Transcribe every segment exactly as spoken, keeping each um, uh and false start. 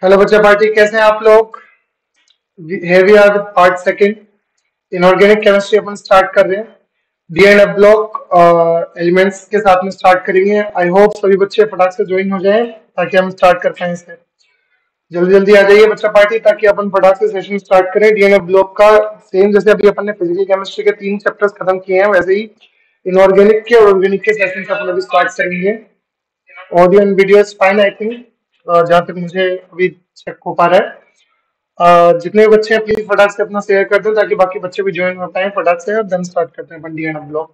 Hello बच्चा party, कैसे हैं आप लोग? here we are with part second inorganic chemistry अपन स्टार्ट कर रहे हैं। D and F block elements के साथ में स्टार्ट करेंगे। आई होप सभी बच्चे फटाक से ज्वाइन हो जाएं ताकि हम स्टार्ट कर पाए इसे। जल्दी जल्दी आ जाइए बच्चा पार्टी ताकि अपन फटाक से सेशन स्टार्ट करें। डी एंड एफ ब्लॉक का सेम जैसे अभी अपन ने फिजिकल केमिस्ट्री के तीन चैप्टर्स खत्म किए हैं, वैसे ही इनऑर्गेनिक के और ऑर्गेनिक के सेशन अपन अभी स्टार्ट करेंगे। Audio and video is fine I think, जहां तक मुझे अभी चेक हो पा रहा है। Uh, जितने भी बच्चे हैं प्लीज फटाक से अपना शेयर कर दो ताकि बाकी बच्चे भी ज्वाइन हो पाए फटाक से। और देन स्टार्ट करते हैं अपन D and F block.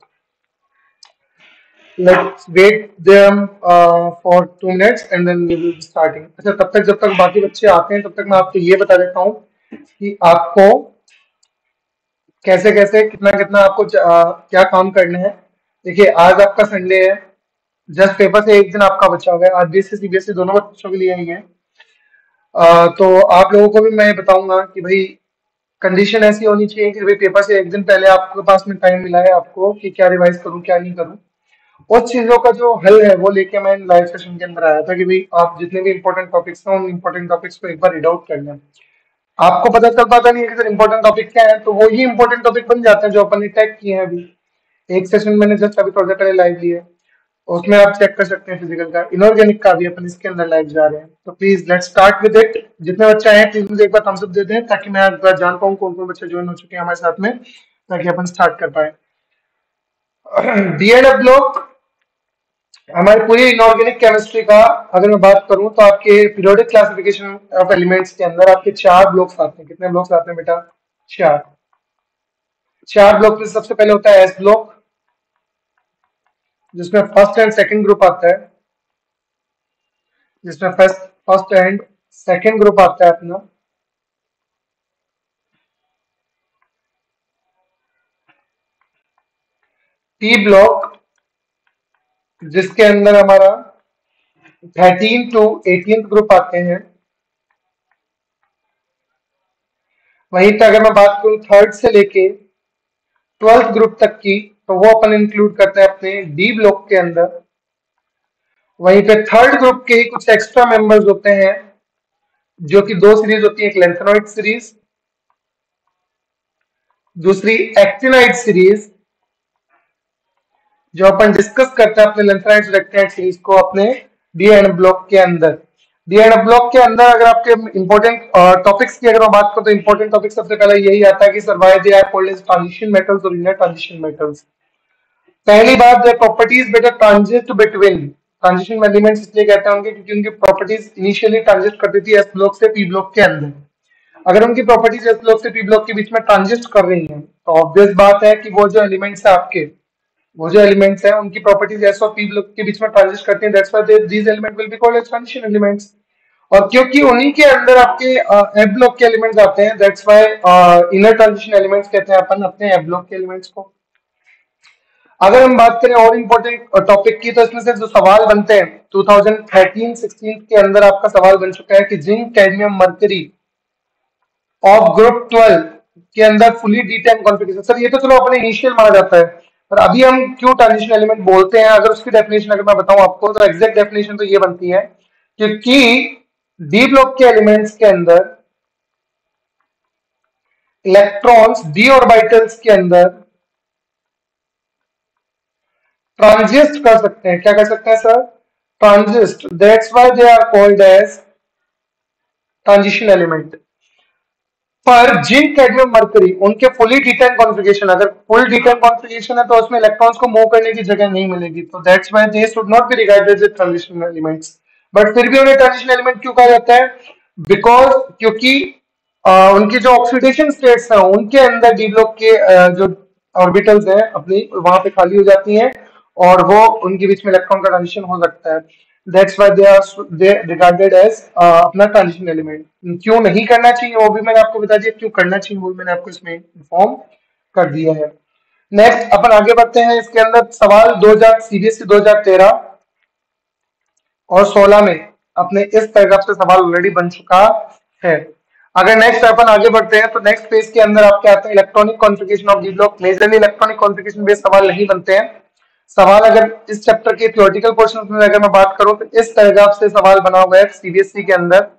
Let's wait them for two minutes and then we will be starting. अच्छा, तब तक जब तक बाकी बच्चे आते हैं तब तक मैं आपको ये बता देता हूँ कि आपको कैसे कैसे कितना कितना आपको uh, क्या काम करना है। देखिए, आज आपका संडे है, जस्ट पेपर से एक दिन आपका बचा हुआ है। आज B S C C B S E दोनों बच्चों के लिए ही है। Uh, तो आप लोगों को भी मैं बताऊंगा कि भाई कंडीशन ऐसी होनी चाहिए कि भाई पेपर से एक दिन पहले आपके पास में टाइम मिला है आपको कि क्या रिवाइज करूं क्या नहीं करूं। उस चीजों का जो हल है वो लेके मैं लाइव सेशन के अंदर आया था कि भाई आप जितने भी इंपॉर्टेंट टॉपिक्स हैं उन इंपॉर्टेंट टॉपिक्स को एक बार रीड आउट कर लें। आपको पता चल पाता नहीं है कि सर इंपॉर्टेंट टॉपिक क्या है, तो वो ही इंपॉर्टेंट टॉपिक बन जाते हैं जो अपन ने टैग किए हैं। अभी एक सेशन मैंने जस्ट अभी थोड़ी देर पहले लाइव लिया, उसमें आप चेक कर सकते हैं फिजिकल का, इनऑर्गेनिक का भी अपन इसके अंदर लाइव जा रहे हैं। तो please let's start with it. जितने बच्चे आए हैं प्लीज मुझे एक बार थम्स अप दे दें ताकि मैं एक बार जान पाऊं कौन कौन बच्चे ज्वाइन हो चुके हैं हमारे साथ में, ताकि अपन स्टार्ट कर पाए। डी एंड एफ ब्लॉक हमारी पूरी इनऑर्गेनिक केमिस्ट्री का अगर मैं बात करूं तो आपके पीरियोडिक क्लासिफिकेशन ऑफ एलिमेंट्स के अंदर आपके चार ब्लॉक्स आते हैं। कितने ब्लॉक्स आते हैं बेटा? चार। चार ब्लॉक में सबसे पहले होता है एस ब्लॉक, जिसमें फर्स्ट एंड सेकंड ग्रुप आता है, जिसमें first first and second group आता है अपना। टी ब्लॉक, जिसके अंदर हमारा थर्टीन टू एटीन ग्रुप आते हैं। वहीं पे अगर मैं बात करूं थर्ड से लेके ट्वेल्थ ग्रुप तक की, तो वो अपन इंक्लूड करते हैं अपने डी ब्लॉक के अंदर। वहीं पे थर्ड ग्रुप के ही कुछ एक्स्ट्रा मेंबर्स होते हैं, जो कि दो सीरीज होती है, एक लेंथेनॉइड सीरीज, दूसरी एक्टिनाइड सीरीज, जो अपन डिस्कस करते हैं अपने लेंथेनॉइड एक्टिनाइड सीरीज को अपने डी एंड ब्लॉक के अंदर। डी एंड ब्लॉक के अंदर अगर आपके इंपॉर्टेंट टॉपिक्स की अगर मैं बात करूं तो इंपॉर्टेंट टॉपिक सबसे पहले यही आता है कि sir why they are called as transition metals और इनर ट्रांजिशन मेटल्स। पहली बात, देयर प्रॉपर्टीज बेटा ट्रांजिट बिटवीन। ट्रांजिशन एलिमेंट्स इसलिए कहते हैं उनके क्योंकि उनकी प्रॉपर्टीज इनिशियली ट्रांजिट करती थी एस ब्लॉक से पी ब्लॉक के अंदर। अगर उनकी प्रॉपर्टीज एस ब्लॉक से पी ब्लॉक के बीच में ट्रांजिट कर रही हैं तो ऑब्वियस बात है कि वो जो एलिमेंट्स है आपके, वो जो एलिमेंट्स हैं उनकी प्रॉपर्टीज एस और पी ब्लॉक के बीच में ट्रांजिट करती हैं। That's why these element will be called as transition elements. और क्योंकि उन्हीं के अंदर आपके एफ ब्लॉक के एलिमेंट्स आते हैं, that's why inner transition elements कहते हैं अपन अपने एफ ब्लॉक के एलिमेंट्स को। अगर हम बात करें और इंपॉर्टेंट टॉपिक की, तो इसमें से जो सवाल बनते हैं टू थाउजेंड थर्टीन सिक्सटीन के अंदर आपका सवाल बन चुका है कि zinc cadmium mercury of group twelve के अंदर fully D ten configuration. Sir ये तो चलो अपने इनिशियल माना जाता है, पर अभी हम क्यों ट्रांजिशन एलिमेंट बोलते हैं, अगर उसकी डेफिनेशन अगर मैं बताऊं आपको तो एग्जैक्ट डेफिनेशन तो ये बनती है क्योंकि डी ब्लॉक के एलिमेंट्स के अंदर इलेक्ट्रॉन्स डी ऑर्बिटल्स के अंदर ट्रांजिस्ट कर सकते हैं। क्या कर सकते हैं sir? Transit. That's why they are called as transition element. पर जिंक कैडमियम मरकरी उनके फुली डी टेन कॉन्फ़िगरेशन, अगर फुल डी टेन कॉन्फ़िगरेशन है तो उसमें इलेक्ट्रॉन्स को मूव करने की जगह नहीं मिलेगी, तो that's why they should not be regarded as transition elements. But फिर भी उन्हें ट्रांजिशन एलिमेंट क्यों कहा जाता है? बिकॉज क्योंकि आ, उनकी जो ऑक्सीडेशन स्टेट्स हैं उनके अंदर डी ब्लॉक के आ, जो ऑर्बिटल्स हैं अपनी वहां पे खाली हो जाती हैं और वो उनके बीच में इलेक्ट्रॉन का ट्रांजिशन हो सकता है। That's why they are they regarded as अपना ट्रांजिशन एलिमेंट। क्यों नहीं करना चाहिए वो भी मैंने आपको बता दिया, क्यों करना चाहिए वो भी मैंने आपको इसमें इन्फॉर्म कर दिया है। नेक्स्ट अपन आगे बढ़ते हैं। इसके अंदर सवाल दो हजार सीबीएसई दो हजार तेरह और सोलह में अपने इस पैराग्राफ से सवाल ऑलरेडी बन चुका है। अगर नेक्स्ट अपन आगे बढ़ते हैं तो नेक्स्ट पेज के अंदर आपके आते हैं electronic configuration of D block. Majorly electronic configuration based सवाल नहीं बनते हैं। सवाल अगर इस चैप्टर के थ्योरेटिकल पोर्शन में अगर मैं बात करूं तो इस पैराग्राफ से सवाल बना हुआ है सीबीएसई के अंदर।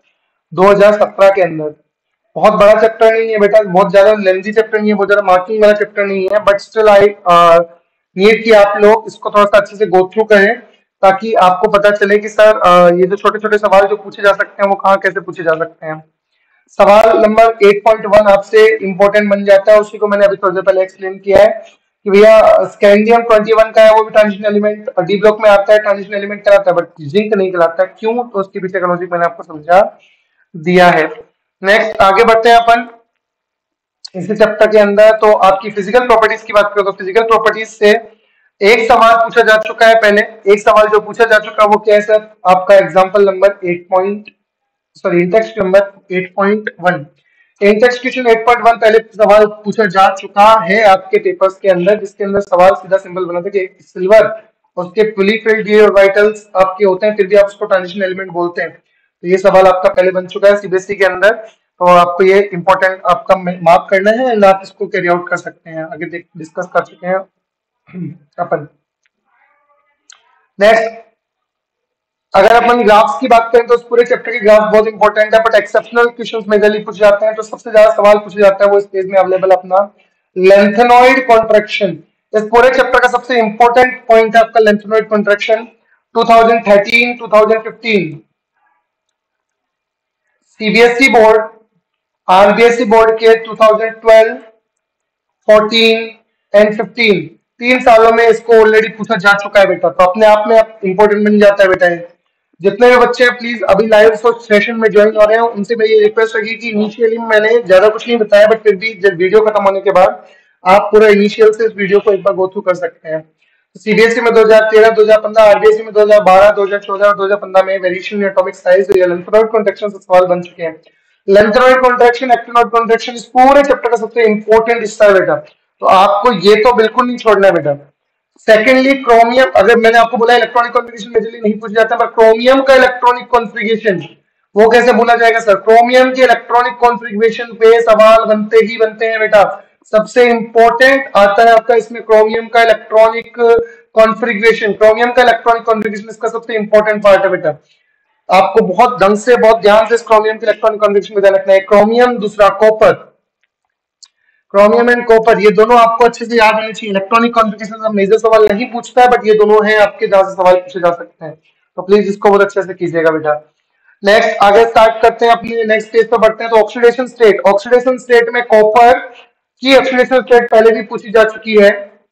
दो हज़ार सत्रह के अंदर। बहुत बड़ा चैप्टर नहीं है बेटा, बहुत ज्यादा लेंथी चैप्टर नहीं है, बहुत ज्यादा मार्किंग वाला चैप्टर नहीं है, बट स्टिल आई नीड कि आप लोग इसको थोड़ा सा अच्छे से गो थ्रू करें, ताकि आपको पता चले कि सर uh, ये जो छोटे छोटे सवाल जो पूछे जा सकते हैं वो कहाँ कैसे पूछे जा सकते हैं। सवाल नंबर आठ पॉइंट एक आपसे इंपॉर्टेंट बन जाता है, उसी को मैंने अभी थोड़ी देर पहले एक्सप्लेन किया है कि भैया स्कैंडियम इक्कीस का है, वो भी ट्रांजिशन एलिमेंट डी ब्लॉक में आता है, ट्रांजिशन एलिमेंट कहलाता है, बट जिंक नहीं कहलाता है। क्यों? तो उसके पीछे का लॉजिक मैंने आपको समझा दिया है। नेक्स्ट आगे बढ़ते हैं अपन इसी चैप्टर के अंदर। तो आपकी फिजिकल प्रॉपर्टीज की बात करें तो फिजिकल प्रॉपर्टीज से एक सवाल पूछा जा चुका है पहले। एक सवाल जो पूछा जा चुका है वो क्या है सर? आपका एग्जांपल नंबर आठ पॉइंट सॉरी इंटेक्स नंबर आठ पॉइंट एक। इंटेक्स क्वेश्चन आठ पॉइंट एक पहले सवाल पूछा जा चुका है आपके पेपर्स के अंदर, जिसके अंदर सवाल सीधा सिंपल बना था कि सिल्वर उसके फुली फिल्ड डी ऑर्बिटल्स आपके होते हैं, फिर भी आप उसको ट्रांजिशन एलिमेंट बोलते हैं। तो ये सवाल आपका पहले बन चुका है सीबीएसई के अंदर, तो आपको ये इंपॉर्टेंट आपका मार्क करना है एंड आप इसको कैरी आउट कर सकते हैं। आगे डिस्कस कर चुके हैं अपन। नेक्स्ट अगर अपन ग्राफ्स की बात करें तो उस पूरे चैप्टर के ग्राफ बहुत इंपॉर्टेंट है, बट एक्सेप्शनल क्वेश्चंस मेजरली पूछे जाते हैं। तो सबसे ज्यादा सवाल पूछा जाता है वो इस पेज में अवेलेबल अपना लेंथेनॉइड कॉन्ट्रैक्शन। इस पूरे चैप्टर का सबसे इंपॉर्टेंट पॉइंट है आपका लेंथेनॉइड कॉन्ट्रैक्शन। दो हज़ार तेरह दो हज़ार पंद्रह सीबीएसई बोर्ड, आरबीएसई बोर्ड के दो हज़ार बारह, चौदह एंड पंद्रह तीन सालों में इसको ऑलरेडी पूछा जा चुका है बेटा, तो अपने आप में इंपॉर्टेंट बन जाता है बेटा ये। जितने भी बच्चे प्लीज अभी लाइव सेशन में ज्वाइन हो रहे हैं उनसे मेरी ये रिक्वेस्ट होगी कि इनिशियली मैंने ज्यादा कुछ नहीं बताया, बट फिर भी जब वीडियो खत्म होने के बाद आप पूरा इनिशियल से इस वीडियो को एक बार गो थ्रू कर सकते हैं। सीबीएसई में दो हज़ार तेरह दो हज़ार पंद्रह, आरबीएसई में दो हज़ार बारह दो हज़ार चौदह और दो हज़ार पंद्रह में वेरिएशन इन एटॉमिक साइज या लेंथेनॉइड कॉन्ट्रैक्शन से सवाल बन चुके हैं। लेंथेनॉइड कॉन्ट्रैक्शन, एक्टिनॉइड कॉन्ट्रैक्शन इस पूरे चैप्टर का सबसे इंपॉर्टेंट हिस्सा है बेटा, तो आपको ये तो बिल्कुल नहीं छोड़ना है बेटा। सेकेंडली क्रोमियम, अगर मैंने आपको बोला इलेक्ट्रॉनिक कॉन्फ़िगरेशन मेजरली नहीं पूछा जाता, पर क्रोमियम का इलेक्ट्रॉनिक कॉन्फ़िगरेशन वो कैसे भूला जाएगा सर? क्रोमियम के इलेक्ट्रॉनिक कॉन्फ़िगरेशन पे सवाल बनते ही बनते हैं बेटा। सबसे इंपॉर्टेंट आता है आपका इसमें क्रोमियम का इलेक्ट्रॉनिक कॉन्फ़िगरेशन। क्रोमियम का इलेक्ट्रॉनिक कॉन्फ़िगरेशन इसका सबसे इंपॉर्टेंट पार्ट है बेटा। आपको बहुत ढंग से बहुत ध्यान से इस क्रोमियम के इलेक्ट्रॉनिक कॉन्फ़िगरेशन में ध्यान रखना है। क्रोमियम, दूसरा कॉपर, क्रोमियम एंड कॉपर ये दोनों आपको अच्छे से याद होने चाहिए। इलेक्ट्रॉनिक कॉन्फ़िगरेशन का मेजर सवाल नहीं पूछता है, बट ये दोनों हैं आपके जहां से सवाल पूछे जा सकते हैं, तो प्लीज इसको बहुत अच्छे से कीजिएगा बेटा। नेक्स्ट आगे स्टार्ट करते हैं अपनी नेक्स्ट स्टेज पर बढ़ते हैं। तो ऑक्सीडेशन स्टेट, ऑक्सीडेशन स्टेट में कॉपर की ऑक्सीडेशन स्टेट पहले भी पूछी जा चुकी है।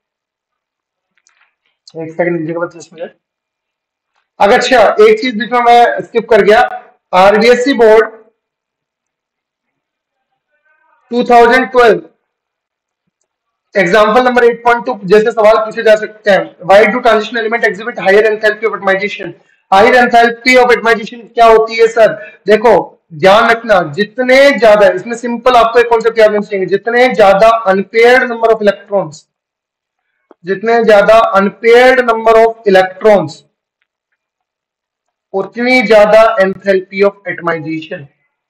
एक सेकंड दीजिएगा बत्तीस मिनट। अगर अच्छा एक चीज बीच में मैं स्किप कर गया, आरबीएसई बोर्ड दो हज़ार बारह एग्जाम्पल नंबर आठ पॉइंट दो जैसे सवाल पूछे जा सकते हैं। Why do transition element exhibit higher enthalpy of atomization? Higher enthalpy of atomization क्या होती है सर? देखो ध्यान रखना, जितने ज्यादा, इसमें सिंपल आपको एक कॉन्सेप्ट याद रखना चाहिए, जितने ज्यादा अनपेयर्ड नंबर ऑफ इलेक्ट्रॉन्स, जितने ज्यादा अनपेयर्ड नंबर ऑफ इलेक्ट्रॉन्स उतनी ज्यादा एंथैल्पी ऑफ एटमाइजेशन।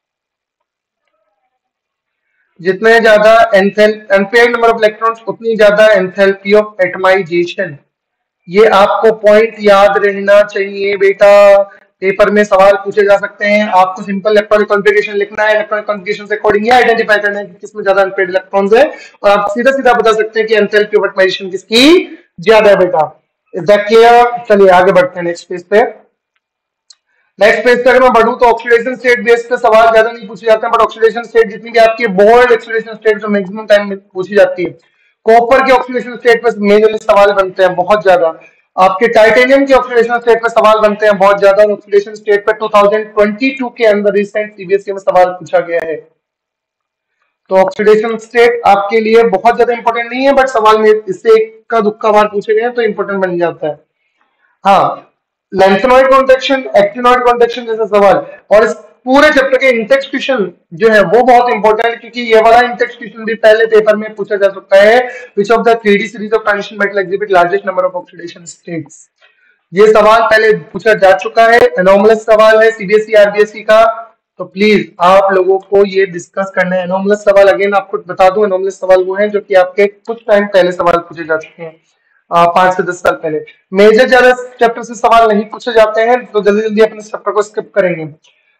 जितने ज्यादा अनपेयर्ड नंबर ऑफ इलेक्ट्रॉन्स उतनी ज्यादा एंथैल्पी ऑफ एटमाइजेशन। ये आपको पॉइंट याद रहना चाहिए बेटा, पेपर में सवाल पूछे जा सकते हैं। आपको सिंपल इलेक्ट्रॉनिक कॉन्फ़िगरेशन लिखना है, इलेक्ट्रॉनिक कॉन्फ़िगरेशन से अकॉर्डिंग आइडेंटिफाई करना है कि किसमें ज्यादा अनपेयर्ड इलेक्ट्रॉन्स है, और आप सीधा सीधा बता सकते हैं कि एंथैल्पी ऑफ एटमाइजेशन किसकी ज्यादा है बेटा। Is that clear? चलिए आगे बढ़ते हैं नेक्स्ट पेज पे। नेक्स्ट पेज पे अगर मैं बढ़ूं तो ऑक्सीडेशन स्टेट बेस पे सवाल ज्यादा नहीं पूछे जाते हैं, बट ऑक्सीडेशन स्टेट जितनी भी आपकी बोल्ड ऑक्सीडेशन स्टेट जो मैक्सिमम टाइम में पूछी जाती है, कॉपर के ऑक्सीडेशन स्टेट पे मेजरली सवाल बनते हैं बहुत ज्यादा। आपके टाइटेनियम के ऑक्सीडेशन स्टेट पे सवाल बनते हैं बहुत ज्यादा, और ऑक्सीडेशन स्टेट पे दो हज़ार बाईस के अंदर रिसेंट सीबीएसई में सवाल पूछा गया है। तो ऑक्सीडेशन स्टेट आपके लिए बहुत ज्यादा इंपॉर्टेंट नहीं है, बट सवाल में इससे एक का दुक्का बार पूछे गए तो इंपॉर्टेंट बन जाता है। हाँ, लेंथेनॉइड कॉन्ट्रैक्शन, एक्टिनॉइड कॉन्ट्रैक्शन जैसा सवाल, और इस पूरे चैप्टर के इंटेक्स क्वेश्चन जो है वो बहुत इंपॉर्टेंट है, क्योंकि ये वाला इंटेक्स क्वेश्चन भी पहले पेपर में पूछा जा सकता है। Which of the three D series of transition metal exhibit largest number of oxidation states? ये सवाल पहले पूछा जा चुका है, एनोमलस सवाल है सीबीएसई आरबीएसई का, तो प्लीज आप लोगों को ये डिस्कस करना है। एनोमलस सवाल अगेन आपको बता दूं, एनोमलस सवाल वो है जो कि आपके कुछ टाइम पहले सवाल पूछे जा चुके हैं, पांच से दस साल पहले। मेजर ज्यादा चैप्टर से सवाल नहीं पूछे जाते हैं, तो जल्दी जल्दी अपने चैप्टर को स्किप करेंगे।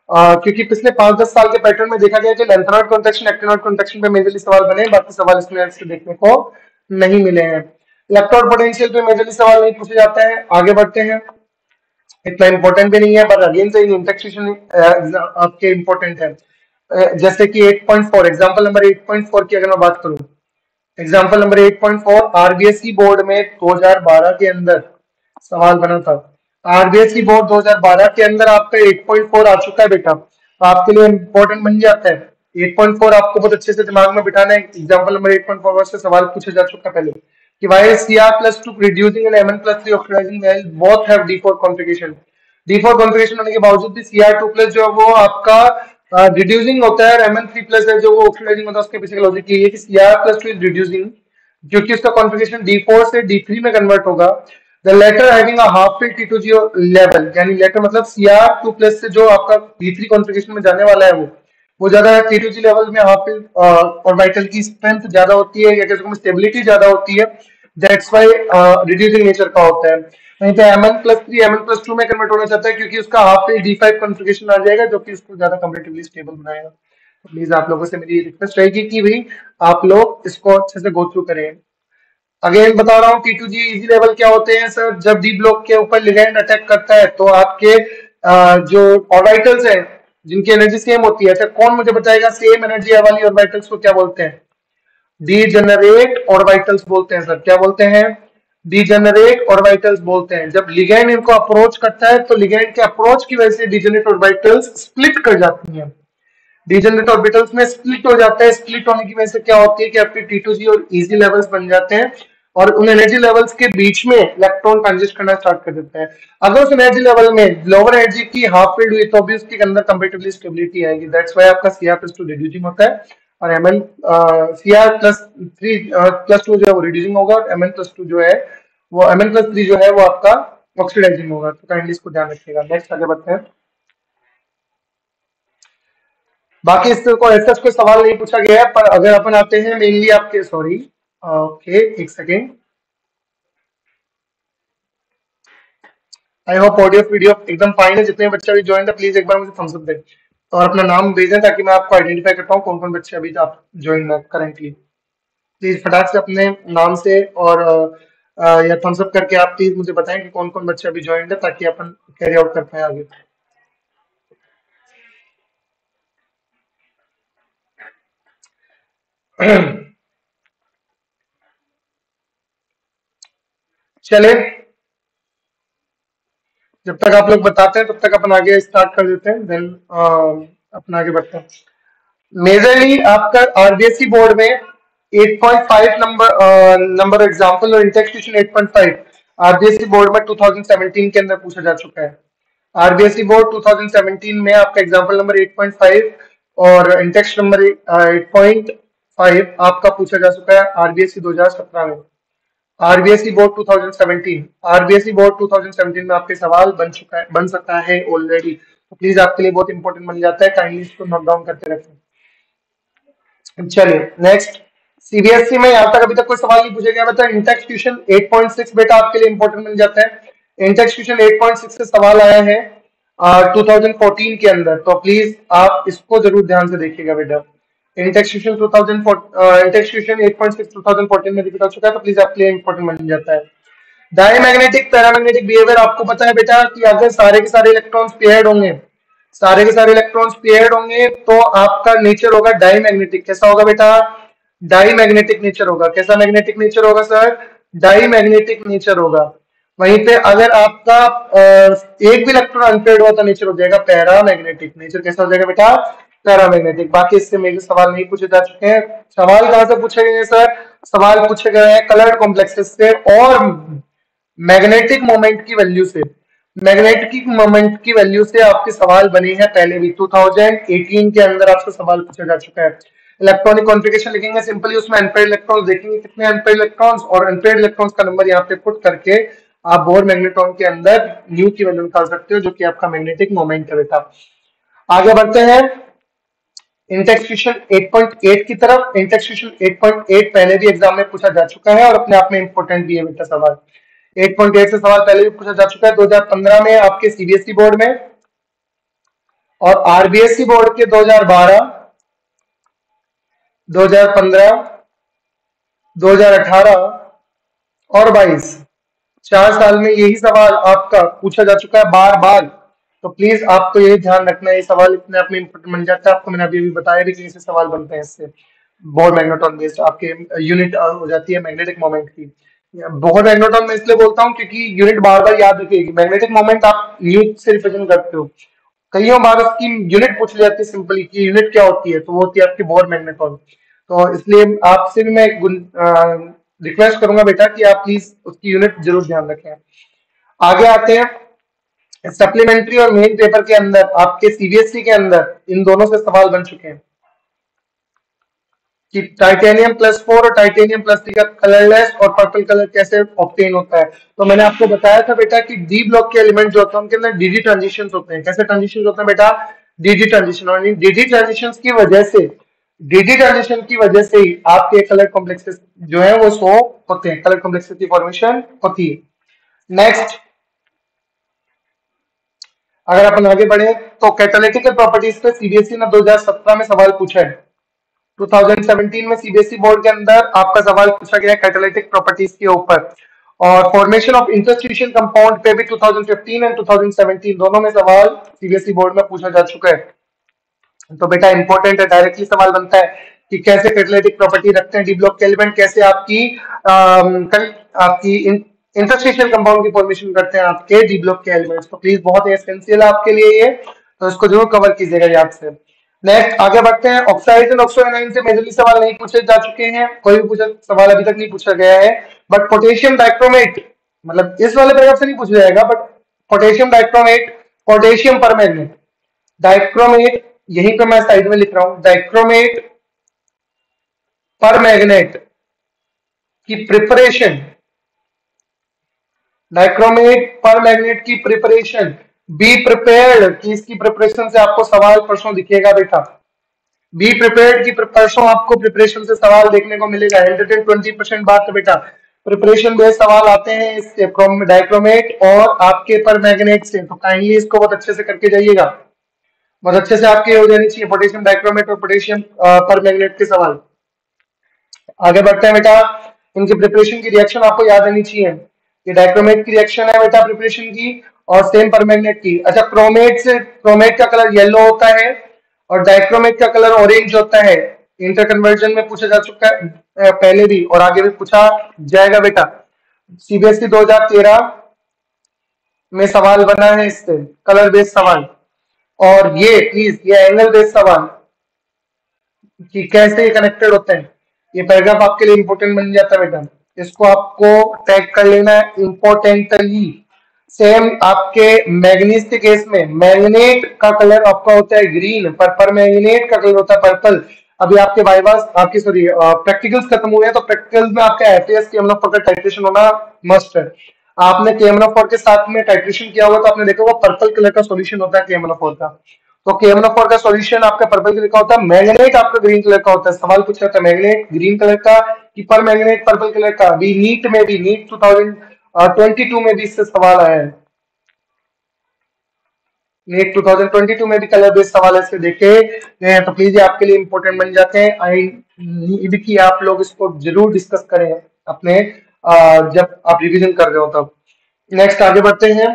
आ, क्योंकि पिछले पांच दस साल के पैटर्न में देखा गया कि लेंथेनॉइड कॉन्ट्रैक्शन एक्टिनॉइड कॉन्ट्रैक्शन पे मेजरली सवाल बने, बाकी सवाल इसमें से देखने को नहीं मिले हैं। इलेक्ट्रोड पोटेंशियल पे मेजरली सवाल नहीं पूछे जाते हैं। आगे बढ़ते हैं, इतना इंपॉर्टेंट भी नहीं है, पर अगेन से इंटेक्सेशन आपके इंपॉर्टेंट है। अ, जैसे कि eight point four, example number eight point four की अगर मैं बात करूं, example number eight point four RBSE board में दो हज़ार बारह के अंदर सवाल बना था। आरबीएसई बोर्ड दो हज़ार बारह के अंदर आपका एट पॉइंट फोर आ चुका है बेटा, तो आपके लिए इंपॉर्टेंट बन जाता है। एट पॉइंट फोर आपको बहुत अच्छे से दिमाग में बिठाना है। Example number eight point four से सवाल पूछा जा चुका पहले कि why C R plus two reducing and MN plus three oxidizing well both have D four configuration. D four configuration होने के बावजूद भी सी आर टू प्लस जो है वो आपका रिड्यूसिंग होता है, और एमएन थ्री प्लस है जो वो ऑक्सीडाइजिंग होता है। उसके पीछे का लॉजिक ये है कि C R plus two is reducing, क्योंकि उसका कॉन्फ़िगरेशन डी फोर से डी थ्री में कन्वर्ट होगा। The latter having a half fill T two G level, यानी लेटर मतलब सी आर टू प्लस से जो आपका डी थ्री कॉन्फ़िगरेशन में जाने वाला है वो वो ज्यादा टी टू जी लेवल में हाफ फिल ऑर्बिटल की स्ट्रेंथ ज्यादा होती है, या कहते हैं स्टेबिलिटी ज्यादा होती है, दैट्स व्हाई रिड्यूसिंग नेचर का होता है। वहीं पे MN plus three MN plus two में कन्वर्ट होना चाहता है, क्योंकि उसका half fill D five configuration आ जाएगा, जो कि उसको ज्यादा कंपैरेटिवली स्टेबल बनाएगा। प्लीज आप लोगों से मेरी रिक्वेस्ट रहेगी कि भाई आप लोग इसको अच्छे से गो थ्रू करें। अगेन बता रहा हूँ, T two G E G level क्या होते हैं सर? जब डी ब्लॉक के ऊपर लिगैंड अटैक करता है तो आपके आ, जो ऑर्बिटल्स हैं जिनकी एनर्जी सेम होती है, अच्छा कौन मुझे बताएगा सेम एनर्जी वाली ऑर्बिटल्स को क्या बोलते हैं? डीजेनरेट ऑर्बिटल्स बोलते हैं सर। क्या बोलते हैं? डीजेनरेट ऑर्बिटल्स बोलते हैं। जब लिगैंड इनको अप्रोच करता है तो लिगैंड के अप्रोच की वजह से डीजेनरेट ऑर्बिटल्स स्प्लिट कर जाती हैं। डीजेनरेट ऑर्बिटल्स में स्प्लिट हो जाता है। स्प्लिट होने की वजह से क्या होती है कि आपके टी टू जी और इजी लेवल्स बन जाते हैं, और उन एनर्जी लेवल्स के बीच में इलेक्ट्रॉन ट्रांजिट करना स्टार्ट कर देते हैं। अगर उस एनर्जी लेवल में लोअर एनर्जी की हाफ फील्ड हुई तो भी उसके अंदर कंपैरेटिवली स्टेबिलिटी आएगी। दैट्स व्हाई आपका सीआर प्लस टू रिड्यूसिंग होता है, और MN CR plus three plus two जो है वो रिड्यूसिंग होगा, और एमएन प्लस टू जो है वो एमएन प्लस थ्री जो है वो आपका ऑक्सीडाइजिंग होगा। तो काइंडली इसको ध्यान रखिएगा। नेक्स्ट आगे बढ़ते हैं। बाकी इससे कोई ऐसा कोई सवाल नहीं पूछा गया है, पर अगर अपन आते हैं मेनली आपके, सॉरी ओके एक second, I hope audio video एकदम फाइन है। जितने बच्चे अभी ज्वाइन है प्लीज एक बार मुझे थम्स अप दें और अपना नाम भेजें, ताकि मैं आपको आइडेंटिफाई कर पाऊँ कौन कौन बच्चे अभी आप ज्वाइन है करेंटली। प्लीज फटाक से अपने नाम से और अ, अ, या थम्स अप करके आप प्लीज मुझे बताएं कि कौन कौन बच्चे अभी ज्वाइन है, ताकि अपन कैरी आउट कर पाए आगे। चले, जब तक आप लोग बताते हैं तब तक अपन आगे स्टार्ट कर देते हैं, देन अपन आगे बढ़ते हैं। मेजरली आपका आरबीएसई बोर्ड में eight point five number number example और intext question eight point five RBSE board में टू थाउजेंड सेवेंटीन के अंदर पूछा जा चुका है। RBSE board two thousand seventeen में आपका example number eight point five और intext number eight point five आपका पूछा जा चुका है आरबीएसई दो हज़ार सत्रह में। RBSE board two thousand seventeen, RBSE board two thousand seventeen में आपके सवाल बन चुका है, बन सकता है ऑलरेडी, तो प्लीज आपके लिए बहुत इंपॉर्टेंट बन जाता है, काइंडली इसको नोट डाउन करके रखें। चलिए नेक्स्ट, सीबीएसई में यहाँ तक अभी तक कोई सवाल नहीं पूछा गया, मतलब intext question eight point six बेटा आपके लिए इंपॉर्टेंट बन जाता है। Intext question eight point six से सवाल आया है टू थाउजेंड फोर्टीन के अंदर, तो प्लीज आप इसको जरूर ध्यान से देखिएगा बेटा। Intext question two thousand intext question eight point six two thousand fourteen में रिपीट हो चुका है, तो प्लीज आपके लिए इंपॉर्टेंट बन जाता है। डायमैग्नेटिक पैरामैग्नेटिक बिहेवियर आपको पता है बेटा कि अगर सारे के सारे इलेक्ट्रॉन्स पेयर्ड होंगे, सारे के सारे इलेक्ट्रॉन्स पेयर्ड होंगे तो आपका नेचर होगा डायमैग्नेटिक। कैसा होगा बेटा? डायमैग्नेटिक नेचर होगा। कैसा मैग्नेटिक नेचर होगा सर? डायमैग्नेटिक नेचर होगा। वहीं पे अगर आपका एक भी इलेक्ट्रॉन अनपेयर्ड हुआ तो नेचर हो जाएगा पैरामैग्नेटिक। नेचर कैसा हो जाएगा बेटा? पैरामैग्नेटिक। बाकी इससे मेरे सवाल नहीं पूछे जा चुके हैं। सवाल कहां से पूछे गए सर? सवाल पूछे गए हैं कलर्ड कॉम्प्लेक्सेस से और मैग्नेटिक मोमेंट की वैल्यू से। मैग्नेटिक मोमेंट की वैल्यू से आपके सवाल बने हैं पहले भी, टू थाउजेंड एटीन के अंदर आपसे सवाल पूछा जा चुका है। इलेक्ट्रॉनिक कॉन्फ़िगरेशन लिखेंगे सिंपली, उसमें अनपेयर्ड इलेक्ट्रॉन्स देखेंगे कितने अनपेयर्ड इलेक्ट्रॉन्स, और अनपेयर्ड इलेक्ट्रॉन्स का नंबर यहाँ पे पुट करके आप बोर मैग्नेट्रॉन के अंदर न्यू की वैल्यू निकाल सकते हो, जो कि आपका मैग्नेटिक मोमेंट है बेटा। आगे बढ़ते हैं intext question eight point eight की तरफ। Intext question eight point eight पहले भी एग्जाम में पूछा जा चुका है और अपने आप में इंपॉर्टेंट भी है बेटा सवाल। एट पॉइंट एट से सवाल पहले भी पूछा जा चुका है दो हज़ार पंद्रह में आपके सीबीएसई बोर्ड में। और आरबीएससी बोर्ड के दो हज़ार बारह, दो हज़ार पंद्रह, दो हज़ार अठारह और बाईस, चार साल में यही सवाल आपका पूछा जा चुका है बार बार। तो प्लीज आपको ये ध्यान रखना है, ये सवाल इतने अपने इंपॉर्टेंट बन जाता है। आपको मैंने अभी भी बताया भी कि कैसे सवाल बनते हैं इससे। बोर मैग्नेटॉन बेस्ड आपके यूनिट हो जाती है मैग्नेटिक मोमेंट की। बोर मैग्नेटॉन में इसलिए बोलता हूँ क्योंकि यूनिट बार बार याद रखिएगी। मैग्नेटिक मोमेंट आप न्यूज से रिप्रेजेंट करते हो, कईयों बार उसकी यूनिट पूछ ली जाती है सिंपली कि यूनिट क्या होती है, तो वो होती है आपकी बोर मैग्नेटॉन। तो इसलिए आपसे भी मैं रिक्वेस्ट करूंगा बेटा कि आप प्लीज उसकी यूनिट जरूर ध्यान रखें। आगे आते हैं सप्लीमेंट्री और मेन पेपर के अंदर आपके सीबीएसई के अंदर इन दोनों से सवाल बन चुके हैं कि टाइटेनियम प्लस फोर और टाइटेनियम प्लस थ्री का कलरलेस और पर्पल कलर कैसे ऑब्टेन होता है। तो मैंने आपको बताया था बेटा कि डी ब्लॉक के एलिमेंट जो होते हैं उनके अंदर डीडी ट्रांजिशन होते हैं। कैसे ट्रांजिशन होते हैं बेटा? D D transition. और डीडी ट्रांजिशन की वजह से डीडी ट्रांजिशन की वजह से ही आपके कलर कॉम्प्लेक्सेस जो है वो शो होते हैं, कलर कॉम्प्लेक्सेस की फॉर्मेशन होती है। नेक्स्ट अगर अपन आगे बढ़े तो कैटालिटिकल प्रॉपर्टीज पे सीबीएसई ने दो हज़ार सत्रह में सवाल पूछा है। दो हज़ार सत्रह में सीबीएसई बोर्ड के अंदर आपका सवाल पूछा गया कैटालिटिक प्रॉपर्टीज के ऊपर। और फॉर्मेशन ऑफ इंटरस्टिशियल कंपाउंड पे भी दो हज़ार पंद्रह एंड दो हज़ार सत्रह दोनों में सवाल सीबीएसई बोर्ड में पूछा जा चुका है। तो बेटा इंपॉर्टेंट है, डायरेक्टली सवाल बनता है कि कैसे कैटालिटिक प्रॉपर्टी रखते हैं डी ब्लॉक के एलिमेंट, कैसे आपकी आम, आपकी इंटरस्टिशियल कंपाउंड की फॉर्मेशन करते हैं आपके डी ब्लॉक के एलिमेंट्स। तो प्लीज बहुत एसेंशियल है आपके लिए ये, तो इसको जरूर कवर कीजिएगा याद से। नेक्स्ट आगे बढ़ते हैं। ऑक्साइड एंड ऑक्सो एनाइन से मेजरली सवाल नहीं पूछे जा चुके हैं, कोई भी पूछा सवाल अभी तक नहीं पूछा गया है। बट पोटेशियम डाइक्रोमेट मतलब इस वाले पैराग्राफ से नहीं पूछा जाएगा, but potassium dichromate, potassium permanganate, dichromate यहीं पे मैं साइड में लिख रहा हूं, डाइक्रोमेट परमैंगनेट की प्रिपरेशन, डाइक्रोमेट परमैंगनेट की प्रिपरेशन, बी प्रिपेयर्ड की इसकी प्रिपरेशन से आपको सवाल प्रश्नों दिखेगा बेटा। बी प्रिपेयर्ड की परसों आपको प्रिपरेशन से सवाल देखने को मिलेगा। हंड्रेड ट्वेंटी परसेंट बात है बेटा, प्रिपरेशन बेस्ड सवाल आते हैं इससे, डाइक्रोमेट और आपके परमैंगनेट से। तो काइंडली इसको बहुत अच्छे से करके जाइएगा, बहुत अच्छे से आपके हो जानी चाहिए पोटेशियम डाइक्रोमेट और पोटेशियम परमैंगनेट के सवाल। आगे बढ़ते हैं बेटा, इनकी प्रिपरेशन की रिएक्शन आपको याद रहनी चाहिए। ये डाइक्रोमेट की रिएक्शन है बेटा प्रिपरेशन की, और सेम परमैंगनेट की। अच्छा, क्रोमेट से क्रोमेट का कलर येलो होता है और डाइक्रोमेट का कलर ऑरेंज होता है। इंटर कन्वर्जन में पूछा जा चुका है पहले भी और आगे भी पूछा जाएगा बेटा। सीबीएसई दो हज़ार तेरह में सवाल बना है इससे, कलर बेस्ड सवाल। और ये प्लीज ये एंगल बेस्ड सवाल कि कैसे ये कनेक्टेड होते हैं, ये पैराग्राफ आपके लिए इंपॉर्टेंट बन जाता है बेटा। इसको आपको टैग कर लेना है इंपॉर्टेंटली। सेम आपके मैग्नीज के केस में मैग्नेट का कलर आपका होता है ग्रीन, पर परमैंगनेट का कलर होता है पर्पल। अभी आपके बाईवास आपकी सॉरी प्रैक्टिकल्स खत्म हुए हैं, तो प्रैक्टिकल्स में आपका एफएएस केएमएनओ का टाइट्रेशन होना मस्ट है। आपने केएमएनओ के साथ में टाइट्रेशन किया हुआ तो आपने देखा वो पर्पल कलर का सॉल्यूशन होता है केएमएनओ का। तो केएमएनओ का सॉल्यूशन आपका पर्पल कलर का होता है, मैग्नेट आपका ग्रीन कलर का होता है। सवाल पूछा जाता है मैग्नेट ग्रीन कलर का कि परमैंगनेट पर्पल कलर का। अभी नीट में भी नीट दो हज़ार बाईस में भी इससे सवाल आया है। नीट दो हज़ार बाईस में भी कलर बेस्ड सवाल ऐसे देखे हैं, तो प्लीज ये आपके लिए इंपॉर्टेंट बन जाते हैं। आई नीड कि आप लोग इसको जरूर डिस्कस करें अपने जब आप रिवीजन कर रहे हो तब। नेक्स्ट आगे बढ़ते हैं।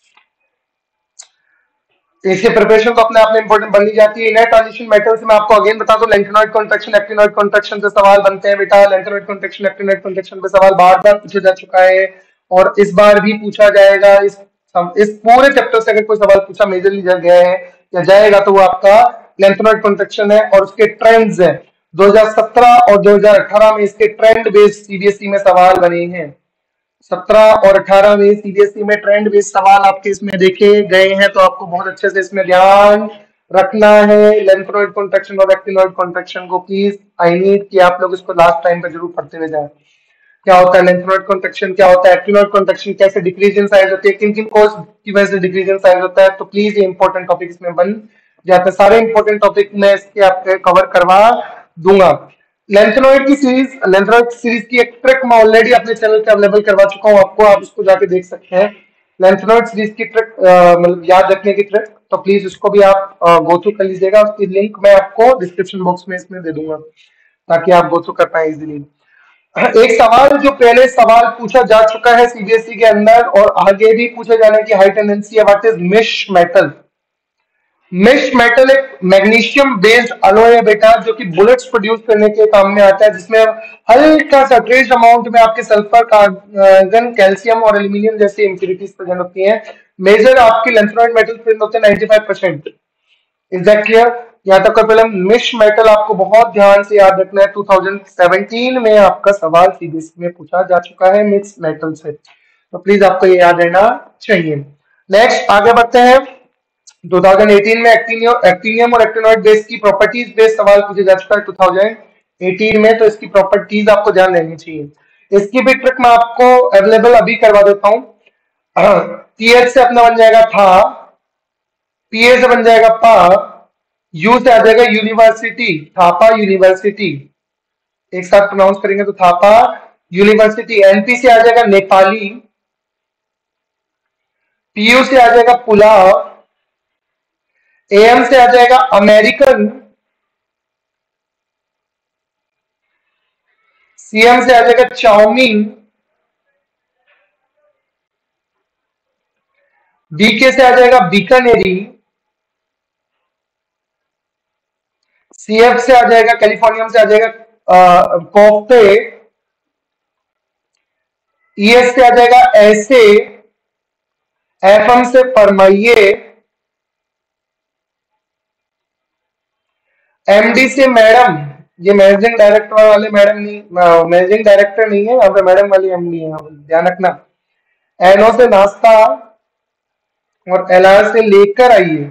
इसके प्रिपरेशन तो अपने आप में इंपॉर्टेंट बन जाती है। इनर ट्रांजिशन मेटल से मैं आपको अगेन बता दूं, लेंथेनॉइड कॉन्ट्रैक्शन एक्टिनॉइड कॉन्ट्रैक्शन से सवाल बनते हैं बेटा। लेंथेनॉइड कॉन्ट्रैक्शन एक्टिनॉइड कॉन्ट्रैक्शन पे सवाल बार बार पूछा जा चुका है और इस बार भी पूछा जाएगा। इस इस पूरे चैप्टर से अगर कोई सवाल पूछा मेजरली गया है या जाएगा तो वो आपका लेंथेनॉइड कॉन्ट्रैक्शन है और उसके ट्रेंड्स हैं। दो हज़ार सत्रह और दो हज़ार अठारह में इसके ट्रेंड बेस्ड सीबीएसई में सवाल बने हैं। सत्रह और अठारह में सीबीएसई में ट्रेंड बेस्ड सवाल आपके इसमें देखे गए हैं, तो आपको बहुत अच्छे से इसमें ध्यान रखना है लेंथेनॉइड कॉन्ट्रैक्शन और एक्टिनॉइड कॉन्ट्रैक्शन को। प्लीज आई नीड कि आप लोग इसको लास्ट टाइम पे जरूर पढ़ते हुए जाए। क्या होता है लेंथेनॉइड कॉन्ट्रैक्शन, क्या होता है एक्टिनॉइड कॉन्ट्रैक्शन, कैसे डिक्रीज इन साइज होती है, किन किन कॉज की वजह से डिक्रीज इन साइज होता है। तो प्लीज ये इंपॉर्टेंट टॉपिक इसमें बन जाते हैं। सारे इंपॉर्टेंट टॉपिक मैं इसके आपके कवर करवा दूंगा। लेंथेनॉइड की सीरीज लेंथेनॉइड सीरीज की एक ट्रिक मैं ऑलरेडी अपने चैनल पे अवेलेबल करवा चुका हूं आपको, आप उसको जाके देख सकते हैं। लेंथेनॉइड सीरीज की ट्रिक मतलब याद रखने की ट्रिक, तो प्लीज उसको भी आप गो थ्रू कर लीजिएगा। उसकी लिंक मैं आपको डिस्क्रिप्शन बॉक्स में इसमें दे दूंगा ताकि आप गो थ्रू कर पाए इजीली। एक सवाल जो पहले सवाल पूछा जा चुका है सीबीएसई के अंदर और आगे भी पूछे जाने की हाई टेंडेंसी है, what is misch metal. Misch metal एक मैग्नीशियम बेस्ड अलॉय है बेटा, जो कि बुलेट्स प्रोड्यूस करने के काम में आता है, जिसमें हल्का सा ट्रेस अमाउंट में आपके सल्फर, कार्बन, कैल्शियम और एल्यूमिनियम जैसी इम्प्यूरिटीज प्रेजेंट होती हैं। मेजर आपकी लेंथेनॉइड मेटल प्रेजेंट होते हैं ninety five percent. Is that clear? यहाँ तक का फिल्म मिश मेटल आपको बहुत ध्यान से याद रखना है। टू थाउजेंड सेवेंटीन में आपका सवाल सीबीएसई में पूछा जा चुका है मिक्स मेटल से, तो प्लीज आपको ये याद रहना चाहिए। नेक्स्ट आगे बढ़ते हैं। टू थाउजेंड एटीन में एक्टिनियम एक्टिनियम और एक्टिनॉइड बेस की प्रॉपर्टीज बेस्ड सवाल पूछे जा चुका है टू थाउजेंड एटीन में, तो इसकी प्रॉपर्टीज आपको ध्यान रहनी चाहिए। इसकी भी ट्रिक मैं आपको अवेलेबल अभी करवा देता हूँ। टीएच से अपना बन जाएगा था, पीए से बन जाएगा पा, यू से आ जाएगा यूनिवर्सिटी, थापा यूनिवर्सिटी, एक साथ प्रोनाउंस करेंगे तो थापा यूनिवर्सिटी। एनपी से आ जाएगा नेपाली, पीयू से आ जाएगा पुलाव, एएम से आ जाएगा अमेरिकन, सीएम से आ जाएगा चाउमीन, बीके से आ जाएगा बीकानेरी, सीएफ से आ जाएगा कैलिफोर्नियम से आ जाएगा कोफ्ते, ईएस से आ जाएगा ऐसे, एफएम से फरमाइए, एमडी से मैडम, ये मैनेजिंग डायरेक्टर वाले मैडम नहीं, मैनेजिंग डायरेक्टर नहीं है, यहाँ पे मैडम वाली एमडी है, ध्यान रखना। एनओ से नाश्ता और एलआर से लेकर आइए।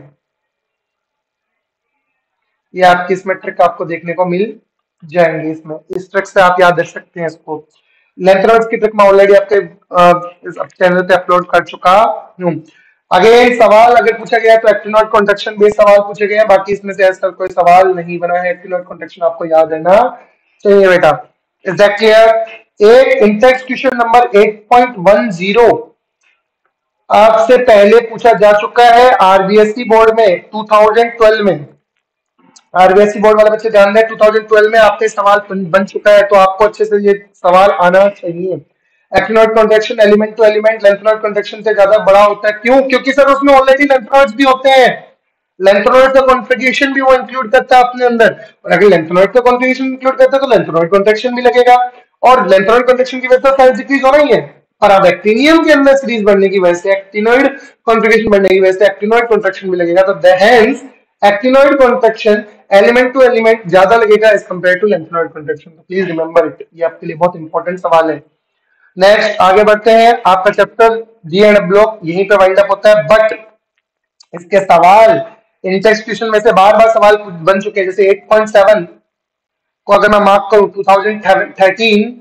ये आपकी इसमें ट्रिक आपको देखने को मिल जाएंगे। इसमें इस ट्रिक से आप याद रख सकते हैं इसको। लेंथनॉइड्स की ट्रिक मैं ऑलरेडी आपके इस चैनल पे अपलोड कर चुका हूँ। आगे सवाल अगर पूछा गया तो एक्टिनॉइड कॉन्ट्रैक्शन बेस्ड सवाल पूछे गए हैं, बाकी इसमें से ऐसा कोई सवाल नहीं बना है। एक्टिनॉइड कॉन्ट्रैक्शन आपको याद रहना चाहिए बेटा। Is that clear? एक intext question number eight point one zero आपसे पहले पूछा जा चुका है आरबीएसई बोर्ड में टू थाउजेंड ट्वेल्व में। आरबीएसई बोर्ड वाले बच्चे ध्यान दें, टू थाउजेंड ट्वेल्व में आपका सवाल बन चुका है, तो आपको अच्छे से ये सवाल आना चाहिए। Actinoid contraction element to element lanthanoid contraction से ज्यादा बड़ा होता है, क्यों? क्योंकि सर उसमें ऑलरेडी लेंथनॉइड्स भी होते हैं। लेंथनॉइड का कॉन्फ़िगरेशन भी वो इंक्लूड करता है अपने अंदर, और अगर लेंथनॉइड का कॉन्फ़िगरेशन इंक्लूड करता है तो लेंथनॉइड कॉन्ट्रैक्शन भी लगेगा, और लेंथनॉइड कॉन्ट्रैक्शन की वजह से साइज डिक्रीज हो रही है। और अब एक्टिनियम के अंदर सीरीज बढ़ने की वजह से, एक्टिनॉइड कॉन्फ़िगरेशन बढ़ने की वजह से एक्टिनॉइड कॉन्ट्रैक्शन भी लगेगा। तो hence actinoid contraction element to element ज्यादा लगेगा as compare to lanthanoid contraction. तो प्लीज रिमेंबर इट, ये आपके लिए बहुत इंपॉर्टेंट सवाल है। नेक्स्ट आगे बढ़ते हैं। आपका चैप्टर डी एंड ब्लॉक यहीं पे वाइंड अप होता है, बट इसके सवाल इंटेक्स क्वेश्चन में से बार बार सवाल बन चुके हैं। जैसे एट पॉइंट सेवन को अगर मैं मार्क करूं टू थाउजेंड थर्टीन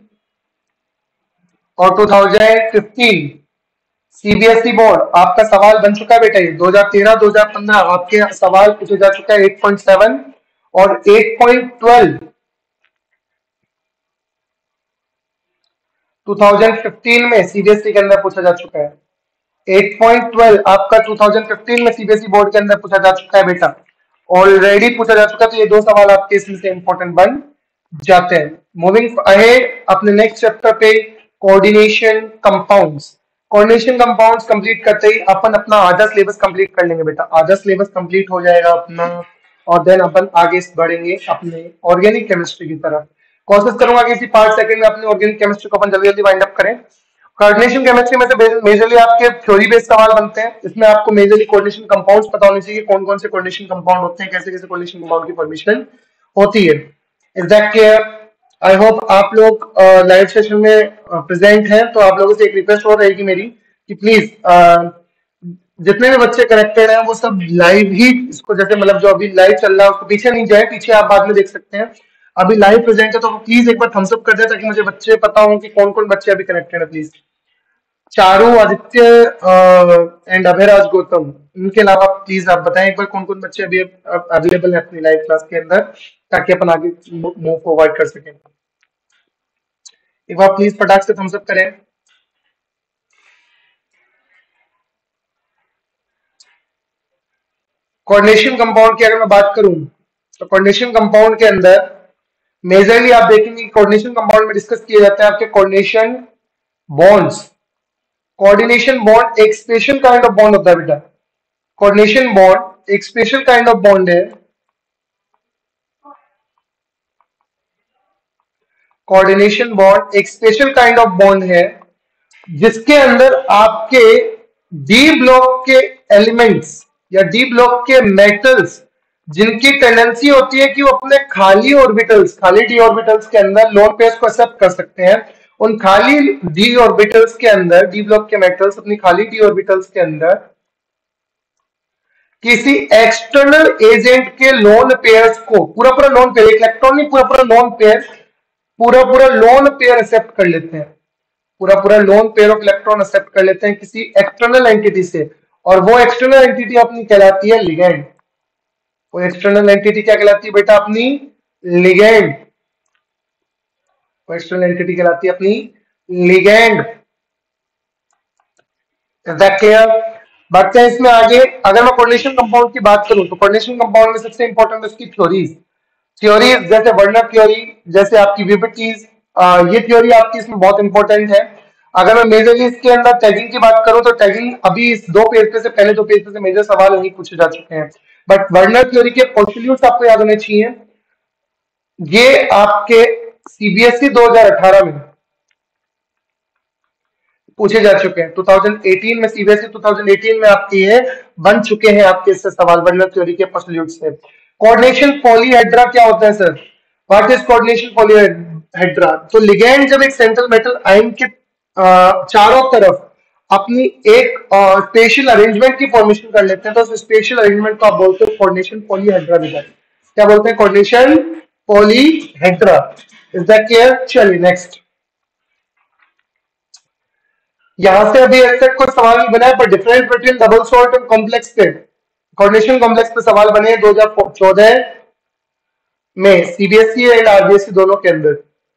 और two thousand fifteen CBSE board आपका सवाल बन चुका है बेटा। ये दो हज़ार तेरह दो हज़ार पंद्रह आपके सवाल पूछे जा चुका है एट पॉइंट सेवन और eight point twelve two thousand fifteen में सीबीएसई के अंदर पूछा जा चुका है। एट पॉइंट ट्वेल्व आपका टू थाउजेंड फिफ्टीन में सीबीएसई बोर्ड के अंदर पूछा जा चुका है बेटा, ऑलरेडी पूछा जा चुका है। तो ये दो सवाल आपके इसमें से इंपॉर्टेंट बन जाते हैं। मूविंग अहेड अपने नेक्स्ट चैप्टर पे coordination compounds. Coordination compounds complete करते ही अपन अपना आधा सिलेबस कंप्लीट कर लेंगे बेटा। आधा सिलेबस कंप्लीट हो जाएगा अपना, और देन अपन आगे बढ़ेंगे अपने ऑर्गेनिक केमिस्ट्री की तरफ। कोशिश करूंगा कि इसी पांच सेकंड में अपने ऑर्गेनिक केमिस्ट्री को अपन जल्दी जल्दी वाइंड अप करें। कोऑर्डिनेशन केमिस्ट्री में से मेजरली आपके थ्योरी बेस्ड सवाल बनते हैं। इसमें आपको मेजरली कोऑर्डिनेशन कंपाउंड्स पता होने चाहिए, कौन कौन से कोऑर्डिनेशन कंपाउंड होते हैं, कैसे कैसे कोऑर्डिनेशन कंपाउंड की फॉर्मेशन होती है। Is that clear? I hope आप लोग लाइव सेशन में प्रेजेंट हैं, तो आप लोगों से एक रिक्वेस्ट और रहेगी मेरी कि प्लीज uh, जितने भी बच्चे कनेक्टेड हैं वो सब लाइव ही इसको, जैसे मतलब जो अभी लाइव चल रहा है उसको पीछे नहीं जाए, पीछे आप बाद में देख सकते हैं। अभी लाइव प्रेजेंट है तो प्लीज एक बार थम्स अप कर दे ताकि मुझे बच्चे पता हो कि कौन कौन बच्चे अभी कनेक्टेड है। प्लीज चारू, आदित्य एंड अभयराज गौतम, इनके अलावा प्लीज आप बताएं एक बार कौन कौन बच्चे अभी अवेलेबल है अपनी लाइव क्लास के अंदर, ताकि अपन आगे मूव फॉरवर्ड कर सकें। एक बार प्लीज फटाक से थम्स अप करें। कोऑर्डिनेशन कंपाउंड की अगर मैं बात करूं तो कोऑर्डिनेशन कंपाउंड के अंदर मेजरली आप देखेंगे कोऑर्डिनेशन कंपाउंड में डिस्कस किए जाते हैं आपके कोऑर्डिनेशन बॉन्ड्स। कोऑर्डिनेशन बॉन्ड एक स्पेशल काइंड ऑफ बॉन्ड होता है बेटा। कोऑर्डिनेशन बॉन्ड एक स्पेशल काइंड ऑफ बॉन्ड है। कोऑर्डिनेशन बॉन्ड एक स्पेशल काइंड ऑफ बॉन्ड है जिसके अंदर आपके डी ब्लॉक के एलिमेंट्स या डी ब्लॉक के मेटल्स जिनकी टेंडेंसी होती है कि वो अपने खाली ऑर्बिटल्स खाली डी ऑर्बिटल्स के अंदर लोन पेयर्स को एक्सेप्ट कर सकते हैं, उन खाली डी ऑर्बिटल्स के अंदर डी ब्लॉक के मेटल्स अपनी खाली डी ऑर्बिटल्स के अंदर किसी एक्सटर्नल एजेंट के लोन पेयर्स को पूरा पूरा लोन पेयर, इलेक्ट्रॉन नहीं पूरा पूरा लोन पेयर पूरा पूरा लोन पेयर एक्सेप्ट कर लेते हैं, पूरा पूरा lone pair of electron accept कर लेते हैं किसी एक्सटर्नल एंटिटी से, और वो एक्सटर्नल एंटिटी अपनी कहलाती है लिगैंड। वो एक्सटर्नल एंटिटी क्या कहलाती है बेटा? अपनी लिगैंड। वो एक्सटर्नल एंटिटी कहलाती है अपनी लिगैंड। Is that clear? बढ़ते हैं इसमें आगे। अगर मैं कोऑर्डिनेशन कंपाउंड की बात करूं तो कोऑर्डिनेशन कंपाउंड में सबसे इंपॉर्टेंट उसकी थ्योरीज थ्योरीज जैसे वर्नर थ्योरी, जैसे आपकी विबिटीज, ये थ्योरी आपकी इसमें बहुत इंपॉर्टेंट है। अगर मैं मेजरली इसके अंदर टैगिंग की बात करूं तो टैगिंग अभी इस दो पेज पे से पहले दो पेज पे से मेजर सवाल नहीं पूछे जा चुके हैं, बट वर्नर थ्योरी के पोस्टुलेट्स आपको याद होने चाहिए। ये आपके सीबीएसई दो हज़ार अठारह में पूछे जा चुके हैं। दो हज़ार अठारह में सीबीएसई दो हज़ार अठारह में आपके ये बन चुके हैं आपके इससे सवाल वर्नर थ्योरी के पोस्टुलेट से। कोऑर्डिनेशन पॉलीहेड्रा क्या होता है सर? What is coordination polyhedra? तो लिगैंड जब एक सेंट्रल मेटल आयन के चारों तरफ अपनी एक स्पेशल अरेंजमेंट की फॉर्मेशन कर लेते हैं तो उस स्पेशल अरेंजमेंट को आप बोलते हैं कोऑर्डिनेशन पॉलीहेड्रा। क्या बोलते हैं? Coordination polyhedra. Is that clear? चलिए नेक्स्ट। यहां से अभी तक कोई सवाल नहीं बना है, पर difference between double salt and complex पे कोऑर्डिनेशन कॉम्प्लेक्स पे सवाल बने हैं दो हज़ार चौदह में सीबीएसई एंड आरबीएसई दोनों के अंदर।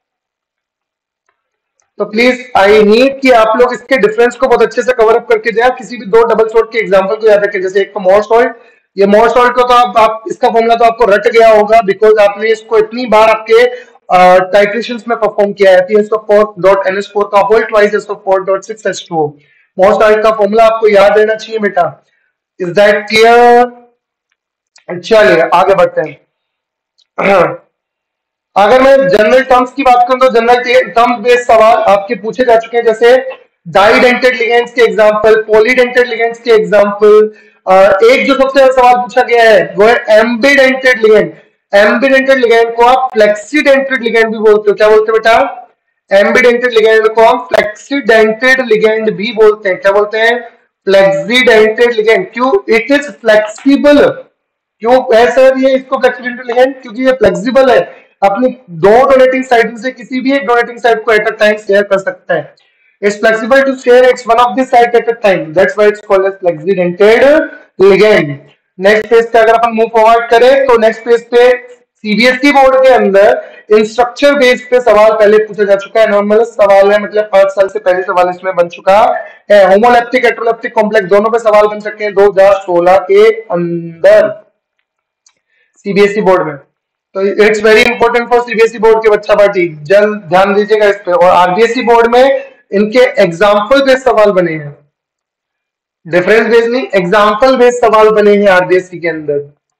तो प्लीज आई नीड कि आप लोग इसके डिफरेंस को बहुत अच्छे से कवर अप करके जाए। किसी भी दो डबल सॉल्ट के एग्जांपल को याद रखें, जैसे एक तो मोर सॉल्ट, ये मोर सॉल्ट को तो आप, आप इसका फॉर्मूला तो आपको रट गया होगा बिकॉज आपने इसको इतनी बार आपके टाइट्रेशंस में परफॉर्म किया है। P S O four dot N S four का whole twice S O four dot six S two. Mohr salt का फॉर्मूला आपको याद रहना चाहिए बेटा। Is that clear? चलिए आगे बढ़ते हैं। अगर मैं जनरल टर्म्स की बात करूं तो जनरल टर्म्स बेस्ड सवाल आपके पूछे जा चुके हैं, जैसे डाइडेंटेड लिगेंड्स के एग्जांपल, पॉलीडेंटेड लिगेंड्स के एग्जांपल। एक जो सबसे ज्यादा सवाल पूछा गया है वो है एम्बीडेंटेड लिगेंड। एम्बीडेंटेड लिगेंड को आप फ्लेक्सीडेंटेड लिगेंड भी बोलते हो। क्या बोलते हो बेटा? एम्बीडेंटेड लिगेंड को हम फ्लेक्सीडेंटेड लिगेंड भी बोलते हैं। क्या बोलते हैं? Flexidentate ligand. क्यों? It is flexible. क्यों है सर ये इसको फ्लेक्सीडेंटेड लिगेंड? क्योंकि ये फ्लेक्सिबल है, अपनी दो डोनेटिंग साइड से किसी भी एक डोनेटिंग साइड को एट अ टाइम शेयर कर सकता है। It's flexible to share it's one of the side at a time. That's why it's called as flexidented ligand. Next page पे अगर अपन मूव फॉरवर्ड करें तो नेक्स्ट पेज पे सीबीएसई बोर्ड के अंदर इन स्ट्रक्चर बेस पे सवाल पहले पूछा जा चुका है। नॉर्मल सवाल है, मतलब पांच साल से पहले सवाल इसमें बन चुका है। होमोलैप्टिक हेटेरोलैप्टिक कॉम्प्लेक्स दोनों पे सवाल बन सके हैं दो हज़ार सोलह के अंदर सीबीएसई बोर्ड में। तो it's very important for CBSE board के बच्चा पार्टी, जल्द ध्यान दीजिएगा इस पे। और आरबीएसई बोर्ड में इनके एग्जाम्पल बेस्ड सवाल बने हैं, डिफरेंस बेस्ड नहीं, एग्जाम्पल बेस्ड सवाल बने हैं आरबीएसई के अंदर।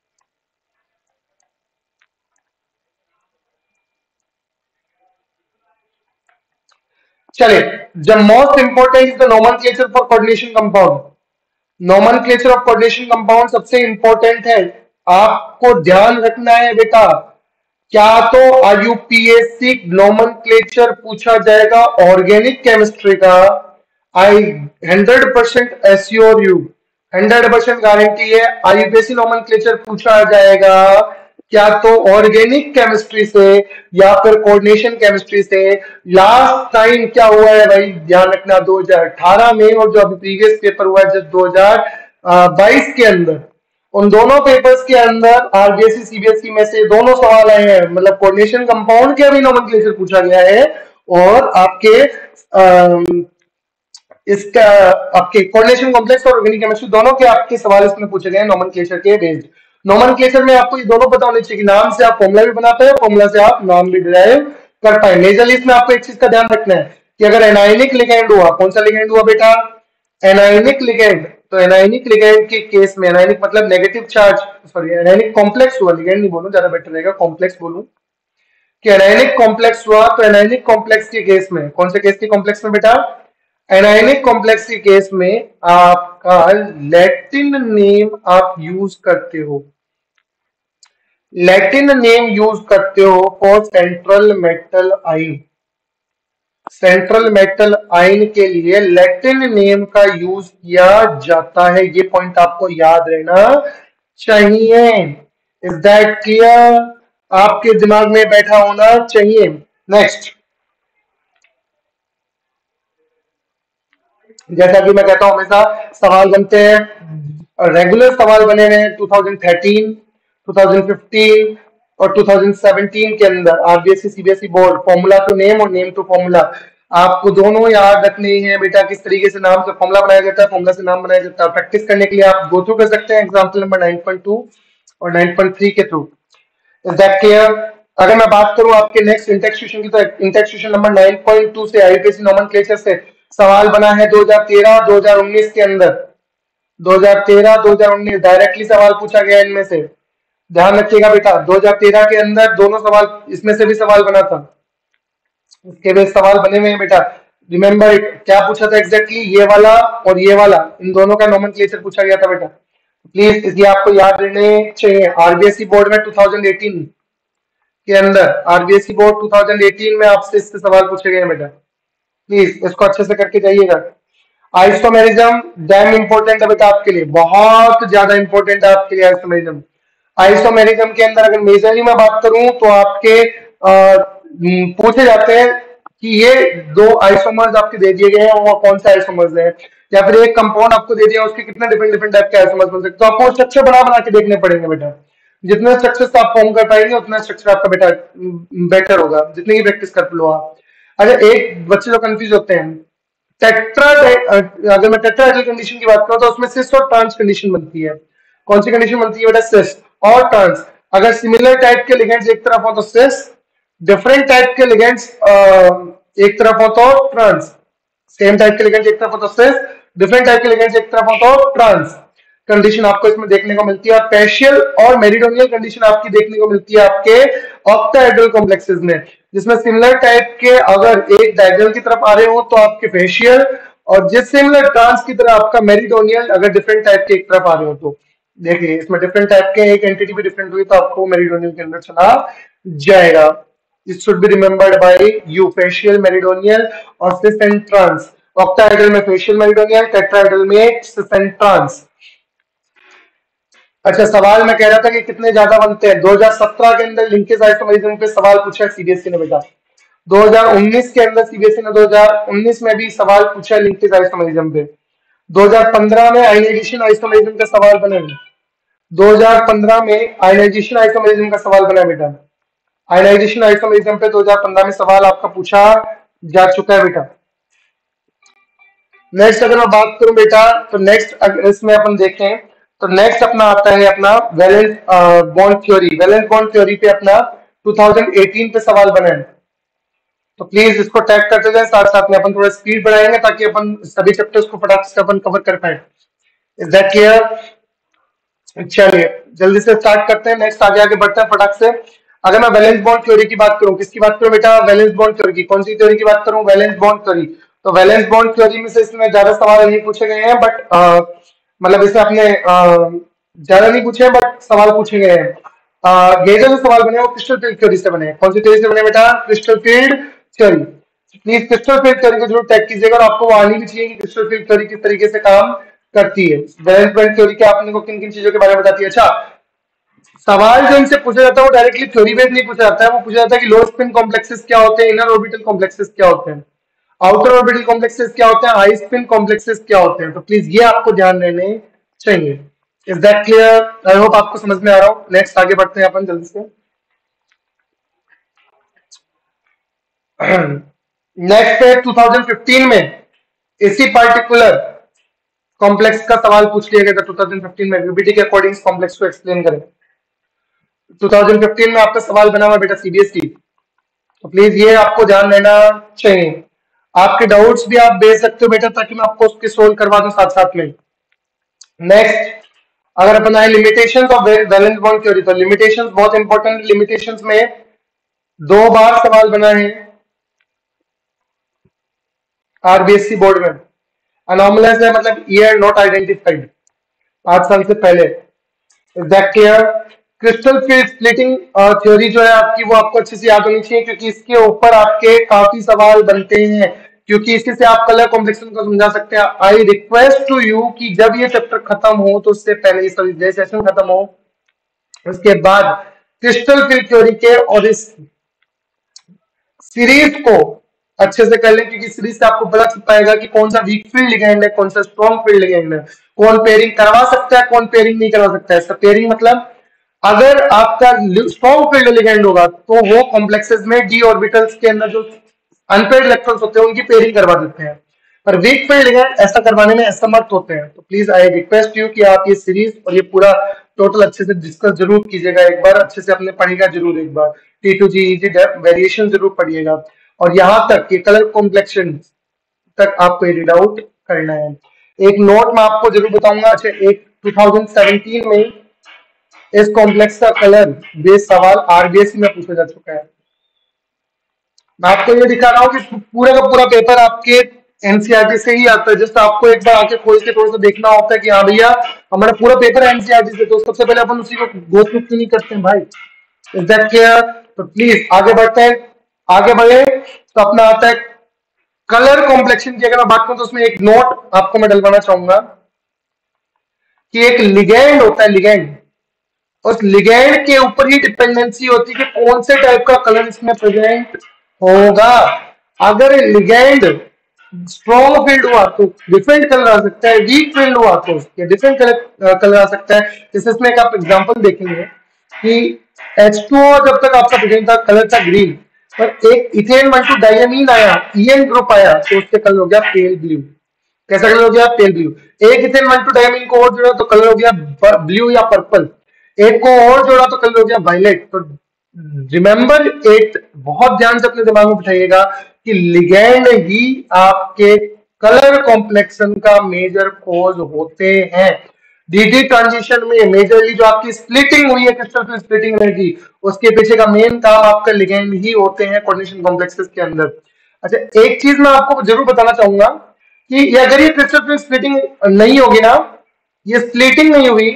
चलिए, the most important is the nomenclature for coordination compound. Nomenclature of coordination compound सबसे इंपॉर्टेंट है, आपको ध्यान रखना है बेटा। क्या तो आईयूपीएससी नोमेनक्लेचर पूछा जाएगा ऑर्गेनिक केमिस्ट्री का, I hundred percent assure you, hundred percent guarantee है आईयूपीएससी नोमेनक्लेचर पूछा जाएगा, क्या तो ऑर्गेनिक केमिस्ट्री से या फिर कोऑर्डिनेशन केमिस्ट्री से। लास्ट टाइम क्या हुआ है भाई, ध्यान रखना, दो हज़ार अठारह में, और जो अभी प्रीवियस पेपर हुआ है जब दो हज़ार बाईस के अंदर, उन दोनों पेपर्स के अंदर आरबीएसई सीबीएसई में से दोनों सवाल आए हैं। मतलब कोऑर्डिनेशन कंपाउंड के भी नोमेनक्लेचर पूछा गया है और आपके इसका आपके कोऑर्डिनेशन कॉम्प्लेक्स और ऑर्गेनिक केमिस्ट्री दोनों के आपके सवाल इसमें पूछे गए हैं नोमेनक्लेचर के बेस्ड। नोमेनक्लेचर में आपको ये दोनों पता होने चाहिए कि नाम से आप फॉर्मूला भी बनाते हैं, फॉर्मूला से आप नाम भी डिराइव कर पाए। मेजरली इसमें आपको एक चीज का ध्यान रखना है कि अगर एनायनिक लिगेंड हुआ, कौन सा लिगेंड हुआ बेटा? Anionic ligand. तो एनायनिक लिगेंड के केस में, एनायनिक मतलब negative charge, sorry anionic complex हुआ, लिगेंड नहीं बोलूं, ज्यादा बेटर रहेगा कॉम्प्लेक्स बोलूं, कि एनायनिक कॉम्प्लेक्स हुआ। तो एनायनिक कॉम्प्लेक्स के केस में, कौन से केस के कॉम्प्लेक्स में बेटा? एनायनिक कॉम्प्लेक्स के केस में आपका लैटिन नेम आप यूज करते हो, लैटिन नेम यूज करते हो for central metal ion. Central metal ion के लिए लैटिन नेम का यूज किया जाता है, ये पॉइंट आपको याद रहना चाहिए। Is that clear? आपके दिमाग में बैठा होना चाहिए। नेक्स्ट, जैसा कि मैं कहता हूं हमेशा सवाल बनते हैं, रेगुलर सवाल बने हुए हैं two thousand thirteen, two thousand fifteen और टू थाउजेंड सेवेंटीन के अंदर। RBSE CBSE board, formula to name और नेम टू फॉर्मूला आपको दोनों याद रखने हैं बेटा। किस तरीके से नाम से फॉर्मूला बनाया जाता है, फॉर्मूला से नाम बनाया जाता है। प्रैक्टिस करने के लिए आप गो थ्रू कर सकते हैं example number nine point two और नाइन पॉइंट थ्री के थ्रू। Is that clear? अगर मैं बात करूं आपके नेक्स्ट इंटेक्स क्वेश्चन की, तो intext question number nine point two से आईयूपीएसी नोमेनक्लेचर से सवाल बना है दो हज़ार तेरह दो हज़ार उन्नीस के अंदर। दो हज़ार तेरह दो हज़ार उन्नीस डायरेक्टली सवाल पूछा गया इनमें से। ध्यान रखिएगा बेटा, दो हज़ार तेरह के अंदर दोनों सवाल, इसमें से भी सवाल बना था, इसके भी सवाल बने हुए हैं बेटा। रिमेंबर क्या पूछा था एग्जैक्टली? ये वाला और ये वाला, इन दोनों का नोमेनक्लेचर पूछा गया था बेटा। प्लीज इसलिए आपको याद रहने चाहिए। आरबीएसई बोर्ड में टू थाउजेंड एटीन के अंदर, RBSE board two thousand eighteen में आपसे इससे सवाल पूछे गए हैं बेटा। प्लीज इसको अच्छे से करके जाइएगा। आइसोमेरिज्म डैम इंपॉर्टेंट है बेटा आपके लिए, बहुत ज्यादा इंपॉर्टेंट है आपके लिए आइसोमेरिज्म। आइसोमेरिज्म के अंदर अगर मेजरली मैं बात करूं तो आपके आ, पूछे जाते हैं कि ये दो आइसोमर्स आपके दे दिए गए हैं, वो कौन से आइसोमर्स हैं, या फिर एक कंपाउंड आपको दे दिया, उसके कितने डिफरेंट डिफरेंट टाइप के आइसोमर्स बन सकते हैं। तो आपको स्ट्रक्चर बना बना के देखने पड़ेंगे बेटा। जितने स्ट्रक्चर्स आप फॉर्म कर पाएंगे उतना स्ट्रक्चर आपका बेटा बेटर होगा, जितनी ही प्रैक्टिस कर लो आप। अच्छा, एक बच्चे जो कंफ्यूज होते हैं, टेट्रा, अगर मैं टेट्राहेड्रल कंडीशन की बात करूं तो उसमें सिस और ट्रांस कंडीशन बनती है। कौन सी कंडीशन बनती है बेटा? सिस और ट्रांस। अगर सिमिलर टाइप के लिगेंड्स एक तरफ हो तो सिस, डिफरेंट टाइप के लिगेंड्स एक तरफ हो तो ट्रांस। सेम टाइप के लिगेंड्स एक तरफ हो तो सिस, डिफरेंट टाइप के लिगेंड्स एक तरफ हो तो ट्रांस कंडीशन आपको इसमें देखने को मिलती है। पैशियल और मेरिडोनियल कंडीशन आपकी देखने को मिलती है आपके ऑक्टाहेड्रल कॉम्प्लेक्सेस में, जिसमें सिमिलर टाइप के अगर एक डायगोनल की तरफ आ रहे हो तो आपके फेशियल, और जिस सिमिलर ट्रांस की तरह आपका मेरिडोनियल अगर डिफरेंट टाइप के एक तरफ आ रहे हो तो देखिए इसमें डिफरेंट टाइप के एक एंटिटी भी डिफरेंट हुई तो आपको मेरिडोनियल के अंदर चला जाएगा। It should be remembered by you, facial, meridional और सिस एंड ट्रांस। ऑक्टाहेड्रल में फेशियल मेरिडोनियल, टेट्राहेड्रल में सिस एंड ट्रांस। अच्छा, सवाल मैं कह रहा था कि कितने ज्यादा बनते हैं। दो हज़ार सत्रह के अंदर लिंकेज आइसोमेरिज्म पे सवाल पूछा है सीबीएसई ने बेटा। दो हज़ार उन्नीस के अंदर सीबीएसई ने दो हज़ार उन्नीस में भी सवाल पूछा है लिंकेज आइसोमेरिज्म पे। दो हज़ार पंद्रह में आयनाइजेशन आइसोमेरिज्म का सवाल बना है। दो हज़ार पंद्रह में आयनाइजेशन आइसोमेरिज्म का सवाल बना है बेटा। आयनाइजेशन आइसोमेरिज्म पे दो हज़ार पंद्रह में सवाल आपका पूछा जा चुका है बेटा। नेक्स्ट अगर मैं बात करूं बेटा, तो नेक्स्ट अगर इसमें अपन देखें तो नेक्स्ट अपना आता है अपना valence bond theory. Valence bond theory पे अपना टू थाउजेंड एटीन पे सवाल बना है, तो प्लीज इसको टैग करते जाए, साथ साथ में अपन थोड़ा स्पीड बढ़ाएंगे ताकि अपन सभी चैप्टर्स को फटाक से अपन कवर कर पाए। Is that clear? चलिए जल्दी से स्टार्ट करते हैं, नेक्स्ट आगे आगे बढ़ते हैं फटाक से। अगर मैं वैलेंस बॉन्ड थ्योरी की बात करूं, किसकी बात करूं बेटा? वैलेंस बॉन्ड थ्योरी की। कौन सी थ्योरी की बात करूं? Valence bond theory. तो वैलेंस बॉन्ड थ्योरी में से इसमें ज्यादा सवाल नहीं पूछे गए हैं, बट मतलब इसे अपने ज्यादा नहीं पूछे हैं बट सवाल पूछे गए हैं। ये जो सवाल बने वो क्रिस्टल फील्ड थ्योरी से बने। कौन सी थ्योरी से बने बेटा? Crystal field theory. Please crystal field theory को जरूर टैग कीजिएगा, और आपको वो आनी भी चाहिए कि क्रिस्टल फील्ड थ्योरी किस तरीके से काम करती है। वैलेंस बॉन्ड थ्योरी के आपने को किन किन चीजों के बारे में बताती है। अच्छा, सवाल जो इनसे पूछा जाता है वो डायरेक्टली थ्योरी बेस्ड नहीं पूछा जाता है, वो पूछा जाता है कि लो स्पिन कॉम्प्लेक्सेस क्या होते हैं, इनर ऑर्बिटल कॉम्प्लेक्सेस क्या होते हैं, आउटर ऑर्बिटल कॉम्प्लेक्सेस क्या होते हैं, हाई स्पिन कॉम्प्लेक्सेस क्या होते हैं। तो प्लीज ये आपको ध्यान रहने चाहिए। Is that clear? I hope आपको समझ में आ रहा हो। नेक्स्ट आगे बढ़ते हैं अपन जल्दी से। नेक्स्ट है टू थाउजेंड फिफ्टीन में इसी पार्टिकुलर कॉम्प्लेक्स का सवाल पूछ लिया गया था टू थाउजेंड फिफ्टीन में, वीबीटी के अकॉर्डिंग कॉम्प्लेक्स को एक्सप्लेन करें। टू थाउजेंड फिफ्टीन में आपका सवाल बना हुआ बेटा सीबीएसई, तो प्लीज ये आपको ध्यान देना चाहिए। आपके डाउट्स भी आप भेज सकते हो बेटा, ताकि मैं आपको उसके सोल्व करवा दूं साथ साथ में। नेक्स्ट, अगर अपन आए limitations of valence bond theory, तो लिमिटेशंस बहुत इंपॉर्टेंट। लिमिटेशंस में दो बार सवाल बना है आरबीएससी बोर्ड में। अनोमलस है मतलब ईयर नॉट आइडेंटिफाइड, पांच साल से पहले। Exact clear. Crystal field splitting theory जो है आपकी, वो आपको अच्छे से याद होनी चाहिए, क्योंकि इसके ऊपर आपके काफी सवाल बनते हैं, क्योंकि इसके से आप कलर कॉम्प्लेक्शन को समझा सकते हैं। आई रिक्वेस्ट टू यू कि जब ये चैप्टर खत्म हो, तो उससे पहले ये सेशन खत्म हो, उसके बाद क्रिस्टल फील्ड थ्योरी के और इस सीरीज को अच्छे से कर लें, क्योंकि सीरीज से आपको पता चल पाएगा कि कौन सा वीक फील्ड लिगेंड है, कौन सा स्ट्रॉन्ग फील्ड लिगेंड है, कौन पेयरिंग करवा सकता है, कौन पेयरिंग नहीं करवा सकता है। इसका पेयरिंग मतलब अगर आपका स्ट्रॉन्ग फील्ड लिगेंड होगा, तो वो कॉम्प्लेक्सेस में डी ऑर्बिटल्स के अंदर जो अनपेयर्ड इलेक्ट्रॉन्स होते हैं उनकी पेयरिंग करवा देते हैं, पर वीक फील्ड लिगेंड ऐसा करवाने में असमर्थ होते हैं। तो प्लीज आई रिक्वेस्ट यू कि आप ये सीरीज और ये पूरा टोटल अच्छे से डिस्कस जरूर कीजिएगा, एक बार अच्छे से अपने पढ़िएगा जरूर, एक बार T two G G variation जरूर पढ़िएगा, और यहां तक कि कलर कॉम्प्लेक्शन तक आपको रीड आउट करना है। एक नोट मैं आपको जरूर बताऊंगा। अच्छा, एक टू थाउजेंड सेवेंटीन में इस कॉम्प्लेक्स का कलर बेस्ड सवाल आरबीएससी में पूछा जा चुका है। मैं आपको ये दिखा रहा हूँ कि पूरा का पूरा पेपर आपके एनसीईआरटी से ही आता है, जस्ट आपको एक बार आके खोल के थोड़ा सा देखना होता है कि हाँ भैया हमारा पूरा पेपर एनसीईआरटी से, तो सबसे पहले अपन उसी को गो थ्रू क्यों नहीं करते हैं भाई। Is that clear? तो प्लीज आगे बढ़ते हैं। आगे बढ़े तो अपना आता है कलर कॉम्प्लेक्शन की। अगर मैं बात करूं तो उसमें एक नोट आपको मैं डलवाना चाहूंगा कि एक लिगेंड होता है, लिगेंड, उस लिगेंड के ऊपर ही डिपेंडेंसी होती है कि कौन से टाइप का कलर इसमें प्रेजेंट होगा। अगर लिगेंड स्ट्रॉन्ग फील्ड हुआ तो डिफरेंट कलर आ सकता है, वीक फील्ड हुआ तो डिफरेंट कलर कलर आ सकता है। जैसे इसमें एक आप एग्जांपल देखेंगे कि एच टू ओ जब तक आपका प्रेजेंट था कलर था ग्रीन, पर एक इथेन वन टू डायमीन आया, ईएन ग्रुप आया, तो उसके कलर हो गया पेल ब्लू। कैसा कलर हो गया? Pale blue. एक इथेन वन टू डायमीन को और जोड़ा तो कलर हो गया ब्लू या पर्पल, एक को और जोड़ा तो कलर हो गया वायलेट। तो रिमेंबर इट, बहुत ध्यान से अपने दिमाग में बिठाइएगा कि लिगेंड ही आपके कलर कॉम्प्लेक्शन का मेजर कॉज होते हैं। डीडी ट्रांजिशन में मेजरली जो आपकी स्प्लिटिंग हुई है, क्रिस्टल फील्ड स्प्लिटिंग एनर्जी, उसके पीछे का मेन काम आपका लिगेंड ही होते हैं कोऑर्डिनेशन कॉम्प्लेक्सेस के अंदर। अच्छा, एक चीज मैं आपको जरूर बताना चाहूंगा कि ये अगर ये क्रिस्टल फील्ड स्प्लिटिंग नहीं होगी ना, ये स्प्लिटिंग नहीं हुई,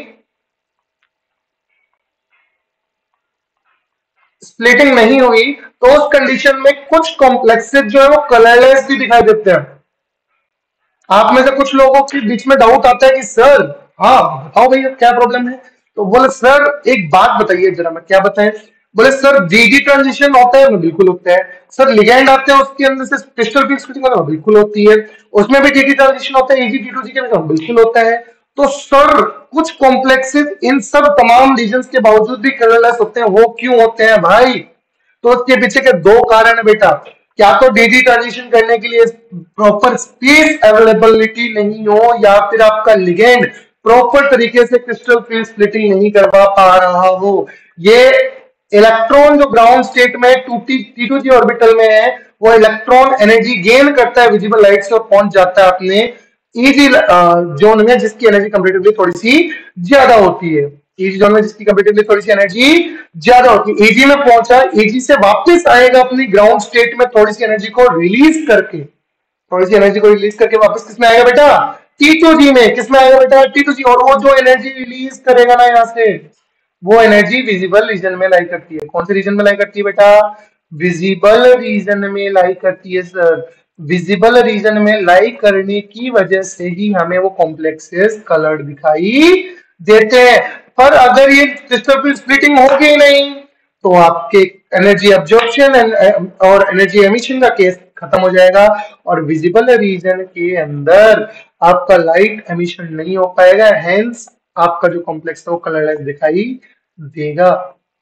स्प्लिटिंग नहीं हुई, तो उस कंडीशन में कुछ कॉम्प्लेक्सेस जो है वो कलरलेस भी दिखाई देते हैं। आप में से कुछ लोगों के बीच में डाउट आता है कि सर, हाँ बताओ भैया क्या प्रॉब्लम है, तो बोले सर एक बात बताइए जरा। मैं क्या बताएं? बोले सर डीडी ट्रांजिशन होता है, बिल्कुल होता है। सर लिगेंड आते हैं उसके अंदर से क्रिस्टल फील्ड स्प्लिटिंग होता है, बिल्कुल होती है। उसमें भी डीडी ट्रांजिशन होता है, ईजी टी टू जी के अंदर बिल्कुल होता है। तो सर कुछ कॉम्प्लेक्सेस इन सब तमाम रीजंस के बावजूद भी कलरलेस होते हैं, वो क्यों होते हैं भाई? तो उसके पीछे के दो कारण है बेटा। क्या तो डीडी ट्रांजिशन करने के लिए प्रॉपर स्पेस अवेलेबिलिटी नहीं हो, या फिर आपका लिगेंड प्रॉपर तरीके से क्रिस्टल फील्ड स्प्लिटिंग नहीं करवा पा रहा हो। ये इलेक्ट्रॉन जो ग्राउंड स्टेट में टी टू जी ऑर्बिटल में है, वो इलेक्ट्रॉन एनर्जी गेन करता है विजिबल लाइट से और पहुंच जाता है अपने ईजी जोन में, जिसकी एनर्जी कंपेरेटिवली थोड़ी सी ज्यादा होती है। ईजी जोन में जिसकी कंपेरेटिवली थोड़ी सी एनर्जी ज्यादा होती है, ईजी में पहुंचा, ईजी से वापस आएगा अपनी ग्राउंड स्टेट में थोड़ी सी एनर्जी को रिलीज करके, थोड़ी सी एनर्जी को रिलीज करके वापस किसमें आएगा बेटा? टी टू जी में। किसमें आएगा बेटा? T two G. और वो जो एनर्जी रिलीज करेगा ना यहाँ से, वो एनर्जी विजिबल रीजन में लाई करती है। कौन से रीजन में लाई करती है बेटा? विजिबल रीजन में लाई करती है सर। विजिबल रीजन में लाई करने की वजह से ही हमें वो कॉम्प्लेक्सेस कलर्ड दिखाई देते हैं। पर अगर ये क्रिस्टल फील्ड स्प्लिटिंग होगी ही नहीं, तो आपके एनर्जी अब्जॉर्प्शन और एनर्जी एमिशन का केस खत्म हो जाएगा, और विजिबल रीजन के अंदर आपका लाइट एमिशन नहीं हो पाएगा, हेंस आपका जो कॉम्प्लेक्स है वो कलरलेस दिखाई देगा।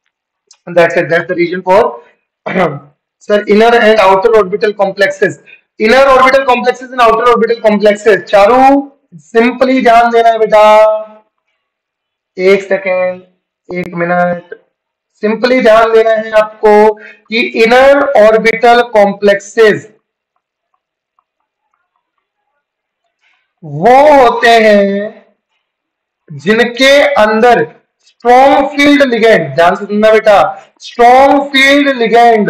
That's it. That's the reason for sir inner and outer orbital complexes. Inner orbital complexes and outer orbital complexes. Charu simply ध्यान देना है बेटा, एक सेकेंड एक मिनट, सिंपली ध्यान देना है आपको कि इनर ऑर्बिटल कॉम्प्लेक्सेस वो होते हैं जिनके अंदर स्ट्रॉन्ग फील्ड लिगेंड, ध्यान से सुनना बेटा, स्ट्रॉन्ग फील्ड लिगेंड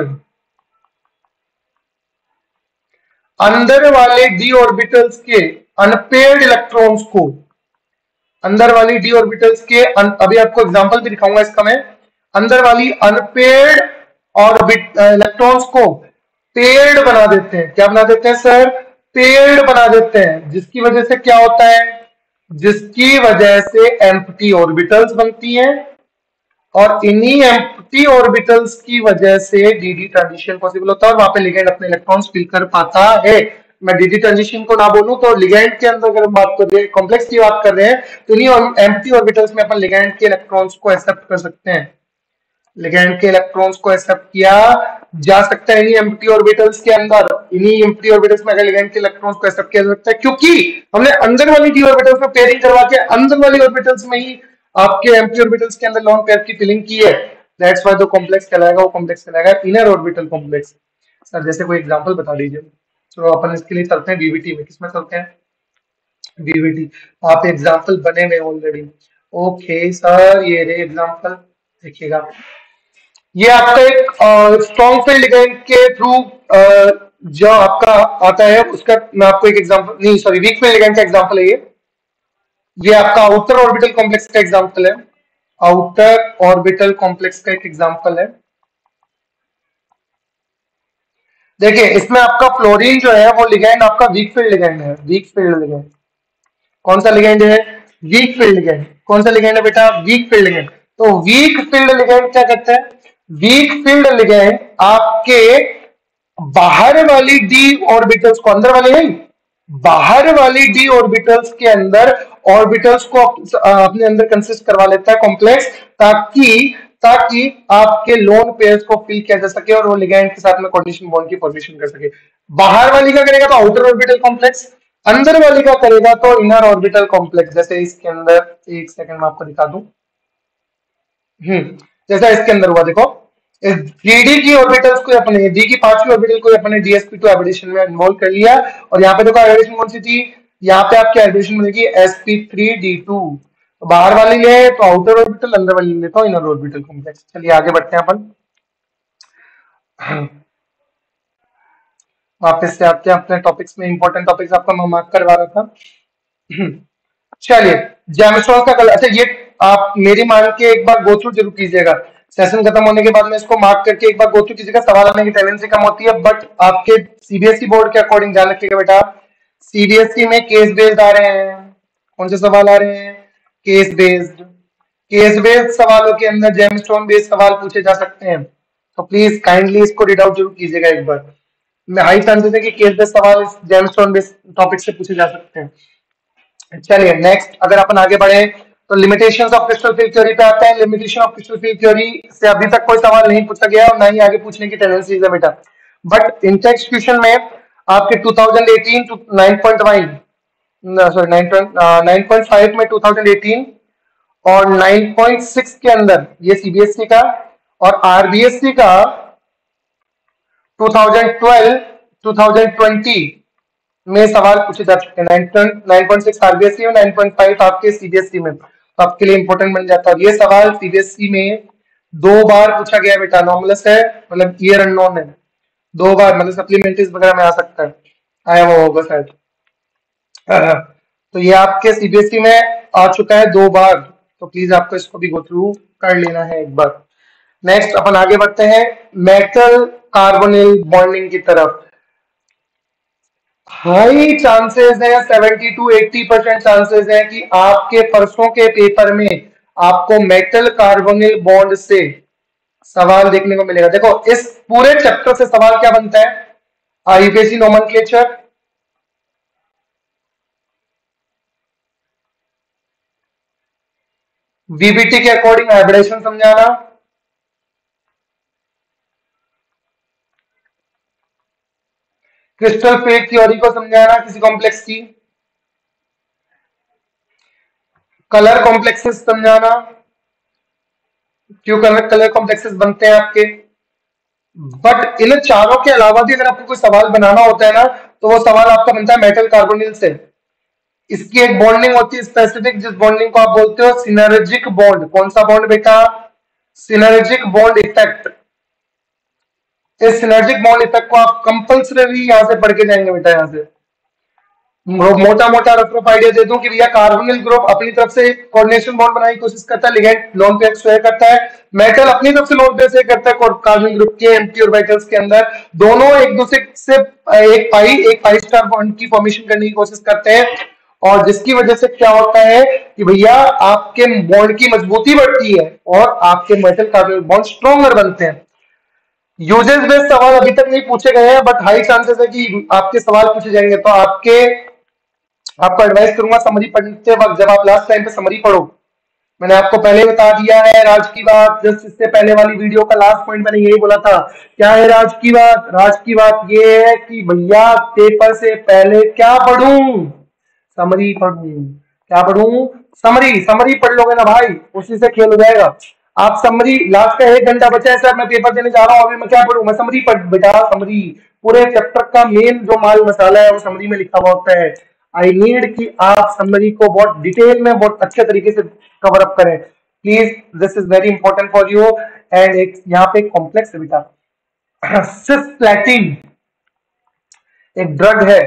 अंदर वाले डी ऑर्बिटल्स के अनपेयर्ड इलेक्ट्रॉन्स को, अंदर वाली डी ऑर्बिटल्स के अन, अभी आपको एग्जांपल भी दिखाऊंगा इसका मैं, अंदर वाली अनपेयर्ड ऑर्बिट इलेक्ट्रॉन्स को पेयर्ड बना देते हैं। क्या बना देते हैं सर? पेयर्ड बना देते हैं, जिसकी वजह से क्या होता है? जिसकी वजह से एम्प्टी ऑर्बिटल्स बनती हैं और इन्हीं एम्प्टी ऑर्बिटल्स की वजह से डीडी ट्रांजिशन पॉसिबल होता है और वहां पे लिगेंड अपने इलेक्ट्रॉन्स फिल कर पाता है। मैं डीडी ट्रांजिशन को ना बोलूं तो लिगेंड के अंदर अगर हम बात कर रहे हैं, कॉम्प्लेक्स की बात कर रहे हैं, तो इन्हीं एम्प्टी ऑर्बिटल्स में अपन लिगेंड के इलेक्ट्रॉन्स को एक्सेप्ट कर सकते हैं। लिगेंड के इलेक्ट्रॉन्स को एक्सेप्ट किया जा सकता है इन्हीं एम्प्टी ऑर्बिटल्स के अंदर, इन्हीं एम्प्टी ऑर्बिटल्स में अगर लिगेंड के इलेक्ट्रॉन्स को एक्सेप्ट किया जा सकता है, क्योंकि हमने अंदर वाली डी ऑर्बिटल्स में पेयरिंग करवा के अंदर वाली ऑर्बिटल्स में ही आपके एम्प्टी ऑर्बिटल्स के अंदर लॉन पेयर की फिलिंग की है। दैट्स व्हाई जो कॉम्प्लेक्स कहलाएगा वो कॉम्प्लेक्स कहलाएगा इनर ऑर्बिटल कॉम्प्लेक्स। सर जैसे कोई एग्जांपल बता दीजिए। चलो अपन इसके लिए चलते हैं बीवीटी में। किसमें चलते हैं? बीवीटी। आप एग्जांपल बने हुए ऑलरेडी। ओके सर, ये रे एग्जांपल देखिएगा। ये आपका एक स्ट्रॉन्ग फील्ड लिगेंड के थ्रू जो आपका आता है उसका मैं आपको एक एग्जांपल, नहीं सॉरी, वीक फील्ड लिगेंड का एग्जांपल है ये। ये आपका आउटर ऑर्बिटल कॉम्प्लेक्स का एग्जांपल है, आउटर ऑर्बिटल कॉम्प्लेक्स का एक एग्जांपल है। देखिए इसमें आपका फ्लोरीन जो है वो लिगेंड आपका वीक फील्ड लिगेंड है, वीक फील्ड लिगेंड। कौन सा लिगेंड है? Weak field ligand. कौन सा लिगेंड है बेटा? Weak field ligand. तो वीक फील्ड लिगेंड क्या करता है? वीक फील्ड लिगेंड आपके बाहर वाली डी ऑर्बिटल्स को, अंदर वाली नहीं, बाहर वाली डी ऑर्बिटल्स के अंदर ऑर्बिटल्स को अपने अंदर कंसिस्ट करवा लेता है कॉम्प्लेक्स, ताकि ताकि आपके लोन पेयर्स को फिल किया जा सके और वो लिगेंड के साथ में कोऑर्डिनेशन बॉन्ड की फॉर्मेशन कर सके। बाहर वाली का करेगा तो आउटर ऑर्बिटल कॉम्प्लेक्स, अंदर वाली का करेगा तो इनर ऑर्बिटल कॉम्प्लेक्स। जैसे इसके अंदर, एक सेकंड में आपको दिखा दूं, हम्म जैसा इसके अंदर हुआ, देखो डी की ऑर्बिटल्स को अपने डी की पांचवी ऑर्बिटल को अपने डीएसपी टू हाइब्रिडेशन में इन्वॉल्व कर लिया और यहाँ पे देखो हाइब्रिडेशन कौन सी थी? यहाँ पे आपकी हाइब्रिडेशन मिलेगी s p three d two. तो बाहर वाली ले तो आउटर ऑर्बिटल, अंदर वाली ले तो इनर ऑर्बिटल कॉम्प्लेक्स। चलिए आगे बढ़ते हैं अपन, वापस से आते हैं अपने टॉपिक्स में। इंपॉर्टेंट टॉपिक्स आपका मैं मार्क करवा रहा था। चलिए जेमस्टोन्स का कलर, अच्छा ये आप मेरी मान के एक बार गो थ्रू जरूर कीजिएगा। सेशन खत्म होने के बाद में इसको मार्क करके एक बार गो थ्रू कीजिएगा, सवाल आने की टेंडेंसी कम होती है। बट आपके सीबीएसई बोर्ड के अकॉर्डिंग ध्यान रखिएगा बेटा, सीबीएसई में केस बेस्ड आ रहे हैं। कौन से सवाल आ रहे हैं? Case based. केस बेस्ड सवालों के अंदर जेमस्टोन बेस्ड सवाल पूछे जा सकते हैं, तो प्लीज काइंडली इसको रीड आउट जरूर कीजिएगा एक बार। मैं हाई चांसेस है कि केस बेस्ड सवाल जेमस्टोन बेस्ड टॉपिक से पूछे जा सकते हैं। चलिए नेक्स्ट अगर अपन आगे बढ़े तो limitations of crystal field theory पे आते हैं। Limitation of crystal field theory से अभी तक कोई सवाल नहीं पूछा गया और ना ही आगे पूछने की टेंडेंसी है बेटा। बट इंटेक्स क्वेश्चन में आपके two thousand eighteen two nine point one sorry nine point five में टू थाउजेंड एटीन और नाइन पॉइंट सिक्स के अंदर ये सीबीएसई का और आरबीएसई का two thousand twelve two thousand twenty में सवाल पूछे जा चुके हैं। नाइन पॉइंट सिक्स आरबीएसई और नाइन पॉइंट फाइव आपके सीबीएसई में, तो आपके लिए इंपॉर्टेंट बन जाता है। ये सवाल सीबीएसई में दो बार पूछा गया बेटा, नॉर्मलस है मतलब ईयर अननोन है, दो बार मतलब सप्लीमेंट्रीज वगैरह में आ सकता है, आया वो होगा शायद। तो ये आपके सीबीएसई में आ चुका है दो बार, तो प्लीज आपको इसको भी गो थ्रू कर लेना है एक बार। नेक्स्ट अपन आगे बढ़ते हैं मेटल कार्बोनिल बॉन्डिंग की तरफ। हाई चांसेस है, seventy to eighty percent chances है कि आपके परसों के पेपर में आपको मेटल कार्बोनिल बॉन्ड से सवाल देखने को मिलेगा। देखो इस पूरे चैप्टर से सवाल क्या बनता है? यूपीएससी नोमेनक्लेचर, वीबीटी के अकॉर्डिंग हाइब्रिडेशन समझाना, क्रिस्टल फील्ड थ्योरी को समझाना किसी कॉम्प्लेक्स की, कलर कॉम्प्लेक्सेस समझाना, क्यों कलर कलर कॉम्प्लेक्सेस बनते हैं आपके। बट इन चारों के अलावा भी अगर आपको कोई सवाल बनाना होता है ना, तो वो सवाल आपका बनता है मेटल कार्बोनिल से। इसकी एक बॉन्डिंग होती है स्पेसिफिक, जिस बॉन्डिंग को आप बोलते हो सिनर्जिक बॉन्ड। कौन सा बॉन्ड बेटा? Synergic bond effect. इस सिनर्जिक बॉन्ड इफेक्ट को आप कंपल्सरी यहां से पढ़ के जाएंगे बेटा। यहां से मोटा मोटा रफ रफ आइडिया दे दूं कि भैया कार्बोनिल ग्रुप अपनी तरफ से कोऑर्डिनेशन बॉन्ड बनाने की कोशिश करता है, लिगेंड लोन पेयर शेयर करता है। मेटल अपनी तरफ से लोन पेयर शेयर करता है कार्बोनिल ग्रुप के एम्प्टी ऑर्बिटल्स के अंदर। दोनों एक दूसरे से एक पाई एक पाई स्टार बॉन्ड की फॉर्मेशन करने की कोशिश करते हैं, और जिसकी वजह से क्या होता है कि भैया आपके बॉन्ड की मजबूती बढ़ती है और आपके मेटल कार्बोनिल बॉन्ड स्ट्रॉन्गर बनते हैं। यूजेस बेस्ड सवाल अभी तक नहीं पूछे गए हैं, बट हाई चांसेस है कि आपके सवाल पूछे जाएंगे। तो आपके आपको एडवाइस करूंगा समरी पढ़ते वक्त, जब आप लास्ट टाइम पे समरी पढ़ो, मैंने आपको पहले बता दिया है राज की बात। जस्ट इससे पहले वाली वीडियो का लास्ट पॉइंट मैंने यही बोला था। क्या है राज की बात? राज की बात ये है कि भैया पेपर से पहले क्या पढ़ूं? समरी पढ़ूं। क्या पढ़ूं? समरी। समरी पढ़ लोगे ना भाई, उसी से खेल हो जाएगा। आप समरी, लास्ट का एक घंटा बचा है सर, मैं पेपर देने जा रहा हूँ, अभी मैं क्या पढ़ूं? मैं समरी पढ़ बेटा, समरी। पूरे चैप्टर का मेन जो माल मसाला है वो समरी में लिखा हुआ होता है। आई नीड कि आप समरी को बहुत डिटेल में बहुत अच्छे तरीके से कवर अप करें please. This is very important for you. And एक यहाँ पे कॉम्प्लेक्स है बेटा, सिस्प्लैटिन एक ड्रग है।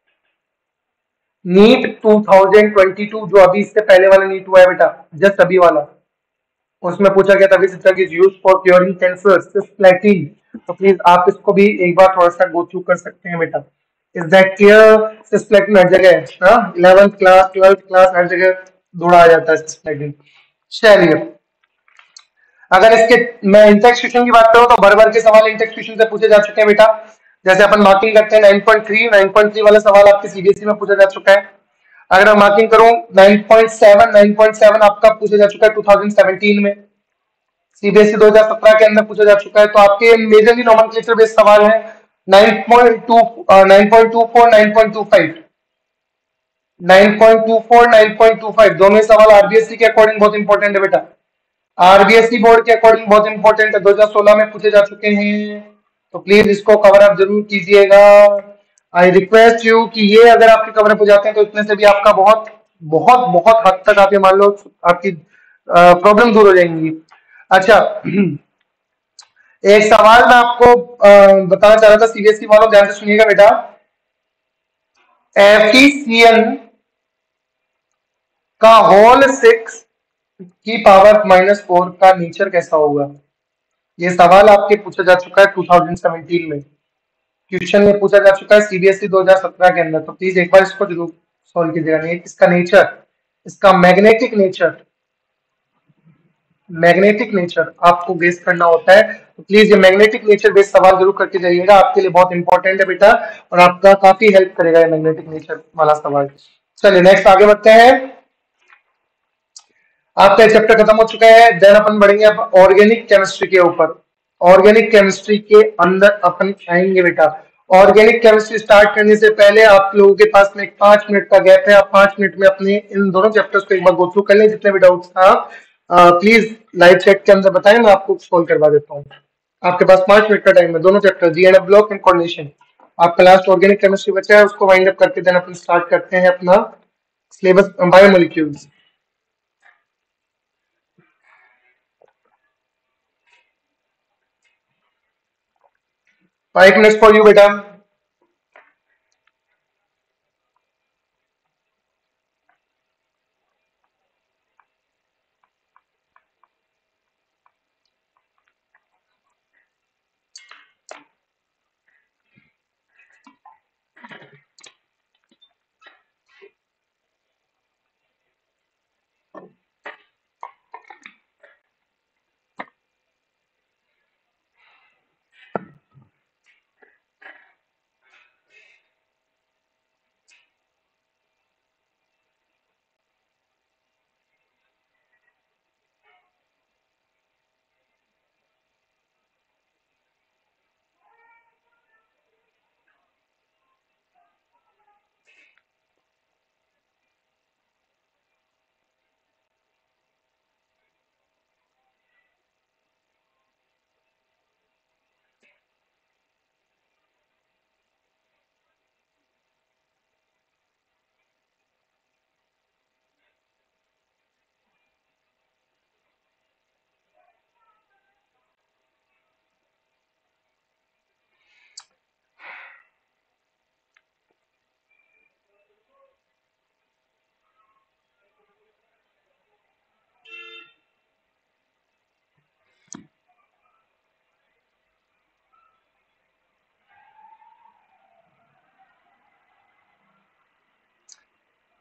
NEET two thousand twenty two, जो अभी इससे पहले वाला नीट हुआ है बेटा, जस्ट अभी वाला, उसमें पूछा गया था which drug is used for curing cancer, cisplatin. तो प्लीज आप इसको भी एक बार थोड़ा सा गो थ्रू कर सकते हैं बेटा। Is that clear? सिस्प्लैटिन हर जगह है, हाँ, इलेवेंथ क्लास ट्वेल्थ क्लास हर जगह ढूंढा आ जाता है सिस्प्लैटिन। चलिए, अगर इसके मैं इंटेक्स क्वेश्चन की बात करूं तो भर भर के सवाल इंटेक्स क्वेश्चन से पूछे जा चुके हैं बेटा। जैसे अपन मार्किंग करते हैं nine point three, nine point three वाला सवाल आपके सीबीएसई में पूछा जा चुका है। अगर मैं मार्किंग करूं nine point seven, nine point seven आपका पूछा जा चुका है टू थाउजेंड सेवेंटीन में, सीबीएसई दो हज़ार सत्रह के अंदर पूछा जा चुका है। तो आपके मेजरली नोमेनक्लेचर बेस्ड सवाल है। Nine point two, nine point two four, nine point two five, nine point two four, nine point two five दोनों सवाल आरबीएसई के अकॉर्डिंग बहुत इंपॉर्टेंट है बेटा। आरबीएसई बोर्ड के अकॉर्डिंग बहुत इंपॉर्टेंट है, दो हज़ार सोलह में पूछे जा चुके हैं। तो प्लीज इसको कवर अप जरूर कीजिएगा। आई रिक्वेस्ट यू कि ये अगर आपके कवर अप हो जाते हैं तो इतने से भी आपका बहुत बहुत बहुत हद तक आप ये मान लो आपकी प्रॉब्लम दूर हो जाएंगी। अच्छा, एक सवाल मैं आपको अ, बताना चाह रहा था सीबीएसई वालों, ध्यान से सुनिएगा बेटा। एफिशिएंट का होल सिक्स की पावर माइनस फोर का नेचर कैसा होगा? ये सवाल आपके पूछा जा चुका है टू थाउजेंड सेवेंटीन में, क्वेश्चन ये पूछा जा चुका है सीबीएसई दो हज़ार सत्रह के अंदर। तो प्लीज एक बार इसको जरूर सॉल्व कीजिएगा। नहीं, इसका नेचर, इसका मैग्नेटिक नेचर, मैग्नेटिक नेचर आपको बेस करना होता है। तो प्लीज ये मैग्नेटिक नेचर बेस्ड सवाल जरूर करके जाइएगा, आपके लिए बहुत इंपॉर्टेंट है बेटा, और आपका काफी हेल्प करेगा ये मैग्नेटिक नेचर वाला सवाल। चलिए नेक्स्ट आगे बढ़ते हैं। आपका चैप्टर खत्म हो चुका है। देन अपन बढ़ेंगे अब ऑर्गेनिक केमिस्ट्री के ऊपर। ऑर्गेनिक केमिस्ट्री के अंदर अपन आएंगे बेटा। ऑर्गेनिक केमिस्ट्री स्टार्ट करने से पहले आप लोगों के पास में एक पांच मिनट का गैप है। आप पांच मिनट में अपने इन दोनों चैप्टर्स को एक बार गो थ्रू कर लें, जितने भी डाउट्स था प्लीज लाइव चैट के अंदर बताएं, मैं आपको सॉल्व करवा देता हूँ। आपके पास पांच मिनट का टाइम है, दोनों chapter G and F block and coordination. आपका लास्ट ऑर्गेनिक केमिस्ट्री बचा है, उसको वाइंड अप करके देन अपन स्टार्ट करते हैं अपना syllabus biomolecules. Five minutes for you बेटा।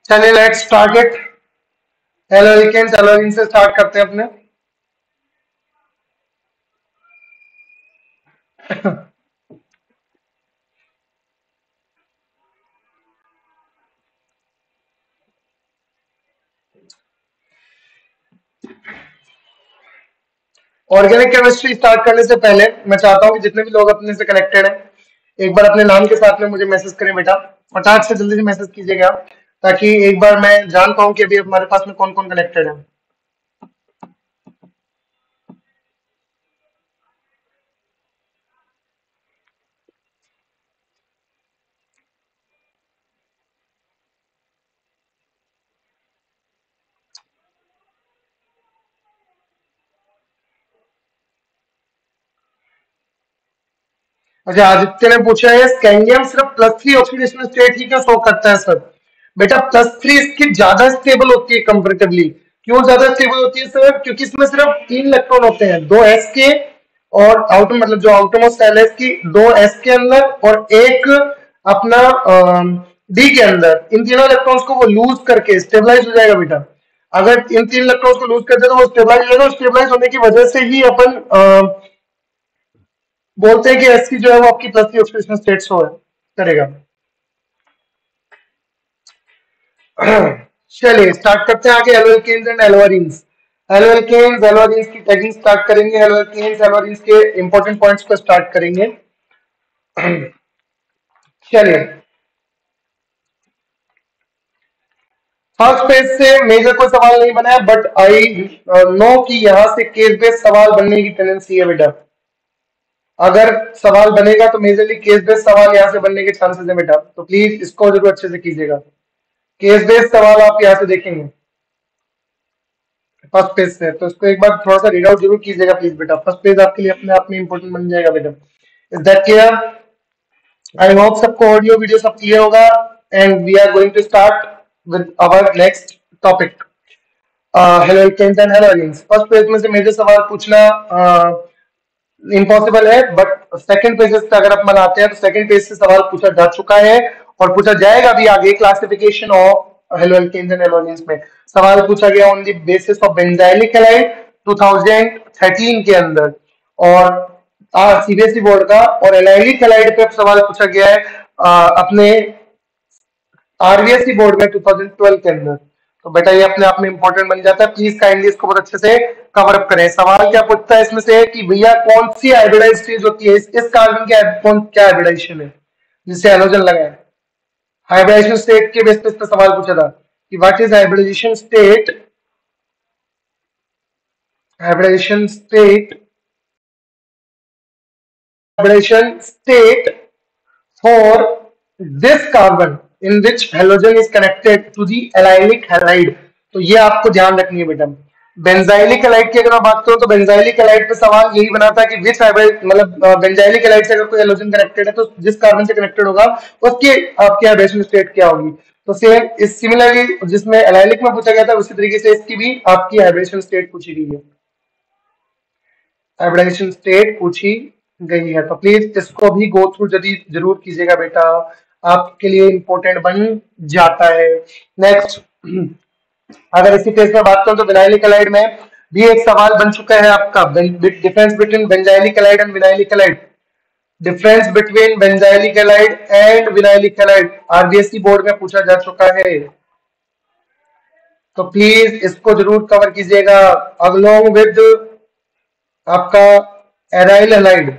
चलिए let's start it. Alkanes alkane से स्टार्ट करते हैं अपने। ऑर्गेनिक केमिस्ट्री स्टार्ट करने से पहले मैं चाहता हूं कि जितने भी लोग अपने से कनेक्टेड हैं एक बार अपने नाम के साथ में मुझे मैसेज करें बेटा, फटाक से जल्दी से मैसेज कीजिएगा ताकि एक बार मैं जान पाऊं कि अभी हमारे पास में कौन कौन कनेक्टेड है। अच्छा, आदित्य ने पूछा है स्कैंडियम सिर्फ प्लस थ्री ऑक्सीडेशन स्टेट ही क्यों शो करता है सर? बेटा प्लस थ्री इसकी ज्यादा स्टेबल होती है कंपेरेटिवली। क्यों ज्यादा स्टेबल होती है सर? क्योंकि इसमें सिर्फ तीन इलेक्ट्रॉन होते हैं, दो एस के और आउटर मतलब जो आउटरमोस्ट सेल है इसकी दो एस के अंदर और एक अपना डी के अंदर। इन तीनों इलेक्ट्रॉन्स को वो लूज करके स्टेबलाइज हो जाएगा बेटा। अगर इन तीन इलेक्ट्रॉन्स को लूज कर दे तो वो स्टेबलाइज हो जाएगा। स्टेबलाइज होने की वजह से ही अपन अ, बोलते हैं कि एस की जो है वो आपकी plus three oxidation state show करेगा। चलिए स्टार्ट करते हैं आगे एल्केन्स एंड एल्वारीन्स। एल्केन्स एल्वारीन्स की टैगिंग स्टार्ट करेंगे। एल्केन्स एल्वारीन्स के इंपॉर्टेंट पॉइंट्स को स्टार्ट करेंगे। चलिए फर्स्ट पेज से मेजर कोई सवाल नहीं बना है बट आई नो कि यहां से केस बेस्ड सवाल बनने की टेंडेंसी है बेटा। अगर सवाल बनेगा तो मेजरली केस बेस्ड सवाल यहां से बनने के चांसेस है बेटा, तो प्लीज इसको जरूर अच्छे से कीजिएगा। केस बेस्ड सवाल आप यहां से देखेंगे फर्स्ट पेज से, तो इसको एक बार थोड़ा सा रीड आउट जरूर कीजिएगा प्लीज बेटा। फर्स्ट पेज आपके लिए अपने आप में इंपॉर्टेंट बन जाएगा बेटा। Is that clear? I hope सबको ऑडियो वीडियो सब क्लियर होगा and we are going to start with our next topic haloalkanes and halogens. First page में से मेजर सवाल पूछना इम्पॉसिबल uh, है बट सेकंड पेज से अगर अपन आते हैं तो सेकंड पेज से सवाल पूछा जा चुका है और पूछा जाएगा भी आगे। Classification of haloalkanes and halogens में सवाल पूछा गया on the basis of benzylic halide two thousand thirteen के अंदर और सीबीएसई बोर्ड का, और एलाइलिक हैलाइड पे सवाल पूछा गया है आ, अपने आरबीएसई बोर्ड में टू थाउजेंड ट्वेल्व के अंदर। तो बेटा ये अपने आप में इंपॉर्टेंट बन जाता है। प्लीज काइंडली इसको बहुत अच्छे से कवर अप करें। सवाल क्या पूछता है इसमें से कि भैया कौन सी हाइब्रिडाइज स्टेज होती है, इस, इस कार्बन की कौन क्या हाइब्रिडाइजेशन है जिससे हैलोजन लगा है। हाइब्रिडाइजेशन स्टेट के बेस पे इस सवाल पूछा था कि what is hybridisation state, hybridisation state hybridisation state for this carbon in which halogen is connected to the allylic halide। तो ये आपको ध्यान रखनी है बेटा। बेंजाइलिक हैलाइड की अगर मैं बात करूं तो बेंजाइलिक हैलाइड पे सवाल यही बना था कि विच हाइब्रिड मतलब बेंजाइलिक हैलाइड से अगर कोई हैलोजन कनेक्टेड है तो जिस कार्बन से कनेक्टेड होगा उसकी आपकी हाइब्रिडेशन स्टेट क्या होगी। तो सेम इस सिमिलरली जिसमें एलाइलिक में पूछा गया था उसी तरीके से इसकी भी आपकी हाइब्रिडेशन स्टेट पूछी गई है, हाइब्रिडेशन स्टेट पूछी गई है। तो प्लीज इसको भी गो थ्रू जरूर कीजिएगा बेटा, आपके लिए इंपॉर्टेंट बन जाता है। नेक्स्ट अगर इसी केस में बात करूं तो विनाइलिक हैलाइड में भी एक सवाल बन चुका है आपका, difference between benzylic halide and vinylic halide. Difference between benzylic halide and vinylic halide RBSE board में पूछा जा चुका है, तो प्लीज इसको जरूर कवर कीजिएगा अलोंग विद आपका एराइल हैलाइड।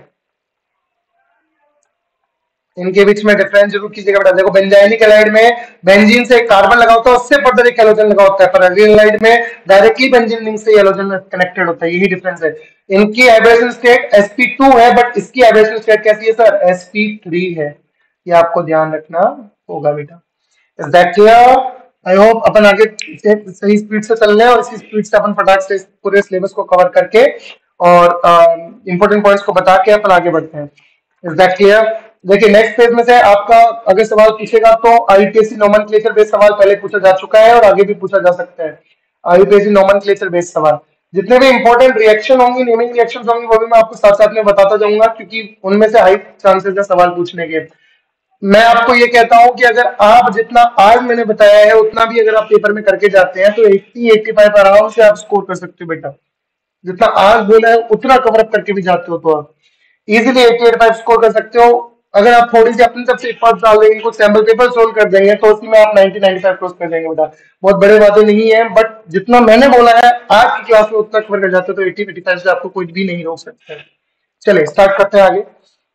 इनके बीच में डिफरेंस जरूर कीजिएगा बेटा। देखो बेंजाइलिक हैलाइड में बेंजीन से कार्बन लगा होता है, उससे फर्दर एक हैलोजन लगा होता है, पर एराइल हैलाइड में डायरेक्टली बेंजीन लिंक से हैलोजन कनेक्टेड होता है, यही डिफरेंस है। इनकी hybridisation state s p two है बट इसकी हाइब्रिडेशन स्टेट कैसी है सर? एस पी थ्री है। ये आपको ध्यान रखना होगा बेटा। Is that clear? I hope अपन आगे सही स्पीड से चल रहे हैं और इसी स्पीड से अपन फटाक से पूरे सिलेबस को कवर करके और इंपॉर्टेंट पॉइंट्स को बता के अपन आगे बढ़ते हैं। Is that clear? देखिए नेक्स्ट पेज में से आपका अगर सवाल पूछेगा तो आईयूपीएसी नोमेनक्लेचर बेस्ड सवाल पहले पूछा जा चुका है और आगे भी पूछा जा सकता है। आईयूपीएसी नोमेनक्लेचर बेस्ड सवाल जितने भी इंपॉर्टेंट रिएक्शन होंगी, नेमिंग रिएक्शंस होंगी, वो भी मैं आपको साथ साथ में बताता जाऊंगा क्योंकि उनमें से हाई चांसेस है सवाल पूछने के। मैं आपको ये कहता हूं कि अगर आप जितना आज मैंने बताया है उतना भी अगर आप पेपर में करके जाते हैं तो अस्सी पचासी आराम से आप स्कोर कर सकते हो बेटा। जितना आज बोला है उतना कवर अप करके भी जाते हो तो आप इजीली अस्सी पचासी स्कोर कर सकते हो। अगर आप थोड़ी सी अपनी तरफ से एफर्ट डाल देंगे, कुछ सैम्पल पेपर सोल्व कर देंगे तो उसमें आप नब्बे पचानवे क्रॉस कर देंगे बेटा। बहुत बड़े बातें नहीं है, बट जितना मैंने बोला है आज की क्लास में उतना कवर कर जाते हो तो अस्सी पचासी से आपको कोई भी नहीं रोक सकता है। चलिए स्टार्ट करते हैं आगे।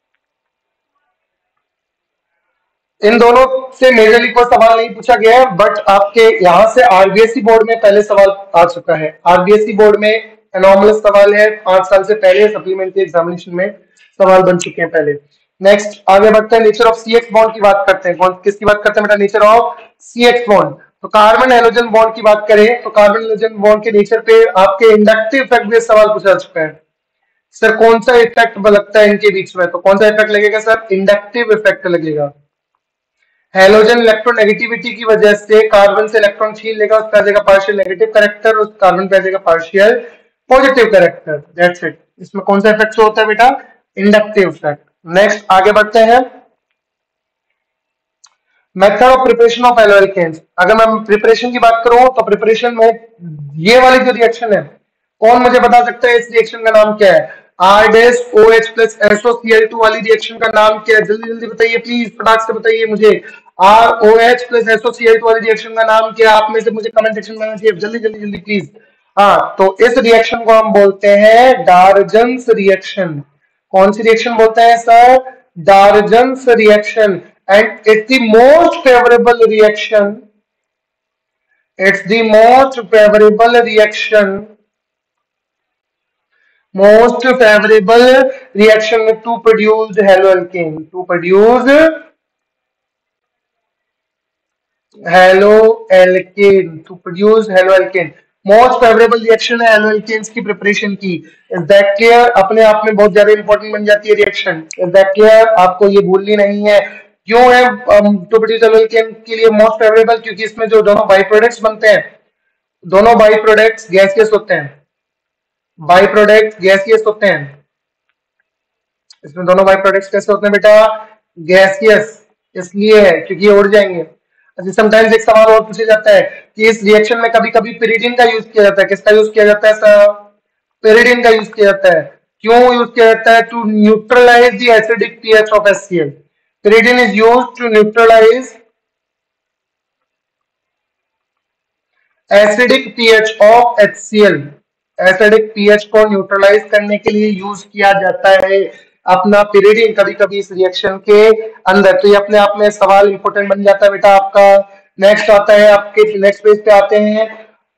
इन दोनों से मेजरली कोई सवाल नहीं पूछा गया है, बट आपके यहाँ से आरबीएसई बोर्ड में पहले सवाल आ चुका है। आरबीएसई बोर्ड में एनॉमलस सवाल है, पांच साल से पहले सप्लीमेंट्री एग्जामिनेशन में सवाल बन चुके हैं पहले। नेक्स्ट आगे बढ़ते हैं, nature of C X bond की बात करते हैं। कौन किसकी बात करते हैं बेटा? Nature of C X bond. तो कार्बन हाइड्रोजन बॉन्ड की बात करें तो कार्बन हाइड्रोजन बॉन्ड के नेचर पे आपके इंडक्टिव इफेक्ट बेस्ड सवाल पूछा जा चुका है। सर कौन सा इफेक्ट लगता है इनके बीच में? तो कौन सा इफेक्ट लगेगा सर? इंडक्टिव इफेक्ट लगेगा। हैलोजन इलेक्ट्रोनेगेटिविटी की वजह से कार्बन से इलेक्ट्रॉन छीन लेगा, उसका आ जाएगा पार्शियल नेगेटिव कैरेक्टर, उस कार्बन पे आ जाएगा partial positive character. That's it. इसमें कौन सा इफेक्ट होता है बेटा? Inductive effect. नेक्स्ट आगे बढ़ते हैं, method of preparation of alkanes. अगर मैं प्रिपरेशन की बात करूं तो प्रिपरेशन में ये वाली जो रिएक्शन है, कौन मुझे बता सकता है इस रिएक्शन का नाम क्या है? R dash O H plus S O C L two वाली रिएक्शन का नाम क्या है? जल्दी जल्दी बताइए प्लीज, फटाक से बताइए मुझे। R O H plus S O C L two वाली रिएक्शन का नाम क्या है? आप में से मुझे कमेंट सेक्शन में चाहिए, जल्दी जल्दी जल्दी प्लीज। हाँ, तो इस रिएक्शन को हम बोलते हैं डार्जन्स रिएक्शन। कौन सी रिएक्शन बोलते हैं sir? Darzens reaction. And it's the most favorable reaction. It's the most favorable reaction. Most favorable reaction to produce haloalkane. To produce haloalkane. To produce haloalkane. Most favourable reaction है alkanes की preparation की। Is that clear? अपने आप में बहुत ज्यादा important बन जाती है रिएक्शन। Is that clear? आपको ये भूलनी नहीं है। क्यों है टू प्रोड्यूस एल्केन के लिए मोस्ट फेवरेबल? क्योंकि इसमें जो दोनों बाई प्रोडक्ट्स बनते हैं, दोनों बाई प्रोडक्ट्स गैसियस होते हैं। बाई प्रोडक्ट्स गैसियस होते हैं। इसमें दोनों बाई प्रोडक्ट्स कैसे होते हैं बेटा? गैसियस। इसलिए है क्योंकि ये उड़ जाएंगे। अच्छा, समटाइम्स एक सवाल और पूछा जाता है कि इस रिएक्शन में कभी कभी पिरिडीन का यूज किया जाता है। किसका यूज किया जाता है सर? पिरिडीन का यूज किया जाता है। क्यों यूज किया जाता है? To neutralise the acidic pH of HCl. Pyridine is used to neutralize acidic pH of H C l। Acidic pH को न्यूट्रलाइज करने के लिए यूज किया जाता है अपना पिरिडीन कभी कभी इस रिएक्शन के अंदर। तो ये अपने आप में सवाल इंपोर्टेंट बन जाता है बेटा आपका। नेक्स्ट आता है आपके नेक्स्ट पेज पे आते हैं,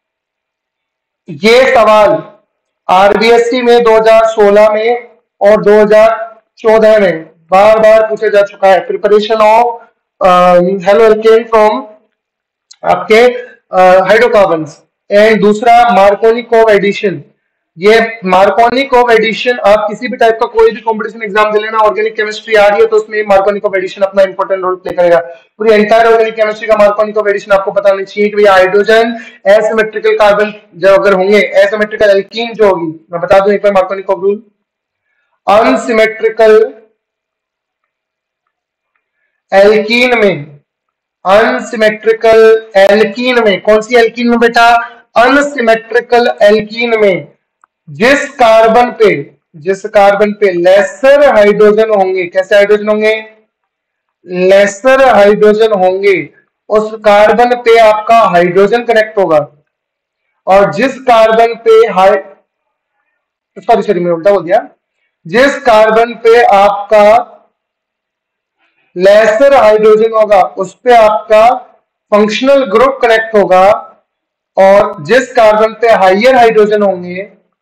ये सवाल आरबीएससी में दो हज़ार सोलह में और दो हज़ार चौदह में बार बार पूछा जा चुका है। प्रिपरेशन ऑफ हेलोअल्केन फ्रॉम आपके हाइड्रोकार्बन्स। एंड दूसरा मार्कोनिकोव एडिशन। ये मार्कोनिकोव एडिशन आप किसी भी टाइप का कोई भी कंपटीशन एग्जाम दे लेना, ऑर्गेनिक केमिस्ट्री आ रही है तो उसमें मार्कोनिकोव एडिशन अपना इंपॉर्टेंट रोल प्ले करेगा। पूरी एंटायर ऑर्गेनिक केमिस्ट्री का मार्कोनिकोव एडिशन आपको पता नहीं चाहिए कि भैया हाइड्रोजन एसिमेट्रिकल कार्बन जो अगर होंगे, एसिमेट्रिकल एल्कीन जो होगी, मैं बता दूं एक बार मार्कोनिकोव रूल। अनसिमेट्रिकल एल्कीन में, अनसिमेट्रिकल एल्कीन में, कौन सी एल्कीन में बेटा? अनसिमेट्रिकल एल्कीन में जिस कार्बन पे जिस कार्बन पे लेसर हाइड्रोजन होंगे, कैसे हाइड्रोजन होंगे? लेसर हाइड्रोजन होंगे, उस कार्बन पे आपका हाइड्रोजन कनेक्ट होगा। और जिस कार्बन पे हाई सॉरी सॉरी मैं उल्टा बोल दिया, जिस कार्बन पे आपका लेसर हाइड्रोजन होगा उस पे आपका फंक्शनल ग्रुप कनेक्ट होगा। और जिस कार्बन पे हाइयर हाइड्रोजन होंगे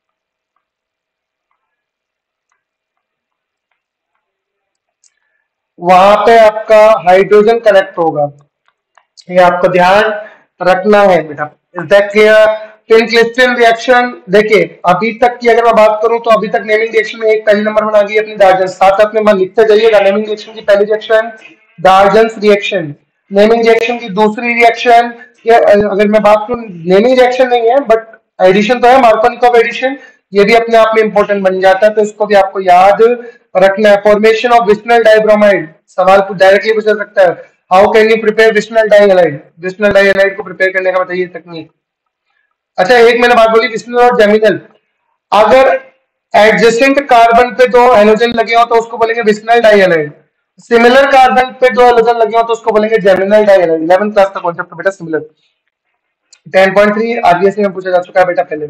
वहां पे आपका हाइड्रोजन कनेक्ट होगा। ये आपको ध्यान रखना है बेटा। Is that clear? Finkelstein reaction देखिए, अभी तक की अगर मैं बात करूं तो अभी तक नेमिंग रिएक्शन में एक पहली नंबर बना गई अपनी डार्जन। साथ साथ में मैं लिखते जाइएगा, नेमिंग रिएक्शन की पहली reaction Darzens reaction. Naming reaction की दूसरी रिएक्शन, अगर मैं बात करूं नेमिंग रिएक्शन नहीं है बट एडिशन तो है, मार्कोनिकोव एडिशन। ये भी अपने आप में इंपॉर्टेंट बन जाता है, तो इसको भी आपको याद रखना है। फॉर्मेशन ऑफ विस्नल डाइब्रोमाइड, सवाल डायरेक्टली पूछा सकता है, how can you prepare vicinal dihalide, vicinal dihalide को प्रिपेयर करने का बताइए टेक्निक। अच्छा, एक मैंने बात बोली विस्नल और जेमिनल, अगर एडजेसेंट कार्बन पे दो हेलोजन लगे हो तो उसको बोलेंगे विस्नल डाइहैलाइड, सिमिलर कार्बन पे दो हेलोजन लगे हो तो उसको बोलेंगे जेमिनल डाइहैलाइड। इलेवेंथ क्लास का कॉन्सेप्ट बेटा similar. Ten point three RBSE में पूछा जा चुका है बेटा पहले।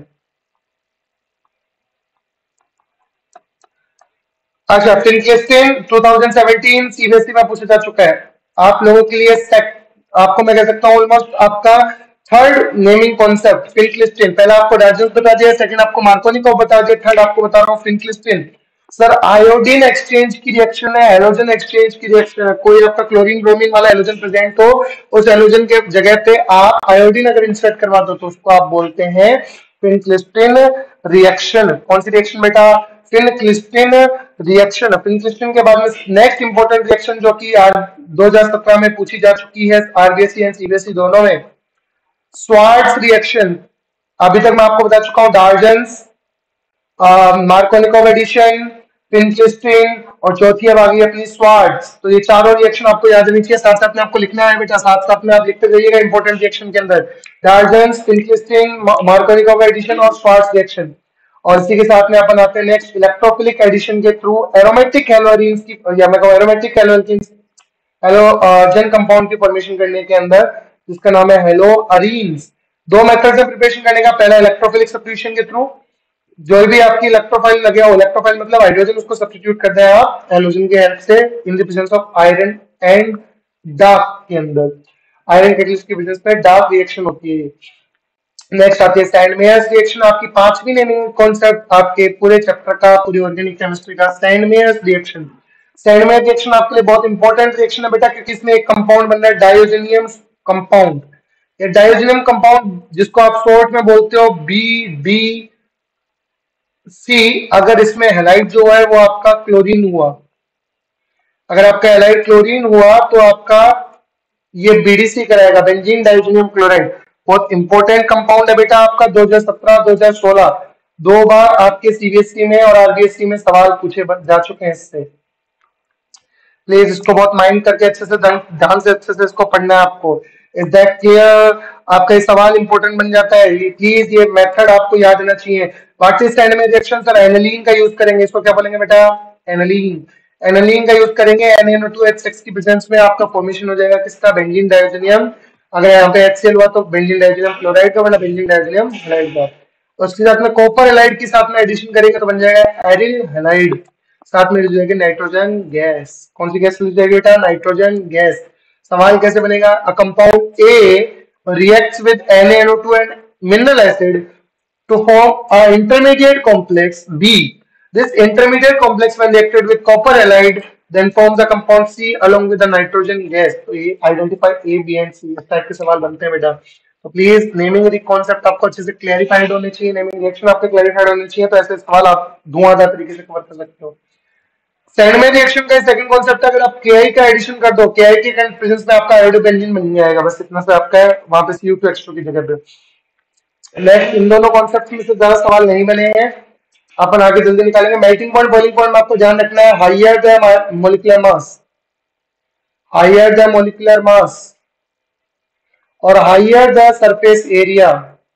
अच्छा, Finkelstein two thousand seventeen CBSE में पूछा जा चुका है। आप लोगों के लिए सेक, आपको मैं कह सकता हूँ ऑलमोस्ट आपका थर्ड नेमिंग कॉन्सेप्ट फिनक्लिस्टिन। पहला आपको डायजेस्ट बता दिया, सेकंड आपको मार्कोनिकोव बता दिया, थर्ड आपको बता रहा हूँ फिनक्लिस्टिन। सर आयोडीन एक्सचेंज की रिएक्शन है, हेलोजन एक्सचेंज की रिएक्शन है। कोई आपका क्लोरीन ब्रोमीन वाला हेलोजन प्रेजेंट हो, उस हेलोजन के जगह पे आप आयोडीन अगर इंसर्ट करवा दो तो उसको आप बोलते हैं फिनक्लिस्टिन रिएक्शन। कौन सी रिएक्शन बेटा? फिनक्लिस्टिन रिएक्शन। फिनक्लिस्टिन के बाद में नेक्स्ट इंपॉर्टेंट रिएक्शन जो कि आज दो हज़ार सत्रह में पूछी जा चुकी है आरबीएससी एंड सीबीएसई दोनों में, स्वार्ट्स रिएक्शन। अभी तक मैं आपको बता चुका हूं डार्जन्स, मार्कोनिकोव एडिशन, फिनक्लिस्टिन और चौथी अब आ गई अपनी स्वार्ट्स। तो ये चारों रिएक्शन आपको याद रहनी चाहिए, साथ साथ में आपको लिखना है बेटा, साथ साथ में आप लिखते जाइएगा इंपॉर्टेंट रिएक्शन के अंदर, डार्जन्स, फिनक्लिस्टिन, मार्कोनिकोव एडिशन और स्वार्ट्स रिएक्शन। और इसी के साथ में अपन आते हैं नेक्स्ट इलेक्ट्रोफिलिक एडिशन के थ्रू एरोमेटिक हैलोजेंस की, या मैं कहूं एरोमेटिक हैलोजेंस हेलोजन कंपाउंड की फॉर्मेशन करने के अंदर, जिसका नाम है हेलो अरीन्स। दो मेथड से प्रिपरेशन करने का, पहला इलेक्ट्रोफिलिक सब्स्टिट्यूशन के थ्रू, जो भी आपकी इलेक्ट्रोफाइल लगे हो, इलेक्ट्रोफाइल मतलब हाइड्रोजन, उसको सब्स्टिट्यूट करते हैं आप हेलोजन के हेल्प से in the presence of iron and dark के अंदर, आयरन कैटलिस्ट की प्रेजेंस में डार्क रिएक्शन होती है। नेक्स्ट आती है सैंडमेयर्स रिएक्शन, आपकी पांचवी नेमिंग कॉन्सेप्ट आपके पूरे चैप्टर का, पूरी ऑर्गेनिक केमिस्ट्री का, सैंडमेयर्स रिएक्शन। सैंडमेयर रिएक्शन आपके लिए बहुत इंपॉर्टेंट रिएक्शन है बेटा, क्योंकि इसमें एक कंपाउंड बन रहा है डायोजेनियम कंपाउंड। ये डायोजेनियम कंपाउंड जिसको आप शॉर्ट में बोलते हो बी डी सी, अगर इसमें हैलाइड जो है वो आपका क्लोरीन हुआ, अगर आपका हैलाइड क्लोरीन हुआ तो आपका ये बीडीसी कराएगा, बेंजीन डाइजेनियम क्लोराइड। बहुत इंपॉर्टेंट कंपाउंड है बेटा आपका, दो हज़ार सत्रह दो हज़ार सोलह दो बार आपके सीबीएसई में और आरबीएसई में सवाल पूछे जा चुके हैं इससे। प्लीज इसको बहुत माइंड करके अच्छे से ध्यान से अच्छे से इसको पढ़ना है आपको। Is that clear? आपका ये सवाल इंपॉर्टेंट बन जाता है, प्लीज ये मेथड आपको याद रहना चाहिए। What is Sandmeyer reaction? Sir aniline का यूज करेंगे, इसको क्या बोलेंगे बेटा? एनालीन। एनालीन का यूज करेंगे, N N O two H six की प्रेजेंस में आपका फॉर्मेशन हो जाएगा किसका? Benzene diazonium. अगर यहाँ पे HCl हुआ तो बेंजीन डाइजेनियम क्लोराइड का, मतलब बेंजीन डाइजेनियम हैलाइड का। उसके साथ में कॉपर हैलाइड के साथ में एडिशन करेंगे तो बन जाएगा एरिल हैलाइड, साथ में जाएगी नाइट्रोजन गैस। कौन सी गैस जाएगी बेटा? Nitrogen gas. सवाल कैसे बनेगा? A compound A reacts with N A N O two and mineral acid to form a intermediate complex B. This intermediate complex when reacted with copper halide then forms the compound C along with the nitrogen gas. तो ये identify A, B and C इस type के सवाल बनते हैं बेटा। तो please naming concept आपको अच्छे से क्लैरिफाइड होने चाहिए, नेमिंग रिएक्शन आपके क्लैरिफाइड होने चाहिए, तो ऐसे सवाल आप धुआंधार तरीके से कवर कर सकते हो। सैंडमेयर रिएक्शन का सेकंड कॉन्सेप्ट, अगर आप Ki का एडिशन कर दो, Ki के प्रेजेंस में आपका आयोडोबेंजीन बन जाएगा, बस इतना से आपका है, वहां पे C O two H two की जगह पे। नेक्स्ट, इन दोनों कॉन्सेप्ट में से ज्यादा सवाल नहीं बने हैं, अपन आगे जल्दी निकालेंगे। मेल्टिंग पॉइंट, बॉइलिंग पॉइंट में आपको ध्यान रखना है, higher the molecular mass, higher the molecular mass और higher the surface area,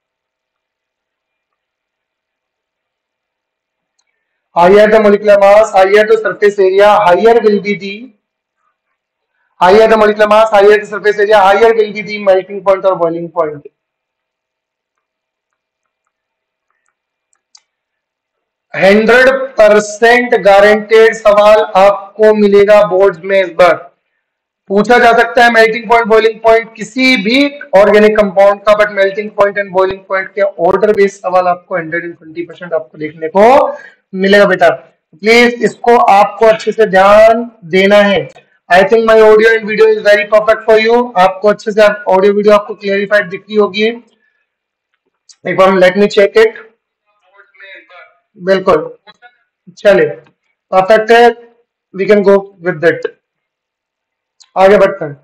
higher the molecular mass, higher the surface area, higher will be the, higher the molecular mass, higher the surface area, higher will be the melting point और boiling point. Hundred percent guaranteed सवाल आपको मिलेगा board में इस बार, पूछा जा सकता है मेल्टिंग पॉइंट बॉइलिंग पॉइंट किसी भी ऑर्गेनिक कंपाउंड का, but melting point and boiling point के ऑर्डर बेस्ड सवाल आपको हंड्रेड ट्वेंटी परसेंट आपको देखने को मिलेगा बेटा। प्लीज इसको आपको अच्छे से ध्यान देना है। I think my audio and video is very perfect for you, आपको अच्छे से ऑडियो वीडियो आपको क्लियरिफाइड दिख रही होगी, एक बार लेट मी चेक इट। बिल्कुल, चलिए परफेक्ट है, we can go with that. आगे बढ़ते हैं,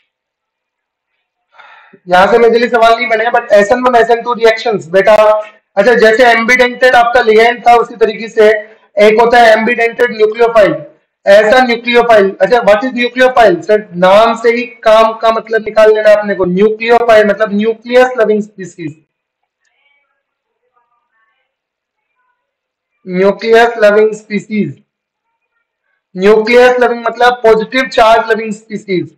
यहां से मेरे लिए सवाल नहीं बने, but S N one S N two reactions बेटा, अच्छा, जैसे एम्बिडेंटेड आपका लिगैंड था उसी तरीके से एक होता है एम्बिडेंटेड न्यूक्लियोफाइल। ऐसा न्यूक्लियोफाइल, अच्छा व्हाट इज न्यूक्लियोफाइल सर, नाम से ही काम का मतलब निकाल लेना अपने को। न्यूक्लियोफाइल मतलब nucleus loving species. Nucleus loving species, nucleus loving मतलब पॉजिटिव चार्ज लविंग स्पीसीज।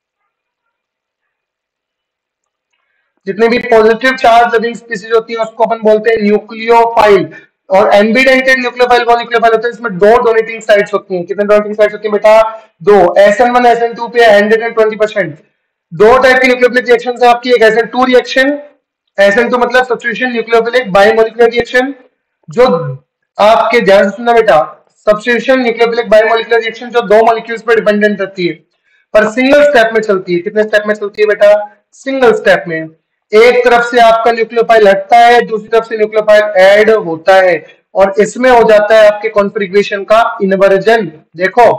जितने भी पॉजिटिव चार्ज लविंग स्पीसीज होती है उसको अपन बोलते हैं न्यूक्लियोफाइल। और एम्बिडेंटेड न्यूक्लियोफाइल वो न्यूक्लियोफाइल होते हैं इसमें दो डोनेटिंग साइट्स होती हैं। कितने डोनेटिंग साइट्स होती है बेटा? दो। S N one S N two पे हंड्रेड एंड ट्वेंटी परसेंट। दो टाइप की न्यूक्लियोफिलिक रिएक्शन है आपकी, एक S N two reaction. S N two मतलब सब्स्टिट्यूशन न्यूक्लियोफिलिक बायोमोलिकुलर रिएक्शन। जो आपके ध्यान से सुनना बेटा, सब्स्टिट्यूशन न्यूक्लियोफिलिक बायोमोलिकुलर रिएक्शन जो दो मॉलिक्यूल्स पर डिपेंडेंट रहती है पर सिंगल स्टेप में चलती है। कितने स्टेप में चलती है बेटा? सिंगल स्टेप में। एक तरफ से आपका न्यूक्लियोफाइल हटता है, दूसरी तरफ से न्यूक्लियोफाइल ऐड होता है और इसमें हो जाता है आपके कॉन्फ़िगरेशन का इन्वर्जन। देखो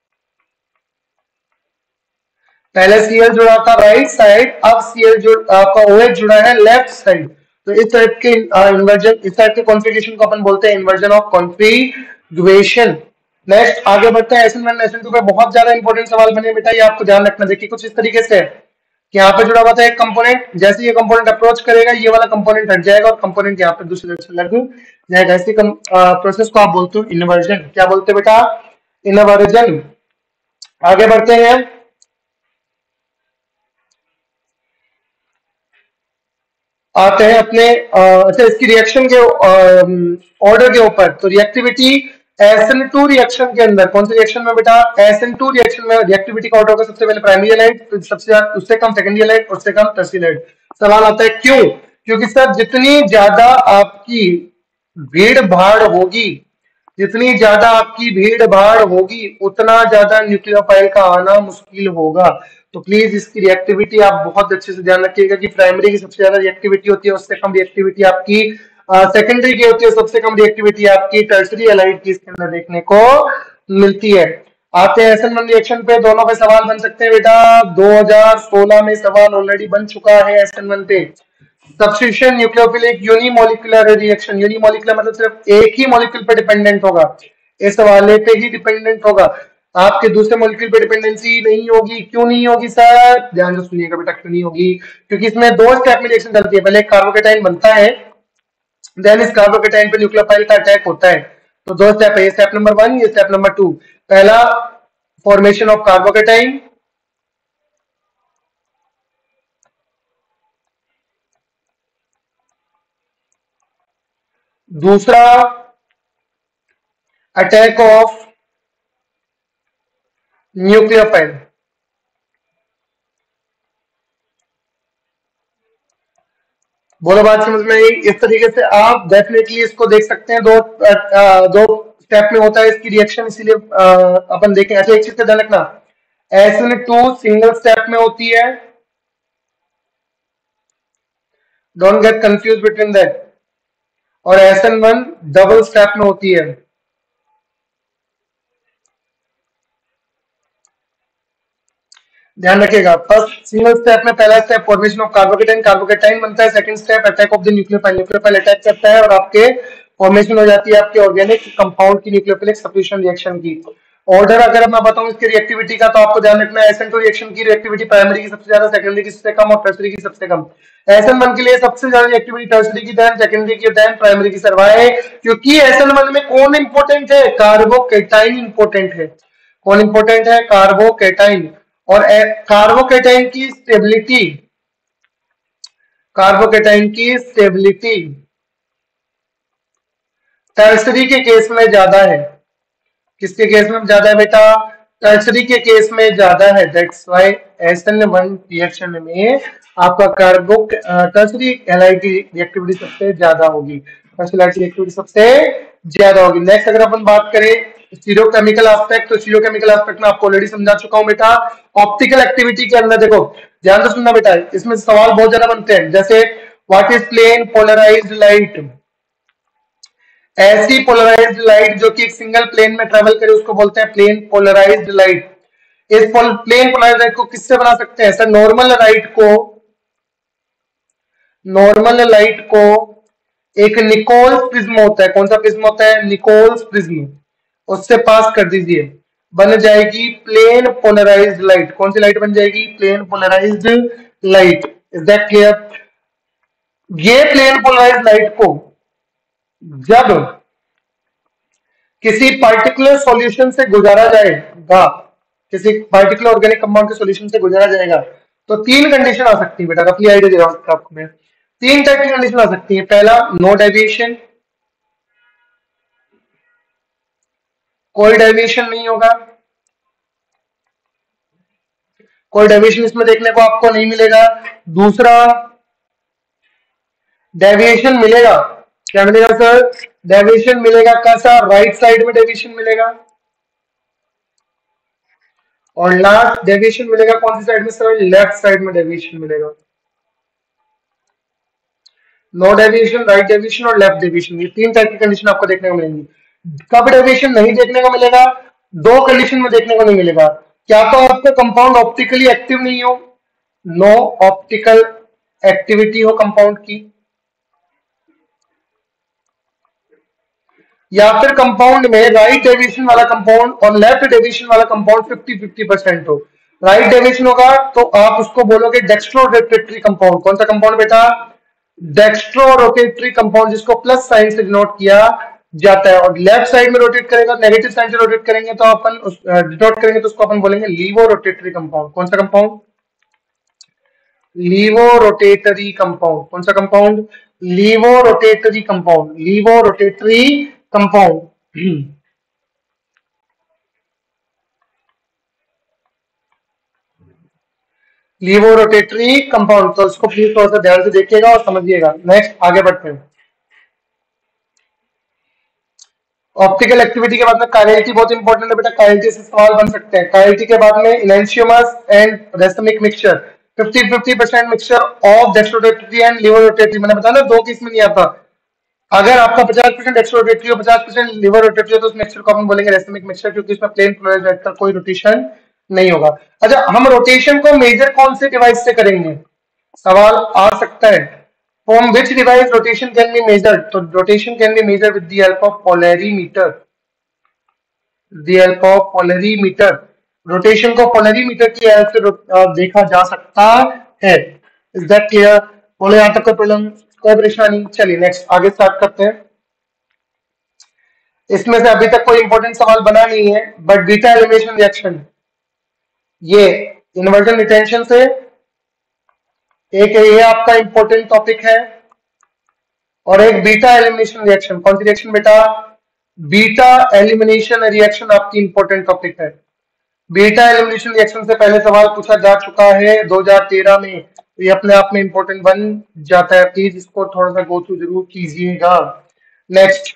पहले सीएल जुड़ा था राइट साइड, अब सीएल जुड़ आपका ओएच जुड़ा है लेफ्ट साइड। तो इस टाइप के इन्वर्जन, इस टाइप के कॉन्फ़िगरेशन को अपन बोलते हैं इन्वर्जन ऑफ कॉन्फ़िगरेशन। नेक्स्ट आगे बढ़ते हैं। एसएन वन एसएन टू पे बहुत ज्यादा इंपॉर्टेंट सवाल बने बेटा, ये आपको ध्यान रखना। देखिए कुछ इस तरीके से कि यहाँ पे जुड़ा हुआ था एक कंपोनेंट, जैसे ये कंपोनेंट अप्रोच करेगा ये वाला कंपोनेंट हट जाएगा और कंपोनेंट यहाँ पे दूसरी तरफ से लग जाएगा। ऐसी प्रोसेस को आप बोलते हो इन्वर्जन। क्या बोलते हैं बेटा? इन्वर्जन। आगे बढ़ते हैं। आते हैं अपने अच्छा इसकी रिएक्शन के ऑर्डर के ऊपर। तो reactivity S N two reaction के अंदर, कौन सी रिएक्शन में बेटा? एस एन टू रिएक्शन में रिएक्टिविटी का ऑर्डर होगा सबसे पहले प्राइमरी एलाइड, फिर सबसे उससे कम सेकेंडरी एलाइड, उससे कम टर्शियरी एलाइड। सवाल आता है क्यों? क्योंकि सर जितनी ज्यादा आपकी भीड़ भाड़ होगी, जितनी ज्यादा आपकी भीड़ भाड़ होगी उतना ज्यादा न्यूक्लियोफाइल का आना मुश्किल होगा। तो प्लीज इसकी रिएक्टिविटी आप बहुत अच्छे से ध्यान रखिएगा कि प्राइमरी की सबसे ज्यादा रिएक्टिविटी होती है, उससे कम रिएक्टिविटी आपकी सेकेंडरी की होती है, सबसे कम रिएक्टिविटी आपकी टर्सरी एलाइड की इसके अंदर देखने को मिलती है। आते हैं एसएन वन रिएक्शन पे, दोनों पे सवाल बन सकते हैं बेटा। दो हज़ार सोलह में सवाल ऑलरेडी बन चुका है एसएन वन पे। Substitution nucleophilic unimolecular reaction, unimolecular मतलब सिर्फ एक ही मॉलिक्यूल पे डिपेंडेंट होगा, इस वाले पे ही डिपेंडेंट होगा, आपके दूसरे मॉलिक्यूल पे डिपेंडेंसी नहीं होगी। क्यों नहीं होगी सर? ध्यान से सुनिएगा बेटा, क्यों नहीं होगी? क्योंकि इसमें दो स्टेप में रिएक्शन चलती है। पहले कार्बोकेटाइन बनता है, देन इस कार्बोकेटाइन पे न्यूक्लियोफाइल का अटैक होता है। तो दो स्टेप है, ये स्टेप नंबर वन, ये स्टेप नंबर टू। पहला फॉर्मेशन ऑफ कार्बोकेटाइन, दूसरा अटैक ऑफ न्यूक्लियोफाइल। बोलो बात समझ में आई? इस तरीके से आप डेफिनेटली इसको देख सकते हैं। दो आ, दो स्टेप में होता है इसकी रिएक्शन, इसीलिए अपन देखें। अच्छा एक चीज का ध्यान रखना, S N two single step में होती है, don't get confuse between that. और S N one double step में होती है। ध्यान रखिएगा, फर्स्ट सिंगल स्टेप में पहला step formation of carbocation, carbocation बनता है। Second step attack of the nucleophile, nucleophile attack करता है और आपके फॉर्मेशन हो जाती है आपके ऑर्गेनिक कंपाउंड की, न्यूक्लियोफिलिक सब्स्टिट्यूशन रिएक्शन की। ऑर्डर अगर मैं बताऊं इसकी रिएक्टिविटी का तो आपको ध्यान रखना है, एस एन टू रिएक्शन की रिएक्टिविटी प्राइमरी की सबसे ज्यादा, सेकेंडरी की सबसे कम और टर्सरी की सबसे कम। एस एन वन के लिए सबसे ज्यादा रिएक्टिविटी टर्सरी की, देन सेकेंडरी की, देन प्राइमरी की। सरवाए क्योंकि एस एन वन में कौन इंपॉर्टेंट है? कार्बोकेटाइन इंपॉर्टेंट है। कौन इंपॉर्टेंट है? कार्बोकेटाइन। और कार्बोकेटाइन की स्टेबिलिटी, कार्बोकेटाइन की स्टेबिलिटी टर्सरी के केस में ज्यादा है। किसके केस में ज्यादा है बेटा? टर्सरी के केस में ज्यादा है। That's why S N one reaction में आपका कार्बो टर्सरी हैलाइड की रिएक्टिविटी सबसे ज्यादा होगी, टर्सरी हैलाइड की रिएक्टिविटी सबसे ज्यादा होगी। नेक्स्ट अगर अपन बात करें स्टीरियोकेमिकल एस्पेक्ट, तो स्टीरियोकेमिकल एस्पेक्ट में आपको ऑलरेडी समझा चुका हूं बेटा। ऑप्टिकल एक्टिविटी के अंदर देखो ध्यान से सुनना बेटा, इसमें सवाल बहुत ज्यादा बनते हैं। जैसे what is plane polarized light? ऐसी पोलराइज्ड लाइट जो कि एक सिंगल प्लेन में ट्रेवल करे उसको बोलते हैं प्लेन पोलराइज्ड लाइट। इस प्लेन पोलराइज्ड लाइट को किससे बना सकते हैं सर? नॉर्मल लाइट को, नॉर्मल लाइट को एक निकोल्स प्रिज्म होता है, कौन सा प्रिज्म होता है? निकोल्स प्रिज्म, उससे पास कर दीजिए, बन जाएगी प्लेन पोलराइज्ड लाइट। कौन सी लाइट बन जाएगी? Plane polarized light. Is that clear? ये प्लेन पोलराइज्ड लाइट को जब किसी पर्टिकुलर सॉल्यूशन से गुजारा जाएगा, किसी पर्टिकुलर ऑर्गेनिक कंपाउंड के सॉल्यूशन से गुजारा जाएगा, तो तीन कंडीशन आ सकती है बेटा, रफली आइडिया दे रहा हूं आपको मैं। तीन टाइप की कंडीशन आ सकती है। पहला, नो डेविएशन, कोई डेविएशन नहीं होगा, कोई डेविएशन इसमें देखने को आपको नहीं मिलेगा। दूसरा, डेविएशन मिलेगा, क्या मिलेगा सर? डेविएशन मिलेगा, कैसा? राइट साइड में डेविएशन मिलेगा। और लास्ट डेविएशन मिलेगा कौन सी साइड में सर? लेफ्ट साइड में डेविएशन मिलेगा। नो डेविएशन, राइट डेविएशन और लेफ्ट डेविएशन, ये तीन टाइप की कंडीशन आपको देखने को मिलेंगी। कब डेविएशन नहीं देखने को मिलेगा? दो कंडीशन में देखने को नहीं मिलेगा। क्या तो आपका कंपाउंड ऑप्टिकली एक्टिव नहीं हो, नो ऑप्टिकल एक्टिविटी हो कंपाउंड की, या फिर कंपाउंड में राइट डेविएशन वाला कंपाउंड और लेफ्ट डेविएशन वाला कंपाउंड फिफ्टी फिफ्टी परसेंट हो। राइट डेविएशन होगा तो आप उसको बोलोगे डेक्स्ट्रो रोटेटरी कंपाउंड। कौन सा कंपाउंड बेटा? डेक्स्ट्रो रोटेटरी कंपाउंड, जिसको प्लस साइन से डिनोट किया जाता है। और लेफ्ट साइड में रोटेट करेगा, नेगेटिव साइन से रोटेट करेंगे तो अपन डिनोट करेंगे तो उसको अपन बोलेंगे लीवो रोटेटरी कंपाउंड। कौन सा कंपाउंड? Laevo rotatory compound. कौन सा compound? Laevo rotatory compound, laevo rotatory compound. Laevo rotatory compound, तो इसको प्लीज थोड़ा सा ध्यान से देखिएगा और समझिएगा। नेक्स्ट आगे बढ़ते हैं। ऑप्टिकल एक्टिविटी के बाद में कायलिटी बहुत इंपॉर्टेंट है बेटा, कायलिटी से सवाल बन सकते हैं। कायलिटी के बाद में enantiomers and racemic mixture, fifty fifty percent mixture of dextrorotatory and laevo rotatory. मैंने बताया ना दो केस में नहीं आता। अगर आपका पचास परसेंट डेक्स्ट्रोरोटेटरी और पचास परसेंट लीवो रोटेटरी हो तो उस मिक्सचर को हम बोलेंगे रेसमिक मिक्सचर, क्योंकि इसमें प्लेन पोलराइज्ड का कोई रोटेशन नहीं होगा। अच्छा, हम रोटेशन को मेजर कौन से डिवाइस से करेंगे? सवाल आ सकता है। From which device rotation can be measured? तो rotation can be measured with the help of polarimeter. The help of polarimeter. Rotation को polarimeter की हेल्प से uh, देखा जा सकता है। Is that clear? बोले यहाँ तक कोई प्रॉब्लम, कोई परेशानी? चलिए नेक्स्ट आगे स्टार्ट करते हैं। इसमें से अभी तक कोई इंपॉर्टेंट सवाल बना नहीं है, बट बीटा एलिमिनेशन रिएक्शन, ये इन्वर्जन रिटेंशन से एक ये आपका इंपॉर्टेंट टॉपिक है, और एक बीटा एलिमिनेशन रिएक्शन। कौन सी रिएक्शन बेटा? बीटा एलिमिनेशन रिएक्शन आपकी इंपॉर्टेंट टॉपिक है। बीटा एलिमिनेशन रिएक्शन से पहले सवाल पूछा जा चुका है दो हज़ार तेरह में, तो ये अपने आप में इंपॉर्टेंट बन जाता है। प्लीज इसको थोड़ा सा गो थ्रू जरूर कीजिएगा। नेक्स्ट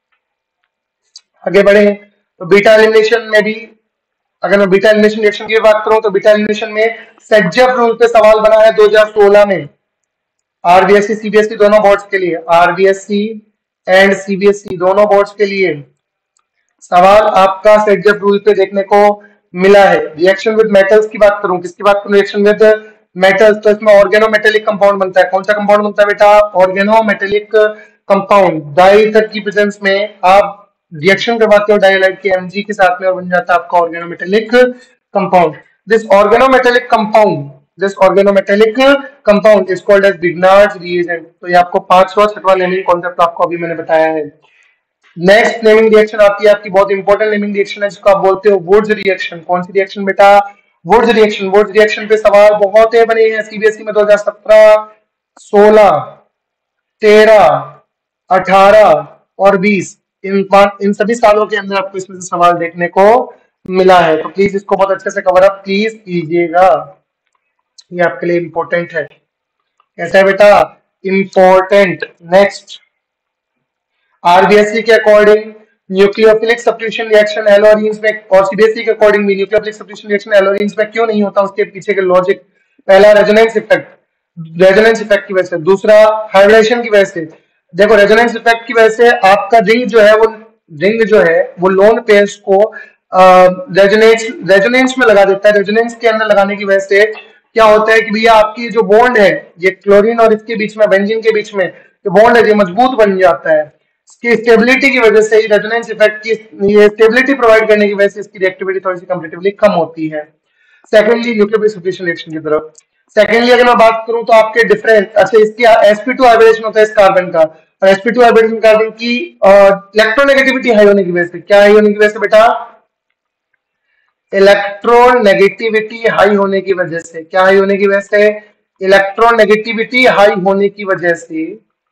आगे बढ़े तो बीटा एलिमिनेशन में भी, अगर मैं बीटा एलिमिनेशन रिएक्शन की बात करूं तो बीटा एलिमिनेशन में सेटजप रूल पे सवाल बना है दो हज़ार सोलह में, आरबीएससी सीबीएसई दोनों बोर्ड्स के लिए, आरबीएससी एंड सीबीएसई दोनों बोर्ड्स के लिए सवाल आपका सेटजप रूल पे देखने को मिला है। रिएक्शन विद मेटल्स की बात करूं, किसकी बात करूं? रिएक्शन विद मेटल्स, तो इसमें ऑर्गेनोमेटेलिक कंपाउंड बनता है। कौन सा कंपाउंड बनता है बेटा? Organometallic compound. डाइईथर की प्रेजेंस में आप रिएक्शन करवाते हो डाइहाइड के एमजी के साथ में और बन जाता है आपका organometallic compound. This organometallic compound this organometallic compound is called as Grignard's reagent। तो ये आपको पांचवा छठवां नेमिंग कॉन्सेप्ट आपको अभी मैंने बताया है। नेक्स्ट नेमिंग रिएक्शन आती है आपकी, बहुत इंपॉर्टेंट नेमिंग रिएक्शन है जिसको आप बोलते हो वुड्स रिएक्शन। कौन सी रिएक्शन बेटा? Wurtz reaction. वुड्स रिएक्शन पे सवाल बहुत है बने हैं सीबीएसई में दो हज़ार सत्रह, सोलह, तेरह, अठारह और बीस, इन इन सभी सालों के अंदर आपको इसमें से सवाल देखने को मिला है। तो प्लीज इसको बहुत अच्छे से कवर अप प्लीज कीजिएगा, ये आपके लिए इंपॉर्टेंट है। कैसा है बेटा? इंपॉर्टेंट। नेक्स्ट, आरबीएससी के according nucleophilic substitution reaction haloarenes में, और सीबीएसई के अकॉर्डिंग भी न्यूक्लियोफिलिक सब्स्टिट्यूशन रिएक्शन एलोरीन्स में क्यों नहीं होता, उसके पीछे के लॉजिक। पहला, रेजोनेंस इफेक्ट, रेजोनेंस इफेक्ट की वजह से। दूसरा, हाइब्रिडेशन की वजह से। देखो रेजोनेंस इफेक्ट की वजह से आपका रिंग जो है वो रिंग जो है वो लोन पेयर्स को रेजोनेंस रेजोनेंस में लगा देता है। रेजोनेंस के अंदर लगाने की वजह से क्या होता है कि भैया आपकी जो बॉन्ड है ये क्लोरीन और इसके बीच में, बेंजीन के बीच में, ये बॉन्ड है, ये मजबूत बन जाता है। इसकी स्टेबिलिटी की वजह से, रेजोनेंस इफेक्ट की ये स्टेबिलिटी प्रोवाइड करने की वजह से इसकी रिएक्टिविटी थोड़ी सी कंपैरेटिवली कम होती है। सेकेंडली न्यूक्लियोफिलिक सब्स्टिट्यूशन रिएक्शन की तरफ, सेकेंडली अगर मैं बात करूं तो आपके डिफरेंट, अच्छा इसकी एसपी टू हाइब्रिडेशन होता है इस कार्बन का, और एसपी टू हाइब्रिडेशन कार्बन की इलेक्ट्रोनेगेटिविटी हाई होने की वजह से, क्या हाई होने की वजह से बेटा, इलेक्ट्रोनेगेटिविटी हाई होने की वजह से, क्या हाई होने की वजह से, इलेक्ट्रोनेगेटिविटी हाई होने की वजह से,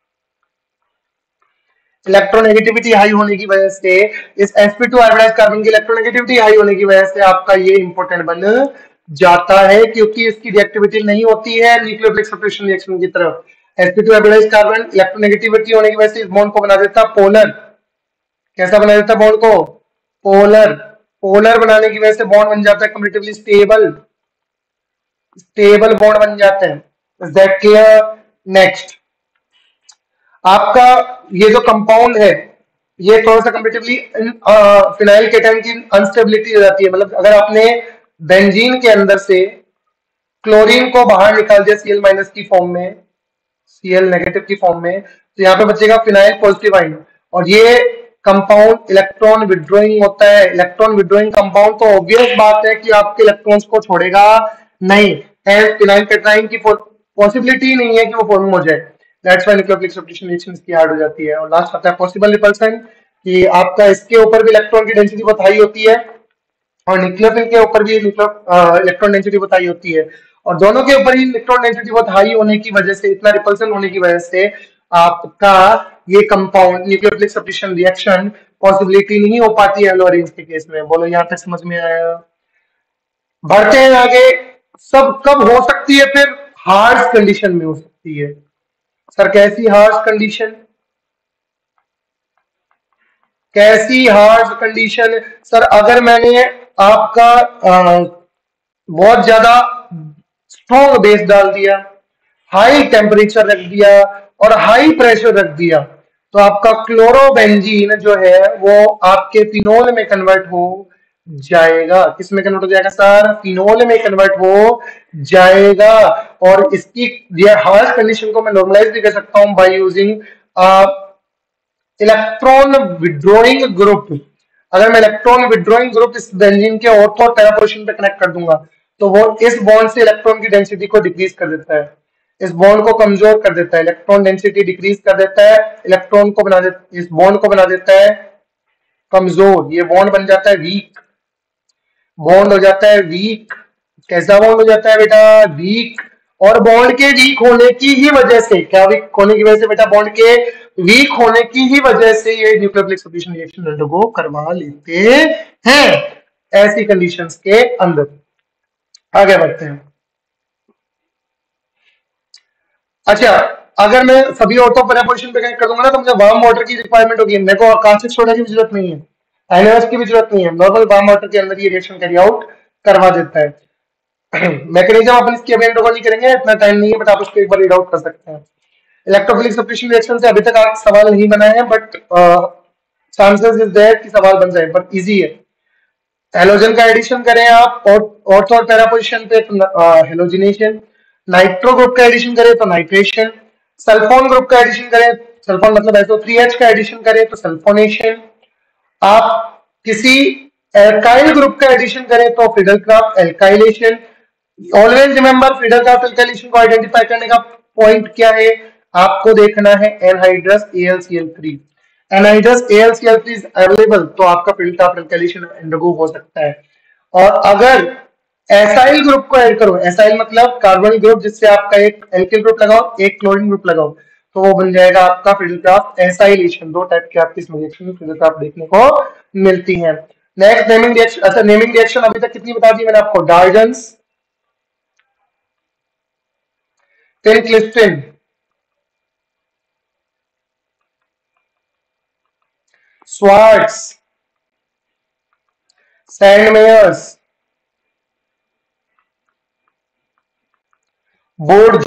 इलेक्ट्रोनेगेटिविटी हाई होने की वजह से इस एसपी टू हाइब्रिडाइज्ड कार्बन की इलेक्ट्रोनेगेटिविटी हाई होने की वजह से आपका ये इंपॉर्टेंट बन जाता है, क्योंकि इसकी रिएक्टिविटी नहीं होती है न्यूक्लियोफिलिक सब्स्टिट्यूशन रिएक्शन की तरफ। SP two hybridized carbon electronegativity होने की वजह से इस बॉन्ड को बना देता पोलर। कैसा बना देता बॉन्ड को, पोलर। पोलर बनाने की वजह से बॉन्ड बन जाता है कंपैरेटिवली स्टेबल, स्टेबल बॉन्ड बन जाते हैं। Is that clear? नेक्स्ट, आपका ये जो कंपाउंड है ये थोड़ा सा कंपैरेटिवली फिनाइल केटायन की अनस्टेबिलिटी हो जाती है। मतलब अगर आपने बेंजीन के अंदर से क्लोरीन को बाहर निकाल दिया सीएल माइनस की फॉर्म में, सीएल नेगेटिव की फॉर्म में, तो यहाँ पे बचेगा फिनाइल पॉजिटिव आयन, और ये कंपाउंड इलेक्ट्रॉन विड्रॉइंग होता है। इलेक्ट्रॉन विड्रॉइंग कंपाउंड, तो ऑब्वियस बात है कि आपके इलेक्ट्रॉन्स को छोड़ेगा नहीं, एंड फिनाइल केटायन की पॉसिबिलिटी नहीं है कि वो फॉर्म हो जाए। That's why nucleophilic substitution reaction की हार्ड हो जाती है। और लास्ट आता है पॉसिबल रिपल्सन, कि आपका इसके ऊपर भी इलेक्ट्रॉन की डेंसिटी बहुत हाई होती है, और न्यूक्लियोफिल के ऊपर भी इलेक्ट्रॉन डेंसिटी बहुत हाई होती है, और दोनों के ऊपर ही इलेक्ट्रॉन डेंसिटी बहुत हाई होने की वजह से, इतना रिपल्सन होने की वजह से आपका ये compound nucleophilic substitution reaction possibility नहीं हो पाती है एलोरेंस के केस में। बोलो यहां तक समझ में आया? बढ़ते हैं आगे। सब कब हो सकती है फिर? हार्श कंडीशन में हो सकती है। सर कैसी हार्श कंडीशन, कैसी हार्श कंडीशन? सर अगर मैंने आपका आ, बहुत ज्यादा स्ट्रॉन्ग बेस डाल दिया, हाई टेम्परेचर रख दिया और हाई प्रेशर रख दिया, तो आपका क्लोरोबेंजीन जो है वो आपके फिनोल में कन्वर्ट हो जाएगा। किस में कन्वर्ट हो जाएगा सर? फिनोल में कन्वर्ट हो जाएगा। और इसकी हार्श कंडीशन को मैं नॉर्मलाइज भी कर सकता हूं by using electron withdrawing group. अगर मैं इलेक्ट्रॉन विड्रॉइंग ग्रुप इस बेंजीन के ऑर्थो और पैरा पोजीशन पे कनेक्ट कर दूंगा, तो वो इस बॉन्ड से इलेक्ट्रॉन की डेंसिटी को डिक्रीज कर देता है, इस बॉन्ड को कमजोर कर देता है, इलेक्ट्रॉन डेंसिटी डिक्रीज कर देता है, इलेक्ट्रॉन को बना देता, इस बॉन्ड को बना देता है कमजोर। ये बॉन्ड बन जाता है वीक, बॉन्ड हो जाता है वीक। कैसा बॉन्ड हो जाता है बेटा? वीक। और बॉन्ड के वीक होने की ही वजह से, क्या वीक होने की वजह से बेटा? बॉन्ड के वीक होने की ही वजह से ये न्यूक्लियोफिलिक सब्स्टिट्यूशन रिएक्शन अंडरगो करवा लेते हैं ऐसी कंडीशंस के अंदर। आगे बढ़ते हैं। अच्छा, अगर मैं सभी ऑर्थो पैरा पोजीशन पे कनेक्ट कर दूंगा ना, तो मुझे वार्म वाटर की रिक्वायरमेंट होगी। मेरे को कास्टिक सोडा की भी जरूरत नहीं है, एनएस की भी जरूरत नहीं है, नॉर्मल वार्म वाटर के अंदर ये रिएक्शन कैरी आउट करवा देता है। मैकेनिज्म अपन इसकी अभी अंडरगो नहीं करेंगे, इतना टाइम नहीं है, बट आप उसको एक बार रीड आउट कर सकते हैं। इलेक्ट्रोफिलिक सब्स्टिट्यूशन रिएक्शन से अभी तक आप सवाल नहीं बनाए हैं, बट चांसेस इज देयर कि सवाल बन जाए, पर इजी है। हेलोजन का एडिशन करें आप और ऑर्थो और पैरा पोजीशन पे, तो हेलोजिनेशन। नाइट्रो ग्रुप का एडिशन करें तो नाइट्रेशन। सल्फोन ग्रुप का एडिशन करें, सल्फोन मतलब एस ओ थ्री एच का एडिशन करें तो सल्फोनेशन। आप किसी एल्काइल ग्रुप का एडिशन करें तो Friedel Crafts alkylation. Always remember Friedel Crafts alkylation को आइडेंटिफाई करने का पॉइंट क्या है? आपको देखना है anhydrous A L C L three. Anhydrous A L C L three is available तो आपका फिडलक्राफ्ट एल्काइलेशन अंडरगो हो सकता है। और अगर एसाइल ग्रुप को ऐड करो, एसाइल मतलब कार्बन ग्रुप जिससे आपका एक एल्किल ग्रुप लगाओ, एक क्लोरीन ग्रुप लगाओ, तो वो बन जाएगा आपका फिडलक्राफ्ट एसाइलेशन। दो टाइप के आपकी इसमें रिएक्शन फिडलक्राफ्ट देखने को मिलती है। Next naming reaction. अच्छा, नेमिंग रिएक्शन अभी तक कितनी बता दी मैंने आपको? डाल्टन्स, क्लिस्टिन, स्वार्ट्स, सैंडमेयर्स, बोर्ज।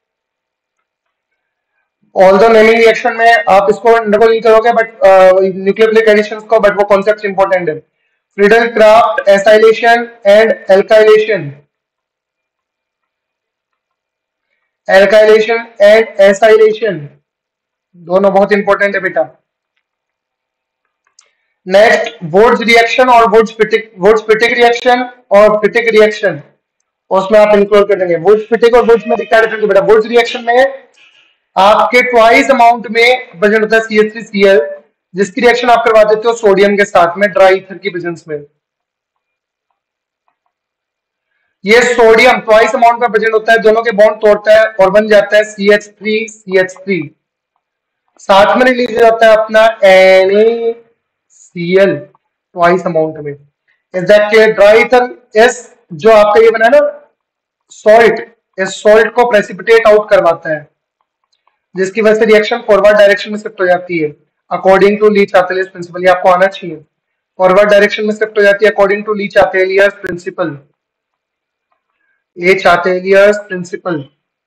ऑल्दो नेमिंग रिएक्शन में आप इसको अंडरगो नहीं करोगे, बट न्यूक्लियोफिलिक एडिशंस को, बट वो कॉन्सेप्ट इंपॉर्टेंट है। Friedel Crafts acylation and alkylation, alkylation and acylation. दोनों बहुत इंपॉर्टेंट है बेटा। नेक्स्ट वुड्स रिएक्शन और Wurtz Fittig, Wurtz Fittig reaction और फिटिक रिएक्शन, उसमें आप इंक्लूड कर देंगे। वुड्स फिटिक और वुड्स में क्या डिफरेंस है बेटा? वुड्स रिएक्शन में आपके ट्वाइस अमाउंट में प्रेजेंट होता है C H three C L, जिसकी रिएक्शन आप करवा देते हो सोडियम के साथ में ड्राई ईथर की प्रेजेंस में। ये सोडियम ट्वाइस अमाउंट में प्रेजेंट होता है, दोनों के बॉन्ड तोड़ता है और बन जाता है C H three C H three. साथ में रिलीज हो जाता है अपना N A C L twice amount में। Is that clear? Dry ether इस जो आपका ये बना है ना सॉल्ट, इस सॉल्ट को प्रेसिपिटेट आउट करवाता है, जिसकी वजह से रिएक्शन फॉरवर्ड डायरेक्शन में शिफ्ट हो जाती है according to Le Chatelier's principle. ये आपको आना चाहिए। फॉरवर्ड डायरेक्शन में शिफ्ट हो जाती है according to Le Chatelier's principle. ये Chatelier's principle,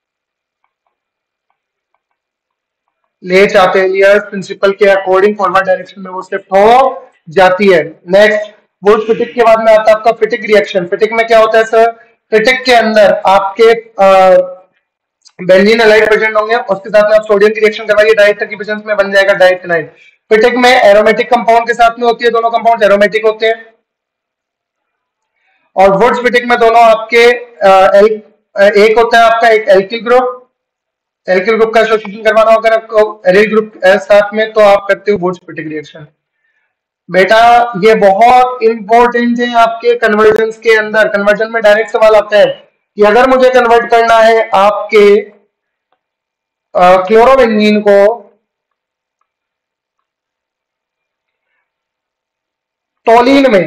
Le Chatelier's principle के अकॉर्डिंग फॉरवर्ड डायरेक्शन में वो शिफ्ट हो जाती है। नेक्स्ट वुड्स फिटिक के बाद में आता है आपका फिटिक रिएक्शन। फिटिक में क्या होता है सर? फिटिक के अंदर आपके बेंजीन हैलाइड प्रेजेंट होंगे, उसके साथ में आप सोडियम की रिएक्शन करवाइए डाई ईथर की प्रेजेंस में, बन जाएगा डाइफिनाइल। फिटिक में एरोमेटिक कंपाउंड के साथ में होती है, दोनों कंपाउंड एरोमेटिक होते हैं। और वुड्स फिटिक में दोनों आपके आ, एल, एक होता है आपका एक एल्किल ग्रुप, एल्किल ग्रुप का एसोसिएशन करवाना होगा आपको एरिल ग्रुप साथ में, तो आप करते हो वुड्स फिटिक रिएक्शन। बेटा ये बहुत इंपॉर्टेंट है आपके कन्वर्जन के अंदर। कन्वर्जन में डायरेक्ट सवाल आता है कि अगर मुझे कन्वर्ट करना है आपके क्लोरोबेंजीन को टोलिन में,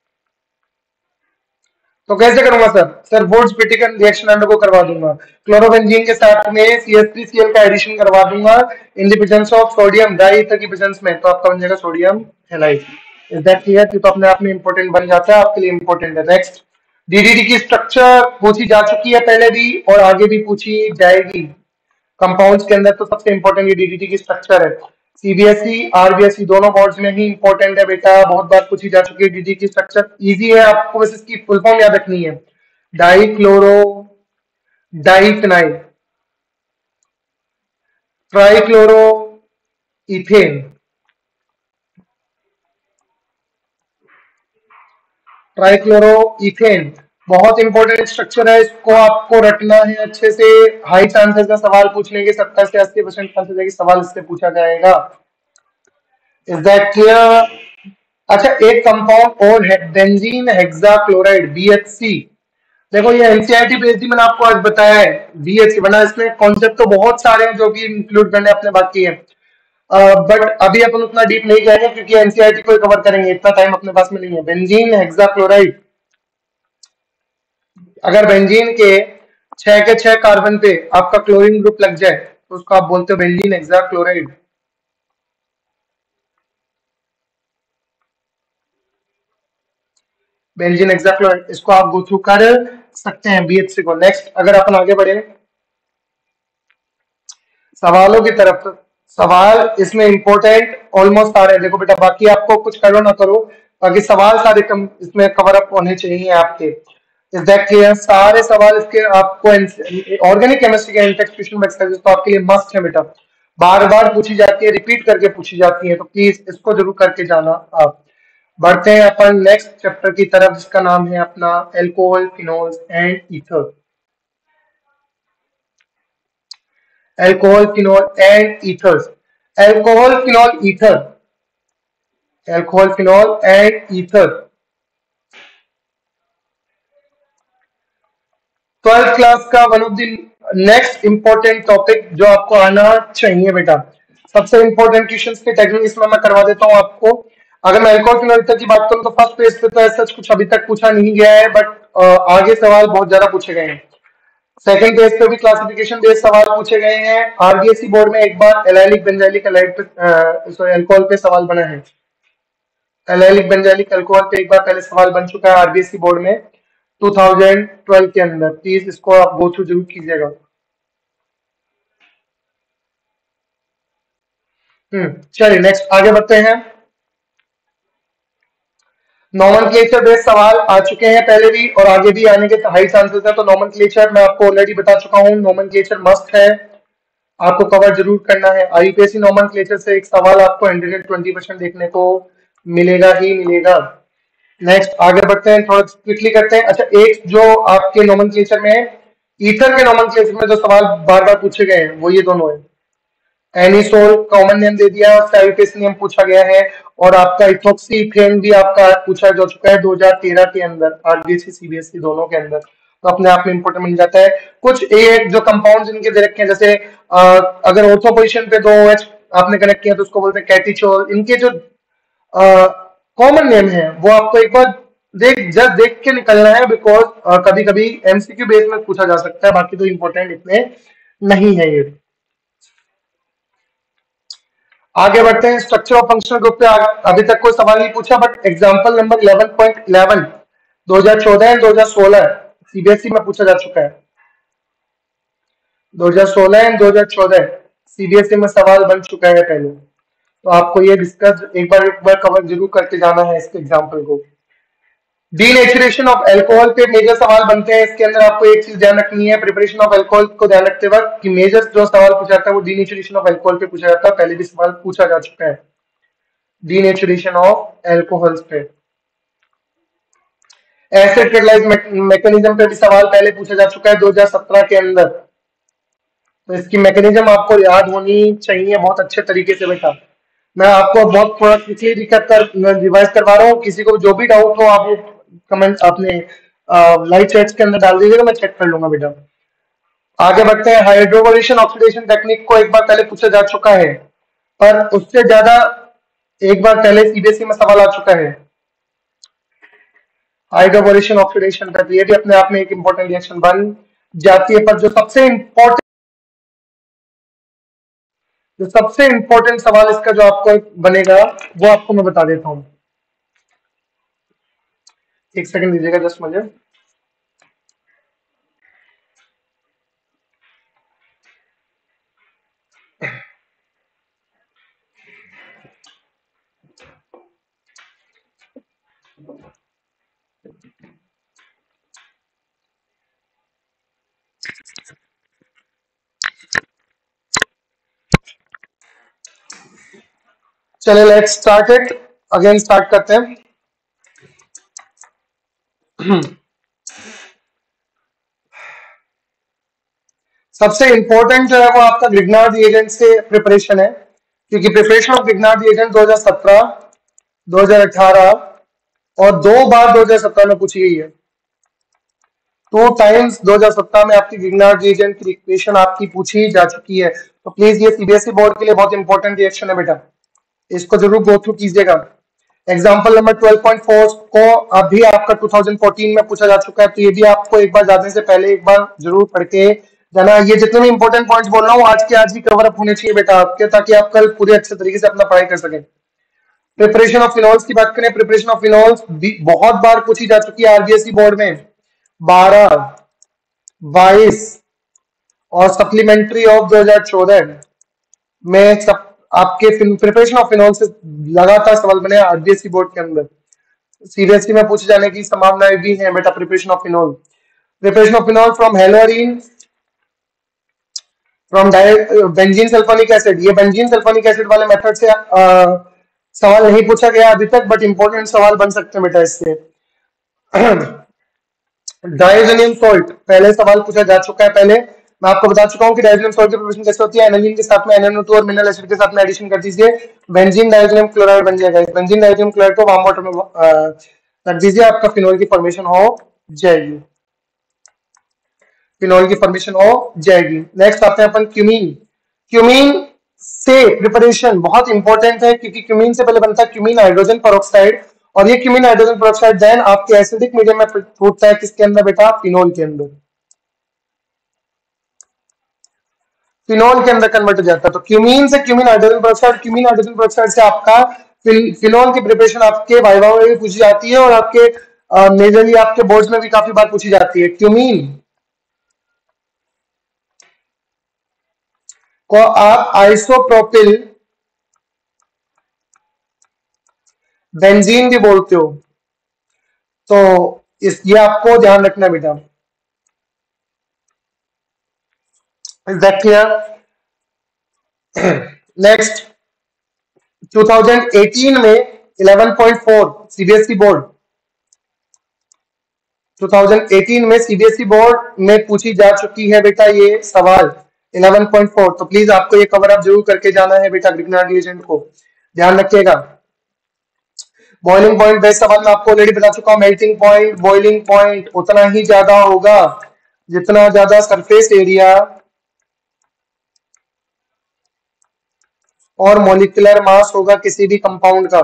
तो कैसे करूंगा sir? Sir Wurtz Fittig reaction undergo करवा दूंगा, क्लोरोबेंजीन के साथ में C H three C L का एडिशन करवा दूंगा in the presence of sodium dry ether की प्रेजेंस में, तो आपका बन जाएगा sodium halide. Is that clear? तो अपने आप में इंपॉर्टेंट बन जाता है, आपके लिए इंपॉर्टेंट है। नेक्स्ट डीडीटी की स्ट्रक्चर पूछी जा चुकी है पहले भी और आगे भी पूछी जाएगी कंपाउंड्स के अंदर, तो सबसे इंपॉर्टेंट ये डीडीटी की स्ट्रक्चर है। सीबीएसई आरबीएसई दोनों बोर्ड्स में ही इंपॉर्टेंट है बेटा, बहुत बार पूछी जा चुकी है। डीडीटी की स्ट्रक्चर इजी है, आपको बस इसकी फुल फॉर्म याद रखनी है। Di chloro diphenyl trichloro ethane, trichloro ethane बहुत इंपॉर्टेंट स्ट्रक्चर है, इसको आपको रटना है अच्छे से। हाई चांसेस का सवाल पूछने के सत्तर से अस्सी परसेंट चांसेस है कि सवाल इससे पूछा जाएगा। Is that clear? अच्छा एक कंपाउंड और है benzene hexachloride B H C. देखो ये एनसीईआरटी पीएचडी मैंने आपको आज बताया है बी एच सी, वरना इसमें कॉन्सेप्ट तो बहुत सारे हैं जो कि इंक्लूड करने अपने बाकी है, बट uh, अभी अपन उतना डीप नहीं जाएंगे क्योंकि एनसीईआरटी को कवर करेंगे, इतना टाइम अपने पास में नहीं है। बेंजीन हेक्साक्लोराइड, अगर बेंजीन के छह के छह कार्बन पे आपका क्लोरीन ग्रुप लग जाए तो उसको आप बोलते हो बेंजीन हेक्साक्लोराइड। बेंजीन हेक्साक्लोराइड, इसको आप गो थ्रू कर सकते हैं बीएचसी को। नेक्स्ट अगर अपन आगे बढ़े सवालों की तरफ, तो सवाल इसमें इंपॉर्टेंट ऑलमोस्ट सारे हैं। देखो बेटा बाकी आपको कुछ करो ना करो, बाकी सवाल सारे कम इसमें कवर अप होने चाहिए आपके। Is that clear? सारे सवाल इसके आपको ऑर्गेनिक केमिस्ट्री के इंटेक्स ट्यूशन एक्सरसाइज तो आपके लिए मस्ट है बेटा, बार बार पूछी जाती है, रिपीट करके पूछी जाती है, तो प्लीज इसको जरूर करके जाना आप। बढ़ते हैं अपन नेक्स्ट चैप्टर की तरफ जिसका नाम है अपना alcohol phenols and ether. Alcohol phenol and ethers, alcohol phenol ether, alcohol phenol and ether twelfth class का one of the next important topic जो आपको आना चाहिए बेटा। सबसे इंपॉर्टेंट क्वेश्चंस की टैगिंग इसमें मैं करवा देता हूं आपको। अगर मैं एल्कोहल फिनोल ईथर की बात करूं तो फर्स्ट पेज पे तो ऐसा कुछ अभी तक पूछा नहीं गया है, बट आगे सवाल बहुत ज्यादा पूछे गए हैं। सेकंड पेज पे भी क्लासिफिकेशन बेस्ड सवाल पूछे गए हैं। आरबीएससी बोर्ड में एक बार एलाइलिक बेंजाइलिक एलाइड पे सॉरी अल्कोहल पे सवाल बना है। एलाइलिक बेंजाइलिक अल्कोहल पे एक बार पहले सवाल बन चुका है आरबीएससी बोर्ड में दो हज़ार बारह के अंदर। प्लीज इसको आप गो थ्रू जरूर कीजिएगा। हम्म चलिए नेक्स्ट आगे बढ़ते हैं। नॉमेनक्लेचर बेस्ड सवाल आ चुके हैं पहले भी और आगे भी आने के हाई चांसेस है, तो नॉमेनक्लेचर मैं आपको ऑलरेडी बता चुका हूं, नॉमेनक्लेचर मस्ट है आपको कवर जरूर करना है। आईयूपीएसी नोमेनक्लेचर से एक सवाल आपको हंड्रेड एंड ट्वेंटी परसेंट देखने को मिलेगा ही मिलेगा। नेक्स्ट आगे बढ़ते हैं, थोड़ा क्विकली करते हैं। अच्छा, एक जो आपके नोमेनक्लेचर में ईथर के नोमेनक्लेचर में जो सवाल बार बार पूछे गए हैं वो ये दोनों है। एनिसोल कॉमन नेम दे दिया, साइटेस नेम पूछा गया है, और आपका इथोक्सी इथेन भी आपका पूछा जा चुका है दो हज़ार तेरह के अंदर, आरबीएसई सीबीएसई दोनों के अंदर, तो अपने आप में इंपोर्टेंट मिल जाता है। कुछ एक जो कंपाउंड्स इनके दे रखे हैं, जैसे अ, अगर ऑर्थो पोजीशन पे दो OH आपने कनेक्ट किया तो उसको बोलते हैं कैटिचोल। इनके जो कॉमन नेम है वो आपको एक बार देख जस्ट देख के निकलना है, बिकॉज कभी कभी एमसीक्यू बेस में पूछा जा सकता है, बाकी तो इंपॉर्टेंट इतने नहीं है ये। आगे बढ़ते हैं, स्ट्रक्चर ऑफ फंक्शनल ग्रुप पे अभी तक कोई सवाल नहीं पूछा, but example number eleven point eleven दो हज़ार चौदह एंड दो हज़ार सोलह सीबीएसई में पूछा जा चुका है। दो हज़ार सोलह एंड दो हज़ार चौदह सीबीएसई में सवाल बन चुका है पहले, तो आपको ये डिस्कस एक बार एक बार कवर जरूर करके जाना है इसके एग्जांपल को। डीनेचुरेशन ऑफ अल्कोहल पे मेजर सवाल बनते हैं, इसके अंदर आपको एक चीज ध्यान रखनी है, प्रिपरेशन ऑफ अल्कोहल को ध्यान रखते वक्त कि मेजर जो सवाल पूछा जाता है वो डीनेचुरेशन ऑफ अल्कोहल पे पूछा जाता है, पहले भी सवाल पूछा जा चुका है डीनेचुरेशन ऑफ अल्कोहल्स पे। एसिड कैटलाइज मैकेनिज्म पे भी सवाल पहले पूछा जा चुका है दो हज़ार सत्रह के अंदर, तो इसकी मैकेनिज्म आपको याद होनी चाहिए बहुत अच्छे तरीके से बेटा। मैं आपको बहुत थोड़ा क्विकली रिकैप कर रिवाइज करवा रहा हूँ, किसी को जो भी डाउट हो आप कमेंट अपने लाइव चैट्स के अंदर डाल दीजिएगा, मैं चेक कर लूंगा बेटा। आगे बढ़ते हैं, हाइड्रोवोलेशन ऑक्सीडेशन टेक्निक को एक बार पहले पूछा जा चुका है, पर उससे ज्यादा एक बार पहले सीबीएसई में सवाल आ चुका है हाइड्रोवोलेशन ऑक्सीडेशन का, तो ये भी अपने आप में एक इंपॉर्टेंट रिएक्शन बन जाती है। पर जो सबसे इंपॉर्टेंट जो सबसे इंपॉर्टेंट सवाल इसका जो आपको बनेगा वो आपको मैं बता देता हूं, एक सेकंड दीजिएगा जस्ट मुझे। चले let's start it again, start करते हैं। सबसे इंपॉर्टेंट जो है वो आपका ग्रिग्नार्ड रिएजेंट से प्रिपरेशन है, क्योंकि प्रिपरेशन ऑफ ग्रिग्नार्ड रिएजेंट दो हज़ार सत्रह, दो हज़ार अठारह और दो बार दो हज़ार सत्रह में पूछी गई है। टू टाइम्स दो हज़ार सत्रह में आपकी ग्रिग्नार्ड रिएजेंट की इक्वेशन आपकी पूछी जा चुकी है, तो प्लीज ये सीबीएसई बोर्ड के लिए बहुत इंपॉर्टेंट रिएक्शन है बेटा, इसको जरूर गो थ्रू कीजिएगा। Example number twelve point four को अभी आपका दो हज़ार चौदह में पूछा जा चुका है, तो ये भी आपको एक बार जाने से पहले एक बार जरूर पढ़ के जाना। ये जितने भी इंपॉर्टेंट पॉइंट्स बोल रहा हूँ आज के आज ही कवर अप होने चाहिए बेटा आपके, ताकि आप कल पूरे अच्छे तरीके से अपना पढ़ाई कर सकें। प्रिपरेशन ऑफ फिनॉल्स की बात करें, प्रिपरेशन ऑफ फिनॉल्स बहुत बार पूछी जा चुकी है आरबीएसई बोर्ड में, बारह, बाईस और सप्लीमेंट्री ऑफ दो हज़ार चौदह में सब आपके प्रिपरेशन ऑफ फिनॉल से लगातार सवाल बने आरबीएसई बोर्ड के अंदर, सीरियसली में पूछे जाने की संभावनाएं भी है बेटा। Preparation of phenol, preparation of phenol from haloarene from benzene sulphonic acid, ये बेंजीन सल्फोनिक एसिड वाले मेथड से आ, सवाल नहीं पूछा गया अभी तक, बट इंपॉर्टेंट सवाल बन सकते हैं बेटा इससे। डाइजोनियम सॉल्ट पहले सवाल पूछा जा चुका है, पहले मैं आपको बता चुका हूं कि डाइजोनियम सॉल्ट की प्रिपरेशन कैसे होती है, एनालिन के साथ में एन एन ओ टू और मिनरल एसिड के साथ में एडिशन कर दीजिए, बेंजीन डाइजोनियम क्लोराइड बन जाएगा। बेंजीन डाइजोनियम क्लोराइड को वार्म वाटर में रख दीजिए, आपका फिनोल की फॉर्मेशन हो जाएगी, फिनोल की फॉर्मेशन हो जाएगी। नेक्स्ट आते हैं अपन क्यूमीन। क्यूमीन से प्रिपरेशन बहुत इंपॉर्टेंट है, क्योंकि क्यूमीन से पहले बनता है क्यूमीन हाइड्रोजन पेरोक्साइड, और ये क्यूमीन हाइड्रोजन पेरोक्साइड देन आपके एसिडिक मीडियम में फूटता है, किसके अंदर बेटा, फिनोल के अंदर, फिनोल के अंदर कन्वर्ट हो जाता है। तो क्यूमीन से cumene hydrogen peroxide, cumene hydrogen peroxide से आपका फिनोल की प्रिपरेशन आपके वाइवा में भी पूछी जाती है, और आपके मेजरली आपके बोर्ड्स में भी काफी बार पूछी जाती है। क्यूमीन को आप आइसोप्रोपिल बेंजीन भी बोलते हो, तो इस ये आपको ध्यान रखना बेटा। Is that clear? Next twenty eighteen में eleven point four CBSE board twenty eighteen में सीबीएसई बोर्ड में पूछी जा चुकी है बेटा ये सवाल इलेवन पॉइंट फोर। तो प्लीज आपको ये कवर अप जरूर करके जाना है बेटा ग्रिग्नार्ड लीजेंड को, ध्यान रखिएगा। बॉइलिंग पॉइंट बेस्ट सवाल मैं आपको ऑलरेडी बता चुका हूँ। मेल्टिंग पॉइंट बॉइलिंग पॉइंट उतना ही ज्यादा होगा जितना ज्यादा सरफेस एरिया और मॉलिक्यूलर मास होगा किसी भी कंपाउंड का।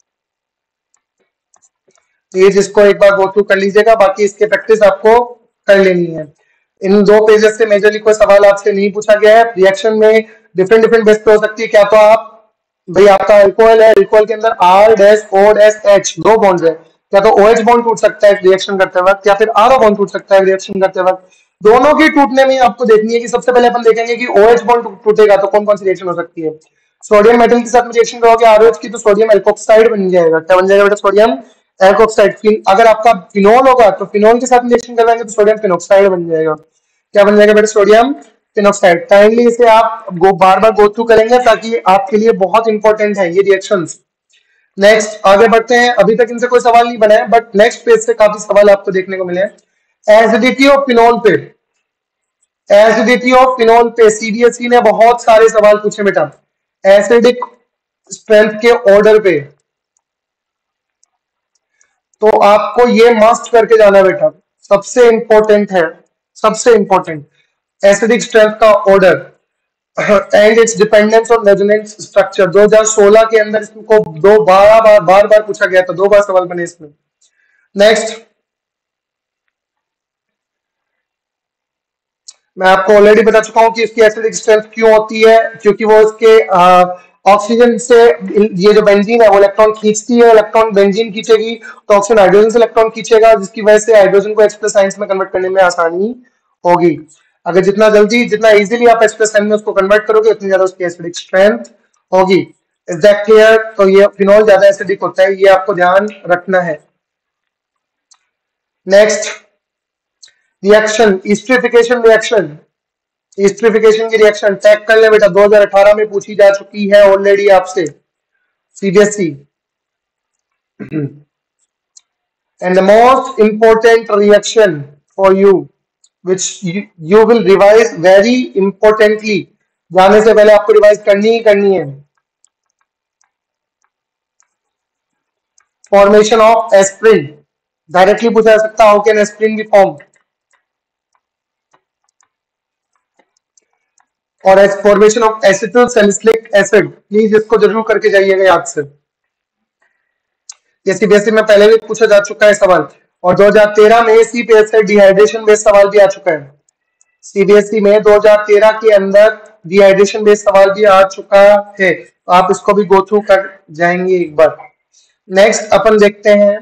प्लीज इसको एक बार गो थ्रू कर लीजिएगा, बाकी इसके प्रैक्टिस आपको कर लेनी है। इन दो पेजेस से मेजरली कोई सवाल आपसे नहीं पूछा गया है। रिएक्शन में डिफरेंट डिफरेंट बेस पे हो सकती है। क्या तो आप भाई आपका अल्कोहल है, अल्कोहल के अंदर R dash O dash H दो बॉन्ड्स है, क्या तो OH बॉन्ड टूट सकता है रिएक्शन करते वक्त, या फिर आर बॉन्ड टूट सकता है रिएक्शन करते वक्त। दोनों की टूटने में आपको देखनी है कि सबसे पहले अपन देखेंगे कि OH बॉन्ड टूटेगा तो कौन कौन सी रिएक्शन हो सकती है। सोडियम मेटल के साथ में रिएक्शन करोगे आरओएच की तो सोडियम एल्कोक्साइड बन जाएगा। क्या बन जाएगा बेटा? Sodium alkoxide. अगर आपका फिनोल होगा तो फिनोल के साथ रिएक्शन करवाएंगे तो सोडियम फिनोक्साइड बन जाएगा। क्या बन जाएगा बेटा? Sodium phenoxide. काइंडली इसे आप गो बार बार गो थ्रू करेंगे ताकि आपके लिए बहुत इंपॉर्टेंट है ये रिएक्शंस। नेक्स्ट आगे बढ़ते हैं। अभी तक इनसे कोई सवाल नहीं बना है बट नेक्स्ट पेज से काफी सवाल आपको देखने को मिले हैं। एसिडिटी ऑफ फिनोल पे एसिडिटी ऑफ फिनोल पे सीबीएसई ने बहुत सारे सवाल पूछे बेटा। एसिडिक स्ट्रेंथ के ऑर्डर पे तो आपको ये मस्ट करके जाना है बेटा, सबसे इंपॉर्टेंट है, सबसे इंपॉर्टेंट एसिडिक स्ट्रेंथ का order and its dependence on resonance structure. दो हज़ार सोलह के अंदर इसको दो बारह बार बार बार पूछा गया था, दो बार सवाल बने इसमें। नेक्स्ट मैं आपको ऑलरेडी बता चुका हूं कि इसकी एसिडिक स्ट्रेंथ क्यों होती है, क्योंकि वो उसके ऑक्सीजन से ये जो बेंजीन है वो इलेक्ट्रॉन खींचती है, इलेक्ट्रॉन बेंजीन खींचेगी तो ऑक्सीजन हाइड्रोजन से इलेक्ट्रॉन खींचेगा, जिसकी वजह से हाइड्रोजन को एक्सप्रेस साइंस में कन्वर्ट करने में आसानी होगी। अगर जितना जल्दी जितना इजीली आप एक्सप्रेस साइंस में उसको कन्वर्ट करोगे उतनी ज्यादा उसकी एसिडिक स्ट्रेंथ होगी। Is that clear? तो ये फिनॉल ज्यादा एसिडिक होता है, ये आपको ध्यान रखना है। Next reaction esterification reaction esterification की रिएक्शन चेक कर ले बेटा, दो हज़ार अठारह में पूछी जा चुकी है ऑलरेडी आपसे CBSE. And the most important reaction for you which you, you will revise very importantly, जाने से पहले आपको रिवाइज करनी ही करनी है। फॉर्मेशन ऑफ एस्प्रिन डायरेक्टली पूछा जा सकता है, how can aspirin be formed, और as formation of acetyl salicylic acid. Please इसको जरूर करके जाइएगा याद से, ये सीबीएसई में पहले भी पूछा जा चुका है सवाल। और दो हज़ार तेरह में सी पे से डिहाइड्रेशन बेस्ड सवाल भी आ चुका है सीबीएसई में। दो हज़ार तेरह के अंदर डिहाइड्रेशन बेस्ड सवाल भी आ चुका है, तो आप इसको भी गो थ्रू कर जाएंगे एक बार। नेक्स्ट अपन देखते हैं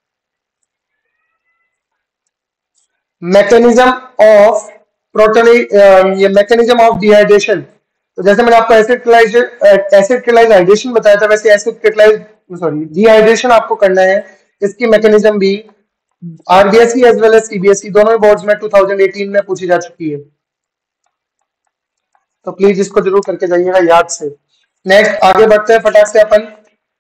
मैकेनिज्म ऑफ प्रोटोन ये मैकेनिज्म ऑफ डिहाइड्रेशन। तो जैसे मैंने आपको acid catalyse acid catalyse hydration बताया था, वैसे एसिड क्रिलाइज सॉरी डिहाइड्रेशन आपको करना है। इसकी मैकेनिज्म भी RBSE as well as CBSE दोनों बोर्ड्स में दो हज़ार अठारह में पूछी जा चुकी है, तो प्लीज इसको जरूर करके जाइएगा याद से। नेक्स्ट आगे बढ़ते हैं फटाक से अपन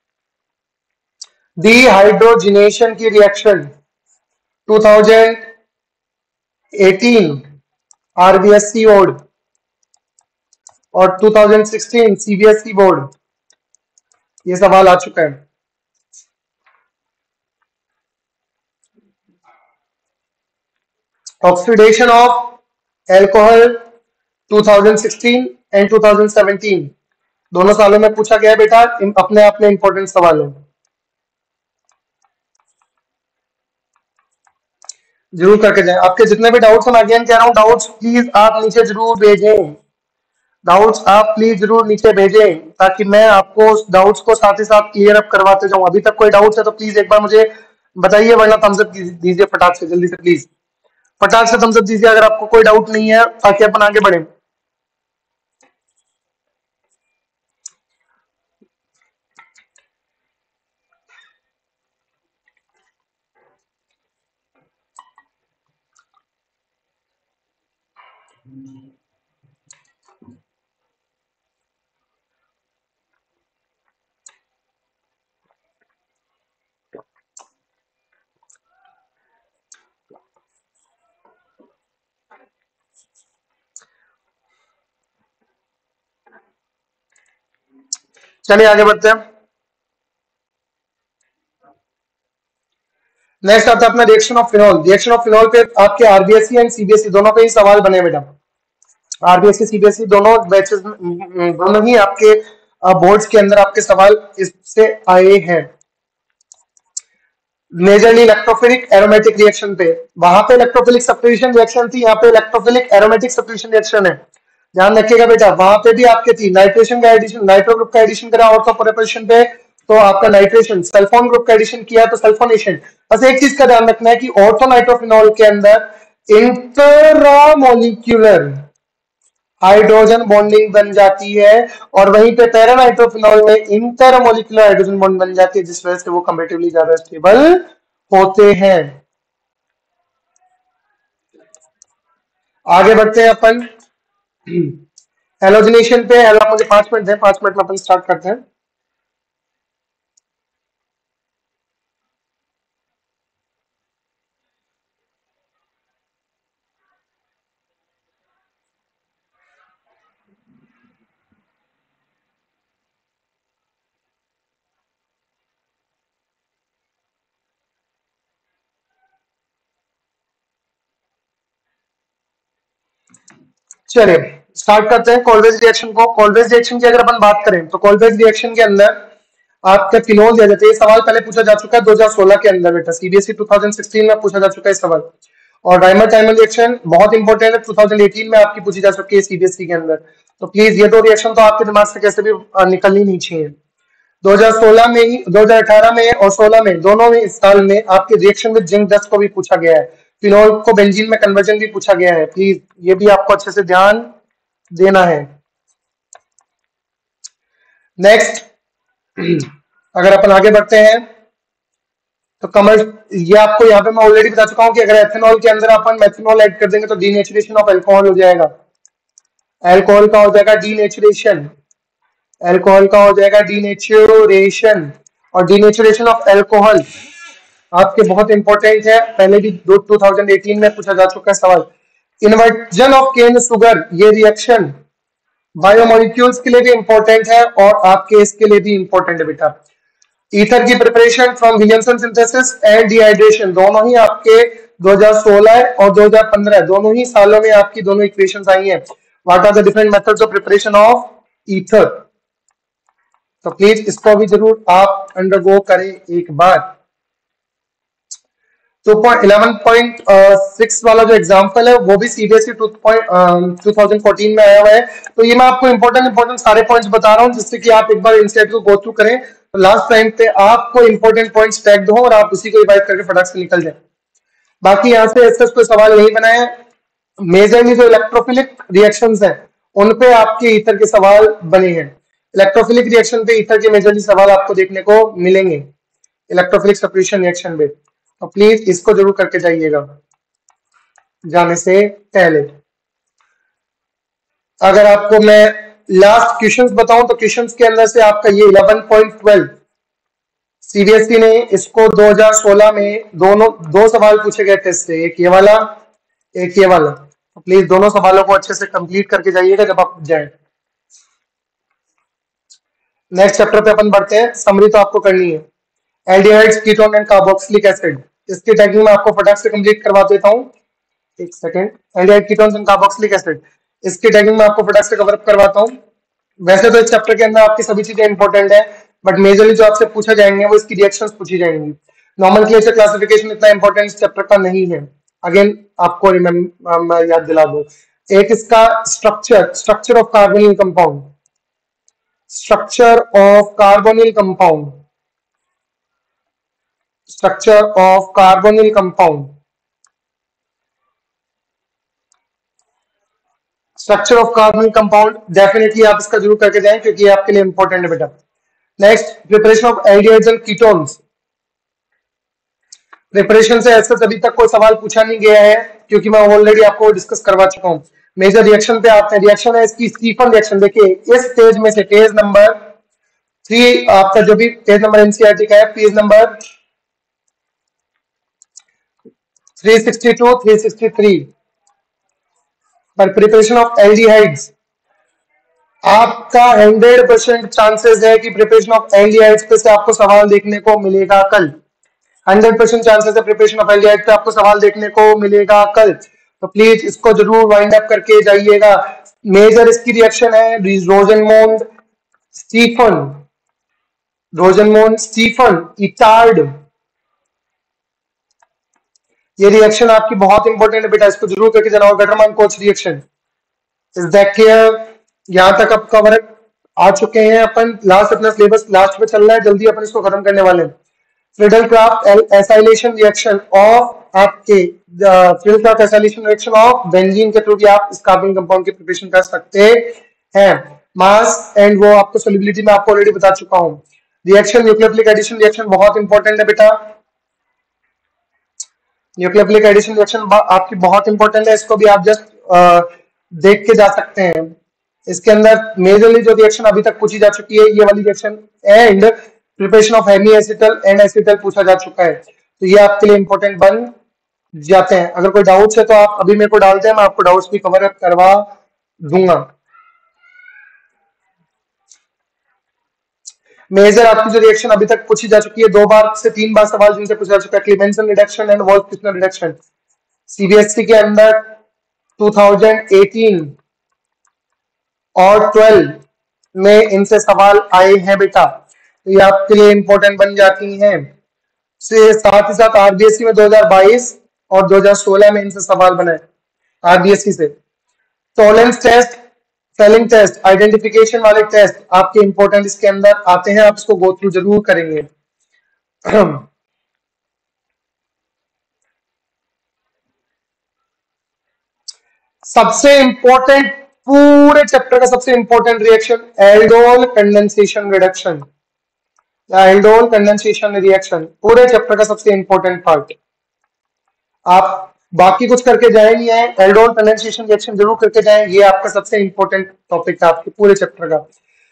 डिहाइड्रोजिनेशन की रिएक्शन दो हज़ार अठारह आरबीएसई बोर्ड और दो हज़ार सोलह सीबीएसई बोर्ड, ये सवाल आ चुका है। ऑक्सीडेशन ऑफ एल्कोहल दो हज़ार सोलह एंड दो हज़ार सत्रह दोनों सालों में पूछा गया है बेटा, अपने आप में इंपॉर्टेंट सवाल है, जरूर करके जाए। आपके जितने भी डाउट्स, मैं अगेन कह रहा हूँ डाउट्स प्लीज आप नीचे जरूर भेजें, डाउट्स आप प्लीज जरूर नीचे भेजें ताकि मैं आपको उस डाउट्स को साथ ही साथ क्लियर अप करवाते जाऊं। अभी तक कोई डाउट्स है तो प्लीज एक बार मुझे बताइए, वरना थम्स अप दीजिए फटाक से, जल्दी से प्लीज फटाक से थम्स अप दीजिए अगर आपको कोई डाउट नहीं है ताकि अपन आगे बढ़े। चलिए आगे बढ़ते हैं। नेक्स्ट आता है अपना reaction of phenol. Reaction of phenol पे आपके आरबीएससी एंड सीबीएसई दोनों पे ही सवाल बने बेटा। आरबीएससी सीबीएसई दोनों बैचेस दोनों ही आपके बोर्ड्स के अंदर आपके सवाल इससे आए हैं। मेजरली इलेक्ट्रोफिलिक एरोमेटिक रिएक्शन पे, वहां पे इलेक्ट्रोफिलिक सब्स्टिट्यूशन रिएक्शन थी, यहाँ पे इलेक्ट्रोफिलिक एरोमेटिक सब्स्टिट्यूशन रिएक्शन है। ध्यान रखिएगा बेटा, वहां पे भी आपके थी नाइट्रेशन का एडिशन, नाइट्रो ग्रुप का एडिशन करा ऑर्थो प्रिपरेशन पे तो आपका नाइट्रेशन, सल्फोन ग्रुप का एडिशन किया तो सल्फोनेशन। बस एक चीज का ध्यान रखना है कि ऑर्थो नाइट्रोफिनॉल के अंदर इंटरामोलिक्यूलर हाइड्रोजन बॉन्डिंग बन जाती है और वहीं पे पैरानाइट्रोफिनॉल में इंटरमोलिकुलर हाइड्रोजन बॉन्ड बन जाती है, जिस वजह से वो कंपैरेटिवली ज्यादा स्टेबल होते हैं। आगे बढ़ते हैं अपन हेलोजनेशन पे। हेलो, मुझे पांच मिनट दें, पांच मिनट में अपन स्टार्ट करते हैं। चलिए स्टार्ट करते हैं कोलवेज रिएक्शन को। कोलवेज रिएक्शन की अगर अपन बात करें तो कोलवेज रिएक्शन के अंदर आपका फिनोल दिया जाता है। ये सवाल पहले पूछा जा चुका है दो हज़ार सोलह के अंदर बेटा, सीबीएसई दो हज़ार सोलह में पूछा जा चुका है सवाल। और डाइमर टाइमर रिएक्शन बहुत इंपॉर्टेंट है, दो हज़ार अठारह में आपकी पूछी जा सकती है सीबीएसई के अंदर। तो प्लीज ये दो रिएक्शन तो आपके दिमाग से कैसे भी निकलनी नहीं चाहिए। दो हज़ार सोलह में ही, दो हज़ार अठारह में और सोलह में, दोनों में इस साल में आपके रिएक्शन विद जिंक डस्ट को भी पूछा गया है, फिनोल को बेंजीन में कन्वर्जन भी पूछा गया है। प्लीज ये भी आपको अच्छे से ध्यान देना है। नेक्स्ट अगर अपन आगे बढ़ते हैं तो कमर, ये आपको यहाँ पे मैं ऑलरेडी बता चुका हूं कि अगर एथेनॉल के अंदर अपन मेथनॉल ऐड कर देंगे तो डीनेचुरेशन ऑफ एल्कोहल हो जाएगा। एल्कोहल का हो जाएगा डीनेचुरेशन, एल्कोहल का हो जाएगा डीनेचुरेशन। और डीनेचुरेशन ऑफ एल्कोहल आपके बहुत इंपॉर्टेंट है, पहले भी दो दो हज़ार अठारह में पूछा जा चुका है सवाल। इन्वर्जन ऑफ केन सुगर, ये रिएक्शन बायोमोलिक्यूल्स के लिए भी इंपॉर्टेंट है और आपके इसके लिए भी इंपॉर्टेंट है बेटा। ईथर की preparation from Williamson synthesis and dehydration, दोनों ही आपके दो हज़ार सोलह और दो हज़ार पंद्रह दोनों ही सालों में आपकी दोनों इक्वेशंस आई हैं। What are the different methods of preparation of ether. तो प्लीज इसको भी जरूर आप अंडरगो करें एक बार। टू इलेवन पॉइंट सिक्स वाला जो एग्जांपल है वो भी सीबीएसई टू थाउजेंड फोर्टीन में आया हुआ है। तो ये मैं आपको इंपॉर्टेंट इंपॉर्टेंट सारे पॉइंट्स बता रहा हूं जिससे कि आप एक बार इनसेट को गो थ्रू करें, तो लास्ट टाइम पे आपको इंपॉर्टेंट पॉइंट्स टैग्ड हो और आप उसी को रिवाइज करके फटाक से निकल जाए। बाकी यहाँ से ऐसा कोई सवाल नहीं बना है। मेजरली जो इलेक्ट्रोफिलिक रिएक्शंस हैं उन पे आपके ईथर के सवाल बने हैं। इलेक्ट्रोफिलिक रिएक्शन पे ईथर के मेजरली सवाल आपको देखने को मिलेंगे इलेक्ट्रोफिलिक सब्स्टिट्यूशन रिएक्शन पे। तो प्लीज इसको जरूर करके जाइएगा जाने से पहले। अगर आपको मैं लास्ट क्वेश्चंस बताऊं तो क्वेश्चंस के अंदर से आपका ये इलेवन पॉइंट ट्वेल्व सीबीएसई ने इसको दो हज़ार सोलह में दोनों दो सवाल पूछे गए थे इससे, एक ये वाला एक ये वाला। तो प्लीज दोनों सवालों को अच्छे से कंप्लीट करके जाइएगा जब आप जाए। नेक्स्ट चैप्टर पे अपन बढ़ते हैं, समरी तो आपको करनी है। Aldehydes, ketone and carboxylic acid, इसकी टैगिंग मैं आपको फटाक से कंप्लीट करवा देता हूं। एक second, aldehyde, ketones and carboxylic acid, इसकी टैगिंग मैं आपको फटाक से कवर अप करवाता हूं। वैसे तो इस चैप्टर के अंदर आपकी सभी चीजें इंपॉर्टेंट है, बट मेजरली जो आपसे पूछा जाएंगे वो इसकी रिएक्शंस पूछी जाएंगी। नॉमेनक्लेचर क्लासिफिकेशन इतना इंपॉर्टेंट इस चैप्टर का नहीं है, अगेन आपको रिमेम्बर याद दिला दूं। एक इसका structure, structure of carbonyl compound, structure of carbonyl compound, structure of carbonyl compound, structure of carbonyl compound definitely आप इसका जरूर करके जाएं क्योंकि ये आपके लिए इंपॉर्टेंट है बेटा। Next, preparation of aldehydes and ketones, preparation से ऐसे अभी तक कोई सवाल पूछा नहीं गया है क्योंकि मैं ऑलरेडी आपको डिस्कस करवा चुका हूं। मेजर रिएक्शन पे आते हैं। रिएक्शन है इसकी स्टीफन रिएक्शन। देखिए इस पेज में से पेज नंबर थ्री, आपका जो भी पेज नंबर एनसीईआरटी का है, page number three sixty two three sixty three पर प्रिपरेशन ऑफ एल्डिहाइड्स आपका हंड्रेड परसेंट चांसेस है कि प्रिपरेशन ऑफ एल्डिहाइड्स पे से आपको सवाल देखने को मिलेगा कल। हंड्रेड परसेंट चांसेस है प्रिपरेशन ऑफ एल्डिहाइड पे आपको सवाल देखने को मिलेगा कल। तो प्लीज इसको जरूर वाइंड अप करके जाइएगा। मेजर इसकी रिएक्शन है Rosenmund Stephen, Rosenmund Stephen Etard. ये रिएक्शन आपकी बहुत इंपॉर्टेंट है बेटा, इसको जरूर करके जाना। Gatterman Koch reaction is that clear? यहां तक अब कवर आ चुके हैं अपन। लास्ट अपना सिलेबस लास्ट पे चल रहा है, जल्दी अपन इसको खत्म करने वाले हैं। फ्रिडल-क्राफ्ट एसाइलेशन रिएक्शन ऑफ आपके Friedel Crafts acylation reaction of benzene के थ्रू भी आप इस कार्बन कंपाउंड की प्रिपरेशन कर सकते हैं। मास एंड वो आपको सोल्युबिलिटी में आपको ऑलरेडी बता चुका हूं। रिएक्शन न्यूक्लियोफिलिक एडिशन रिएक्शन बहुत इंपॉर्टेंट है बेटा। न्यूक्लियोफिलिक एडिशन रिएक्शन आपकी बहुत इंपॉर्टेंट है, इसको भी आप जस्ट देख के जा सकते हैं। इसके अंदर मेजरली जो रिएक्शन अभी तक पूछी जा चुकी है ये वाली reaction and preparation of hemi acetal and acetal पूछा जा चुका है, तो ये आपके लिए इंपॉर्टेंट बन जाते हैं। अगर कोई डाउट्स है तो आप अभी मेरे को डालते हैं, मैं आपको डाउट्स भी कवर अप करवा दूंगा। मेजर आपकी जो रिएक्शन अभी तक पूछी जा चुकी है, दो बार से तीन बार सवाल जिनसे पूछा जा चुका है, Clemmensen reduction and Wolff Kishner reduction. CBSE के अंदर टू थाउजेंड एटीन और ट्वेल्व में इनसे सवाल आए हैं बेटा, तो ये आपके लिए इंपॉर्टेंट बन जाती हैं। से साथ ही साथ आरबीएससी में दो हज़ार बाईस और दो हज़ार सोलह में इनसे सवाल बनाए आरबीएससी से। Tollens test, Fehling test, identification वाले टेस्ट आपके इंपॉर्टेंट इसके अंदर आते हैं, आप इसको गो थ्रू जरूर करेंगे। सबसे इंपॉर्टेंट पूरे चैप्टर का सबसे important reaction aldol condensation reduction, aldol condensation reaction पूरे चैप्टर का सबसे इंपॉर्टेंट पार्ट। आप बाकी कुछ करके जाए नहीं है, एल्डोल कंडेंसेशन रिएक्शन जरूर करके जाएं, ये आपका सबसे इंपॉर्टेंट टॉपिक है आपके पूरे चैप्टर का।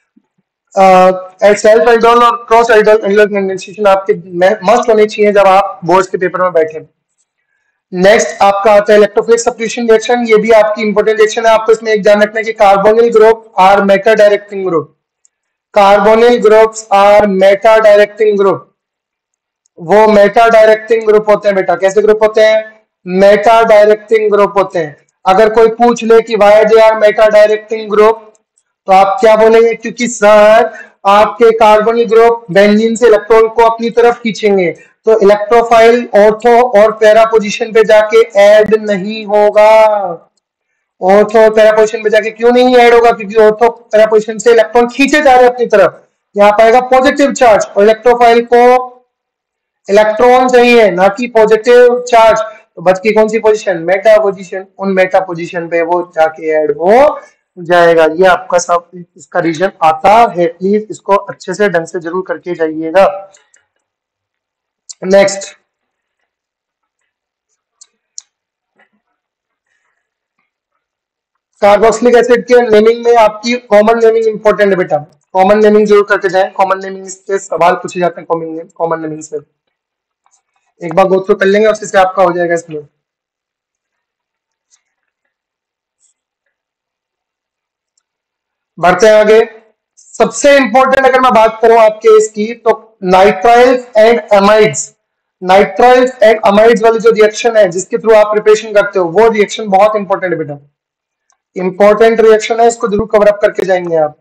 सेल्फ एल्डोल और क्रॉस एल्डोल एल्डोल कंडेंसेशन आपके मस्ट होने चाहिए जब आप बोर्ड के पेपर में बैठे। नेक्स्ट आपका आता है इलेक्ट्रोफिलिक सब्स्टिट्यूशन रिएक्शन, ये भी आपकी इंपॉर्टेंट रिएक्शन है। आपको इसमें एक ध्यान रखना है कि carbonyl group are meta directing group, carbonyl groups are meta directing group, वो मेटा डायरेक्टिंग ग्रुप होते हैं बेटा। कैसे ग्रुप होते हैं? मेटा डायरेक्टिंग ग्रुप होते हैं। अगर कोई पूछ ले कि why they are meta directing group, तो आप क्या बोलेंगे? क्योंकि सर आपके कार्बोनिल ग्रुप बेंजीन से इलेक्ट्रॉन को अपनी तरफ खींचेंगे, तो इलेक्ट्रोफाइल ऑर्थो और पैरा पोजीशन पे जाके ऐड नहीं होगा। ऑर्थो और पैरा पोजीशन पे जाके क्यों नहीं ऐड होगा? क्योंकि ऑर्थो पैरा पोजीशन से इलेक्ट्रॉन खींचे जा रहे हैं अपनी तरफ, यहाँ पाएगा पॉजिटिव चार्ज, और इलेक्ट्रोफाइल को इलेक्ट्रॉन चाहिए ना कि पॉजिटिव चार्ज। तो बच की कौन सी पोजीशन? Meta position. उन मेटा पोजीशन पे वो जाके ऐड हो जाएगा। ये आपका सब इसका रीजन आता है, प्लीज इसको अच्छे से ढंग से जरूर करके जाइएगा। नेक्स्ट कार्बोक्सिलिक एसिड के नेमिंग में आपकी कॉमन नेमिंग इंपॉर्टेंट है बेटा, कॉमन नेमिंग जरूर करके जाएं। कॉमन नेमिंग से सवाल पूछे जाते हैं कॉमन कॉमन नेमिंग से, एक बार गो थ्रू कर लेंगे उससे से आपका हो जाएगा इसमें। बढ़ते हैं आगे। सबसे इंपॉर्टेंट अगर मैं बात करूं आपके इसकी, तो nitriles and amides, nitriles and amides वाली जो रिएक्शन है जिसके थ्रू आप प्रिपरेशन करते हो, वो रिएक्शन बहुत इंपॉर्टेंट है बेटा, इंपॉर्टेंट रिएक्शन है, इसको जरूर कवर अप करके जाएंगे आप।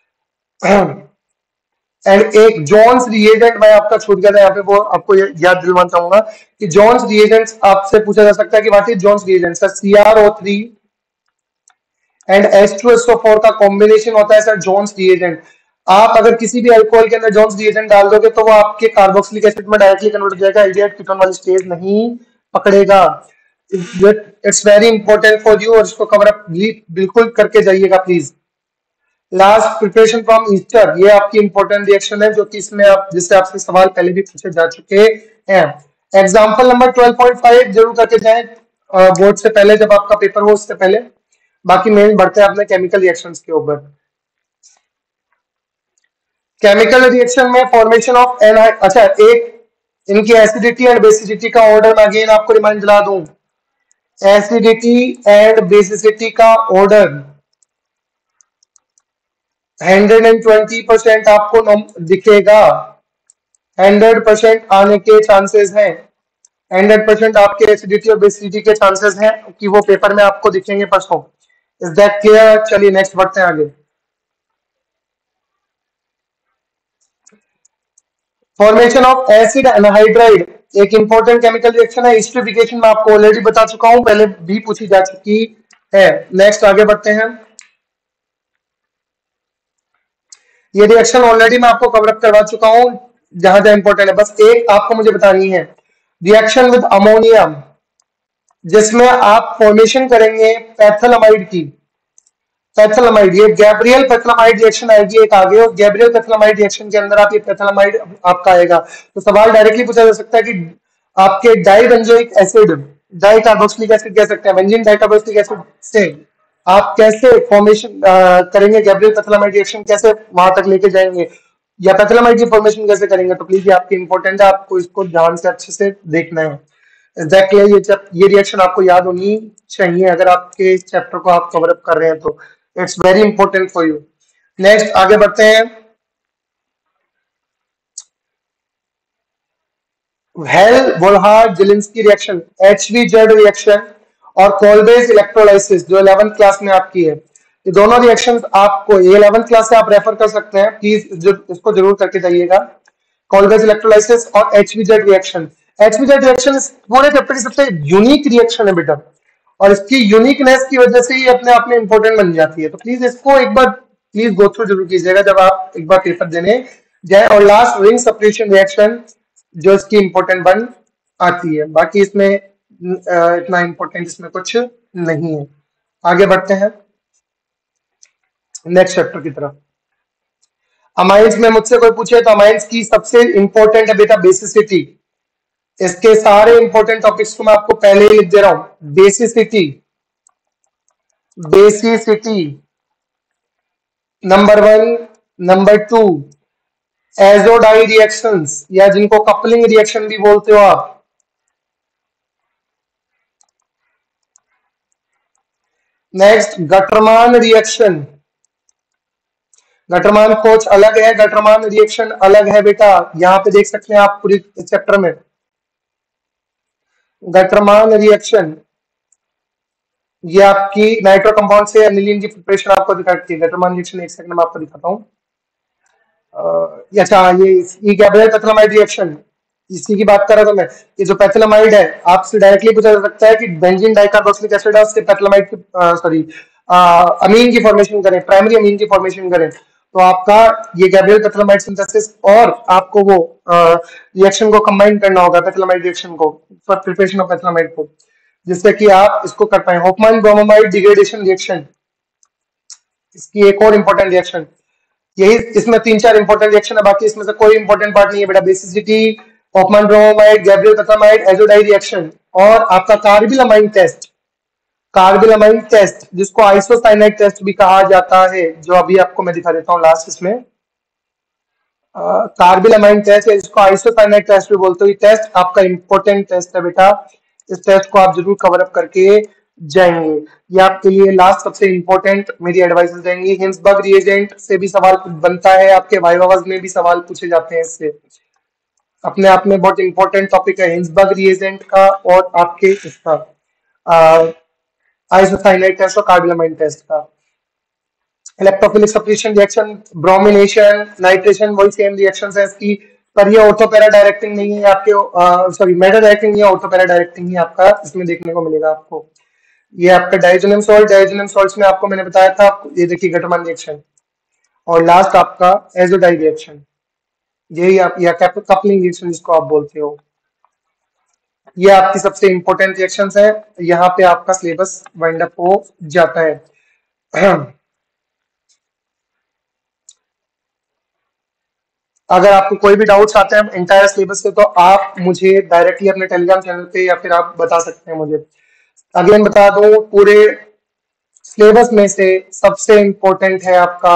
एंड एक जॉन्स रिएजेंट मैं आपका छूट गया था यहाँ पे, वो आपको याद दिलवाना चाहूंगा कि जॉन्स रिएजेंट्स आपसे पूछा जा सकता है कि what is Jones reagent? Sir C R O three and H two S O four का कॉम्बिनेशन होता है सर जॉन्स रिएजेंट। आप अगर किसी भी अल्कोहल के अंदर जॉन्स रिएजेंट डाल दोगे तो वो आपके कार्बोक्सिलिक एसिड में डायरेक्टली कन्वर्ट हो जाएगा, एल्डिहाइड कीटोन वाली स्टेज नहीं पकड़ेगा। It's very important for you, और इसको कवर अप बिल्कुल करके जाइएगा please. Last preparation from ester, ये आपकी इंपॉर्टेंट रिएक्शन है जो कि इसमें आप जिससे आपसे सवाल पहले भी पूछे जा चुके हैं। Example number twelve point five जरूर करके जाएं बोर्ड से पहले, जब आपका पेपर हो उससे पहले। बाकी मेन बढ़ते हैं अपने केमिकल रिएक्शंस के ऊपर। केमिकल रिएक्शन में फॉर्मेशन ऑफ एन, अच्छा एक इनकी एसिडिटी एंड बेसिसिटी का ऑर्डर मैं अगेन आपको रिमाइंड दिला दूं, एसिडिटी एंड बेसिसिटी का order hundred and twenty percent आपको नम- दिखेगा। हंड्रेड परसेंट आने के चांसेस हैं। हंड्रेड परसेंट आपके एसिडिटी और बेसिडिटी के चांसेस हैं कि वो पेपर में आपको दिखेंगे परसों। Is that clear? चलिए नेक्स्ट बढ़ते हैं आगे। फॉर्मेशन ऑफ एसिड एनहाइड्राइड एक इंपॉर्टेंट केमिकल रिएक्शन है। एस्टरिफिकेशन में आपको ऑलरेडी बता चुका हूं, पहले भी पूछी जा चुकी है। नेक्स्ट आगे बढ़ते हैं। ये रिएक्शन ऑलरेडी मैं आपको कवर अप करवा चुका हूं, जहां जहां इंपॉर्टेंट है बस एक आपको मुझे बतानी है। रिएक्शन विद अमोनिया, जिसमें आप फॉर्मेशन करेंगे पैथलमाइड की। पैथलमाइड, ये गैब्रियल पैथलमाइड रिएक्शन आएगी एक आगे, और गैब्रियल पैथलमाइड रिएक्शन के अंदर आप ये पैथलमाइड आपका आएगा। तो सवाल डायरेक्टली पूछा जा सकता है कि आपके डाइबेंजोइक एसिड, डाइकार्बोक्सिलिक एसिड कह सकते हैं, बेंजीन डाइकार्बोक्सिलिक एसिड से आप कैसे फॉर्मेशन करेंगे, गैब्रियल पैथलमाइड रिएक्शन कैसे वहां तक लेके जाएंगे, या पैथलमाइड की फॉर्मेशन कैसे करेंगे। तो प्लीज ये आपकी इंपॉर्टेंट है, आपको इसको ध्यान से अच्छे से देखना है। एग्जैक्टली ये जब ये रिएक्शन आपको याद होनी चाहिए अगर आपके चैप्टर को आप कवर अप कर रहे हैं तो। It's very important for you. Next आगे बढ़ते हैं। Hell Volhard Zelinsky reaction, HVZ reaction और कोलबेस इलेक्ट्रोलाइसिस जो इलेवेंथ क्लास में आपकी है, ये दोनों रिएक्शंस आपको ये इलेवेंथ क्लास से आप रेफर कर सकते हैं, प्लीज जो इसको जरूर करके जाइएगा। कोलबेस इलेक्ट्रोलाइसिस और एचवीजेड रिएक्शन। एचवीजेड रिएक्शन इस पूरे चैप्टर की सबसे यूनिक रिएक्शन है बेटा, और इसकी यूनिकनेस की वजह से ही अपने आप में इंपॉर्टेंट बन जाती है। तो प्लीज इसको एक बार प्लीज गो थ्रू जरूर कीजिएगा जब आप एक बार पेपर देने जाए। और लास्ट रिंग सेपरेशन रिएक्शन जो इसकी इंपॉर्टेंट बन आती है, बाकी इसमें अ, इतना इंपॉर्टेंट इसमें कुछ नहीं है। आगे बढ़ते हैं नेक्स्ट चैप्टर की तरफ। अमाइंस में मुझसे कोई पूछे तो अमाइंस की सबसे इंपॉर्टेंट है बेटा बेसिसिटी। इसके सारे इंपॉर्टेंट टॉपिक्स को मैं आपको पहले ही लिख दे रहा हूं। Basicity, basicity number one. Number two, azo dye reactions या जिनको कपलिंग रिएक्शन भी बोलते हो आप। Next, Gattermann reaction. Gattermann Koch अलग है, गटरमान रिएक्शन अलग है बेटा, यहां पे देख सकते हैं आप पूरी चैप्टर में। गटरमान रिएक्शन ये आपकी नाइट्रो कंपाउंड से एनिलीन की प्रिपरेशन आपको दिखाती है। गटरमान रिएक्शन एक सेकंड में आपको दिखाता हूँ। अ, अच्छा, ये ये गैब्रियल पैथलमाइड रिएक्शन इसी की बात कर रहा था मैं। ये जो पैथलमाइड है आपसे डायरेक्टली पूछा जा सकता है कि बेंजीन डाइकार्बोक्सिलिक एसिड है उससे पैथलमाइड की सॉरी अमीन की फॉर्मेशन करें, प्राइमरी अमीन की फॉर्मेशन करें, तो आपका ये गैब्रियल पैथलमाइड सिंथेसिस और आपको वो रिएक्शन को कंबाइन करना होगा, पैथलमाइड रिएक्शन को फॉर प्रिपरेशन ऑफ पैथलमाइड को, जिससे कि आप इसको कर पाए। होफमैन ब्रोमाइड डिग्रेडेशन रिएक्शन, इसकी एक और इंपॉर्टेंट रिएक्शन, यही इसमें तीन चार इंपॉर्टेंट रिएक्शन है, बाकी इसमें से कोई इंपॉर्टेंट पार्ट नहीं है बेटा। Basicity, Hofmann bromide, Gabriel phthalimide, azo dye reaction और आपका कार्बिलमाइन टेस्ट। कार्बिलमाइन टेस्ट जिसको आइसोसाइनाइड टेस्ट भी कहा जाता है, जो अभी आपको मैं दिखा देता हूँ लास्ट इसमें। कार्बिलमाइन टेस्ट है जिसको आइसोसाइनाइड टेस्ट भी बोलते हो। ये टेस्ट आपका इंपॉर्टेंट टेस्ट है बेटा, इस टेस्ट को आप जरूर कवर अप करके जाएंगे। ये आपके लिए लास्ट सबसे इंपॉर्टेंट मेरी एडवाइस रहेंगी। हिंसबर्ग रिएजेंट से भी सवाल बनता है, आपके वाइवाज में भी सवाल पूछे जाते हैं इससे। अपने आप में बहुत इंपॉर्टेंट टॉपिक है हिंसबर्ग रिएजेंट का और आपके इसका आइसोसाइनाइड टेस्ट और कार्बिलमाइन टेस्ट का। Electrophilic substitution reaction, bromination, nitration, वही सेम रिएक्शंस है इसकी, पर ये ऑर्थोपैरा डायरेक्टिंग नहीं है आपके, सॉरी मेटा डायरेक्टिंग नहीं है, ऑर्थोपैरा डायरेक्टिंग ही आपका इसमें देखने को मिलेगा आपको। ये आपका डाइजोनियम सॉल्ट, डाइजोनियम सॉल्ट्स में आपको मैंने बताया था, ये देखिए गटरमान रिएक्शन, और लास्ट आपका एजोडाई रिएक्शन, यही आप या कपलिंग रिएक्शन जिसको आप बोलते हो। ये आपकी सबसे इंपॉर्टेंट रिएक्शंस है, यहाँ पे आपका सिलेबस वाइंड अप हो जाता है। अगर आपको कोई भी डाउट्स आते हैं इंटायर सिलेबस से तो आप मुझे डायरेक्टली अपने टेलीग्राम चैनल पे या फिर आप बता सकते हैं मुझे। अगेन बता दूं, पूरे सिलेबस में से सबसे इंपॉर्टेंट है आपका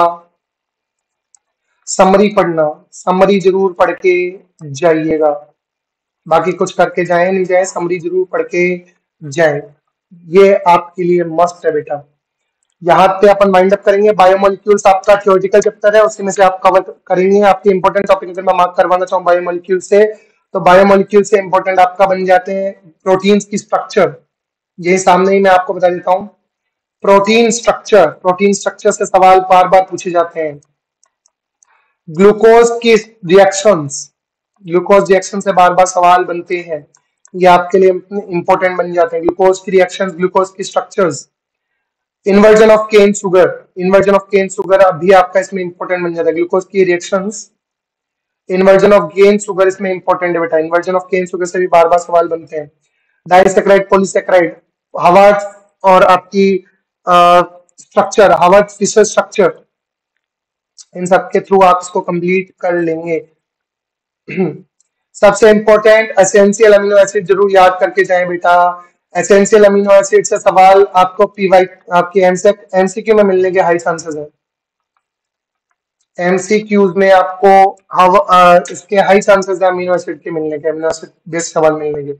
समरी पढ़ना। समरी जरूर पढ़ के जाइएगा, बाकी कुछ करके जाए नहीं जाए, समरी जरूर पढ़ के जाए, ये आपके लिए मस्ट है बेटा। यहाँ पे अपन वाइंड अप करेंगे। बायोमोलिक्यूल्स आपका थ्योरेटिकल चैप्टर है, उसी में से आप कवर करेंगे आपके इंपॉर्टेंट टॉपिक। अगर मैं मार्क करवाना चाहूँ बायोमोलिक्यूल से, तो बायोमोलिक्यूल से इंपॉर्टेंट आपका बन जाते हैं प्रोटीन्स की स्ट्रक्चर। ये सामने ही मैं आपको बता देता हूँ। प्रोटीन स्ट्रक्चर, प्रोटीन स्ट्रक्चर से सवाल बार बार पूछे जाते हैं। ग्लूकोज की रिएक्शंस, ग्लूकोज रिएक्शन से बार बार सवाल बनते हैं, ये आपके लिए इंपॉर्टेंट बन जाते हैं। ग्लूकोज की रिएक्शंस, ग्लूकोज की structures. Inversion of cane sugar, inversion of cane sugar अभी आपका इसमें इंपॉर्टेंट बन जाता है। ग्लूकोज की reactions, inversion of cane sugar इसमें इंपॉर्टेंट है बेटा। इन्वर्जन ऑफ केन शुगर से भी बार बार सवाल बनते हैं। डाइसेक्राइड, पॉलीसेक्राइड, हार्वर्ड और आपकी स्ट्रक्चर, हार्वर्ड फिशर स्ट्रक्चर, इन सब के थ्रू आप इसको कंप्लीट कर लेंगे। सबसे इंपॉर्टेंट एसेंशियल अमीनो एसिड जरूर याद करके जाएं बेटा। एसेंशियल अमीनो एसिड से सवाल आपको पीवाई आपके एमसेक एमसीक्यू में मिलने के हाई चांसेस हैं। एमसीक्यूज में आपको हव, आ, इसके हाई चांसेस है अमीनो एसिड के मिलने के, अमीनो एसिड बेस्ड सवाल मिलने के।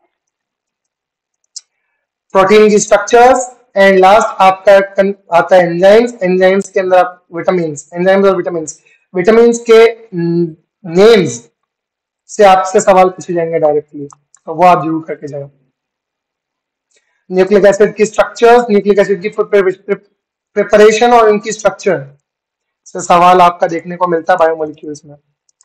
प्रोटीन की स्ट्रक्चर्स एंड लास्ट आपका आता है एंजाइम्स। एंजाइम्स के अंदर आप विटामिन्स, एंजाइम्स और विटामिन्स, विटामिन्स के नेम्स से आपसे सवाल पूछे जाएंगे डायरेक्टली, तो वो आप जरूर करके जाएं। न्यूक्लिक एसिड की स्ट्रक्चर्स, न्यूक्लिक एसिड की प्रिपरेशन और इनकी स्ट्रक्चर से सवाल आपका देखने को मिलता है बायोमोलिक्यूल्स में।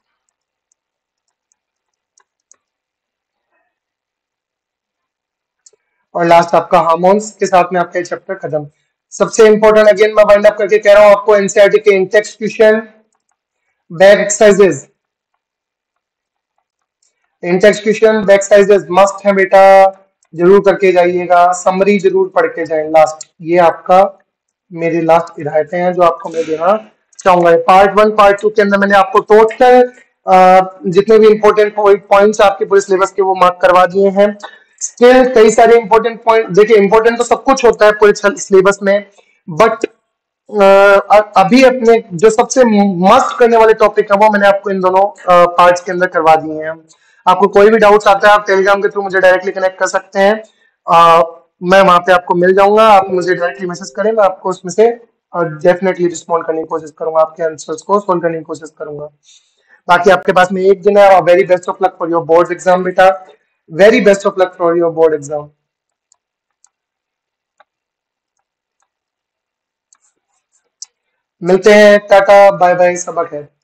और लास्ट आपका हार्मोन्स के साथ में आपका चैप्टर खत्म। सबसे इंपॉर्टेंट अगेन मैं वाइंड अप करके कह रहा हूं आपको, एनसीईआरटी के in text question, back exercises, in text question, back exercises must है बेटा, जरूर करके जाइएगा। समरी जरूर पढ़ के जाएं लास्ट। ये आपका मेरी लास्ट हिदायतें हैं जो आपको मैं देना चाहूंगा। पार्ट वन पार्ट टू के अंदर मैंने आपको टोटल जितने भी इंपॉर्टेंट पॉइंट्स आपके पूरे सिलेबस के वो मार्क करवा दिए हैं। स्टिल कई सारे इंपॉर्टेंट पॉइंट, देखिए इंपॉर्टेंट तो सब कुछ होता है पूरे सिलेबस में, बट अभी अपने जो सबसे मस्ट करने वाले टॉपिक है वो मैंने आपको इन दोनों पार्ट्स के अंदर करवा दिए हैं। आपको कोई भी डाउट्स आता है आप टेलीग्राम के थ्रू मुझे डायरेक्टली कनेक्ट कर सकते हैं। आ, मैं वहां पे आपको मिल जाऊंगा, आप मुझे डायरेक्टली मैसेज करें, मैं आपको उसमें से डेफिनेटली रिस्पॉन्ड करने की कोशिश करूंगा, आपके आंसर्स को सोल्व करने की कोशिश करूंगा। बाकी आपके पास में एक दिन है। Very best of luck for your board exam बेटा, very best of luck for your board exam. मिलते हैं, टाटा बाय बाय, सबक है।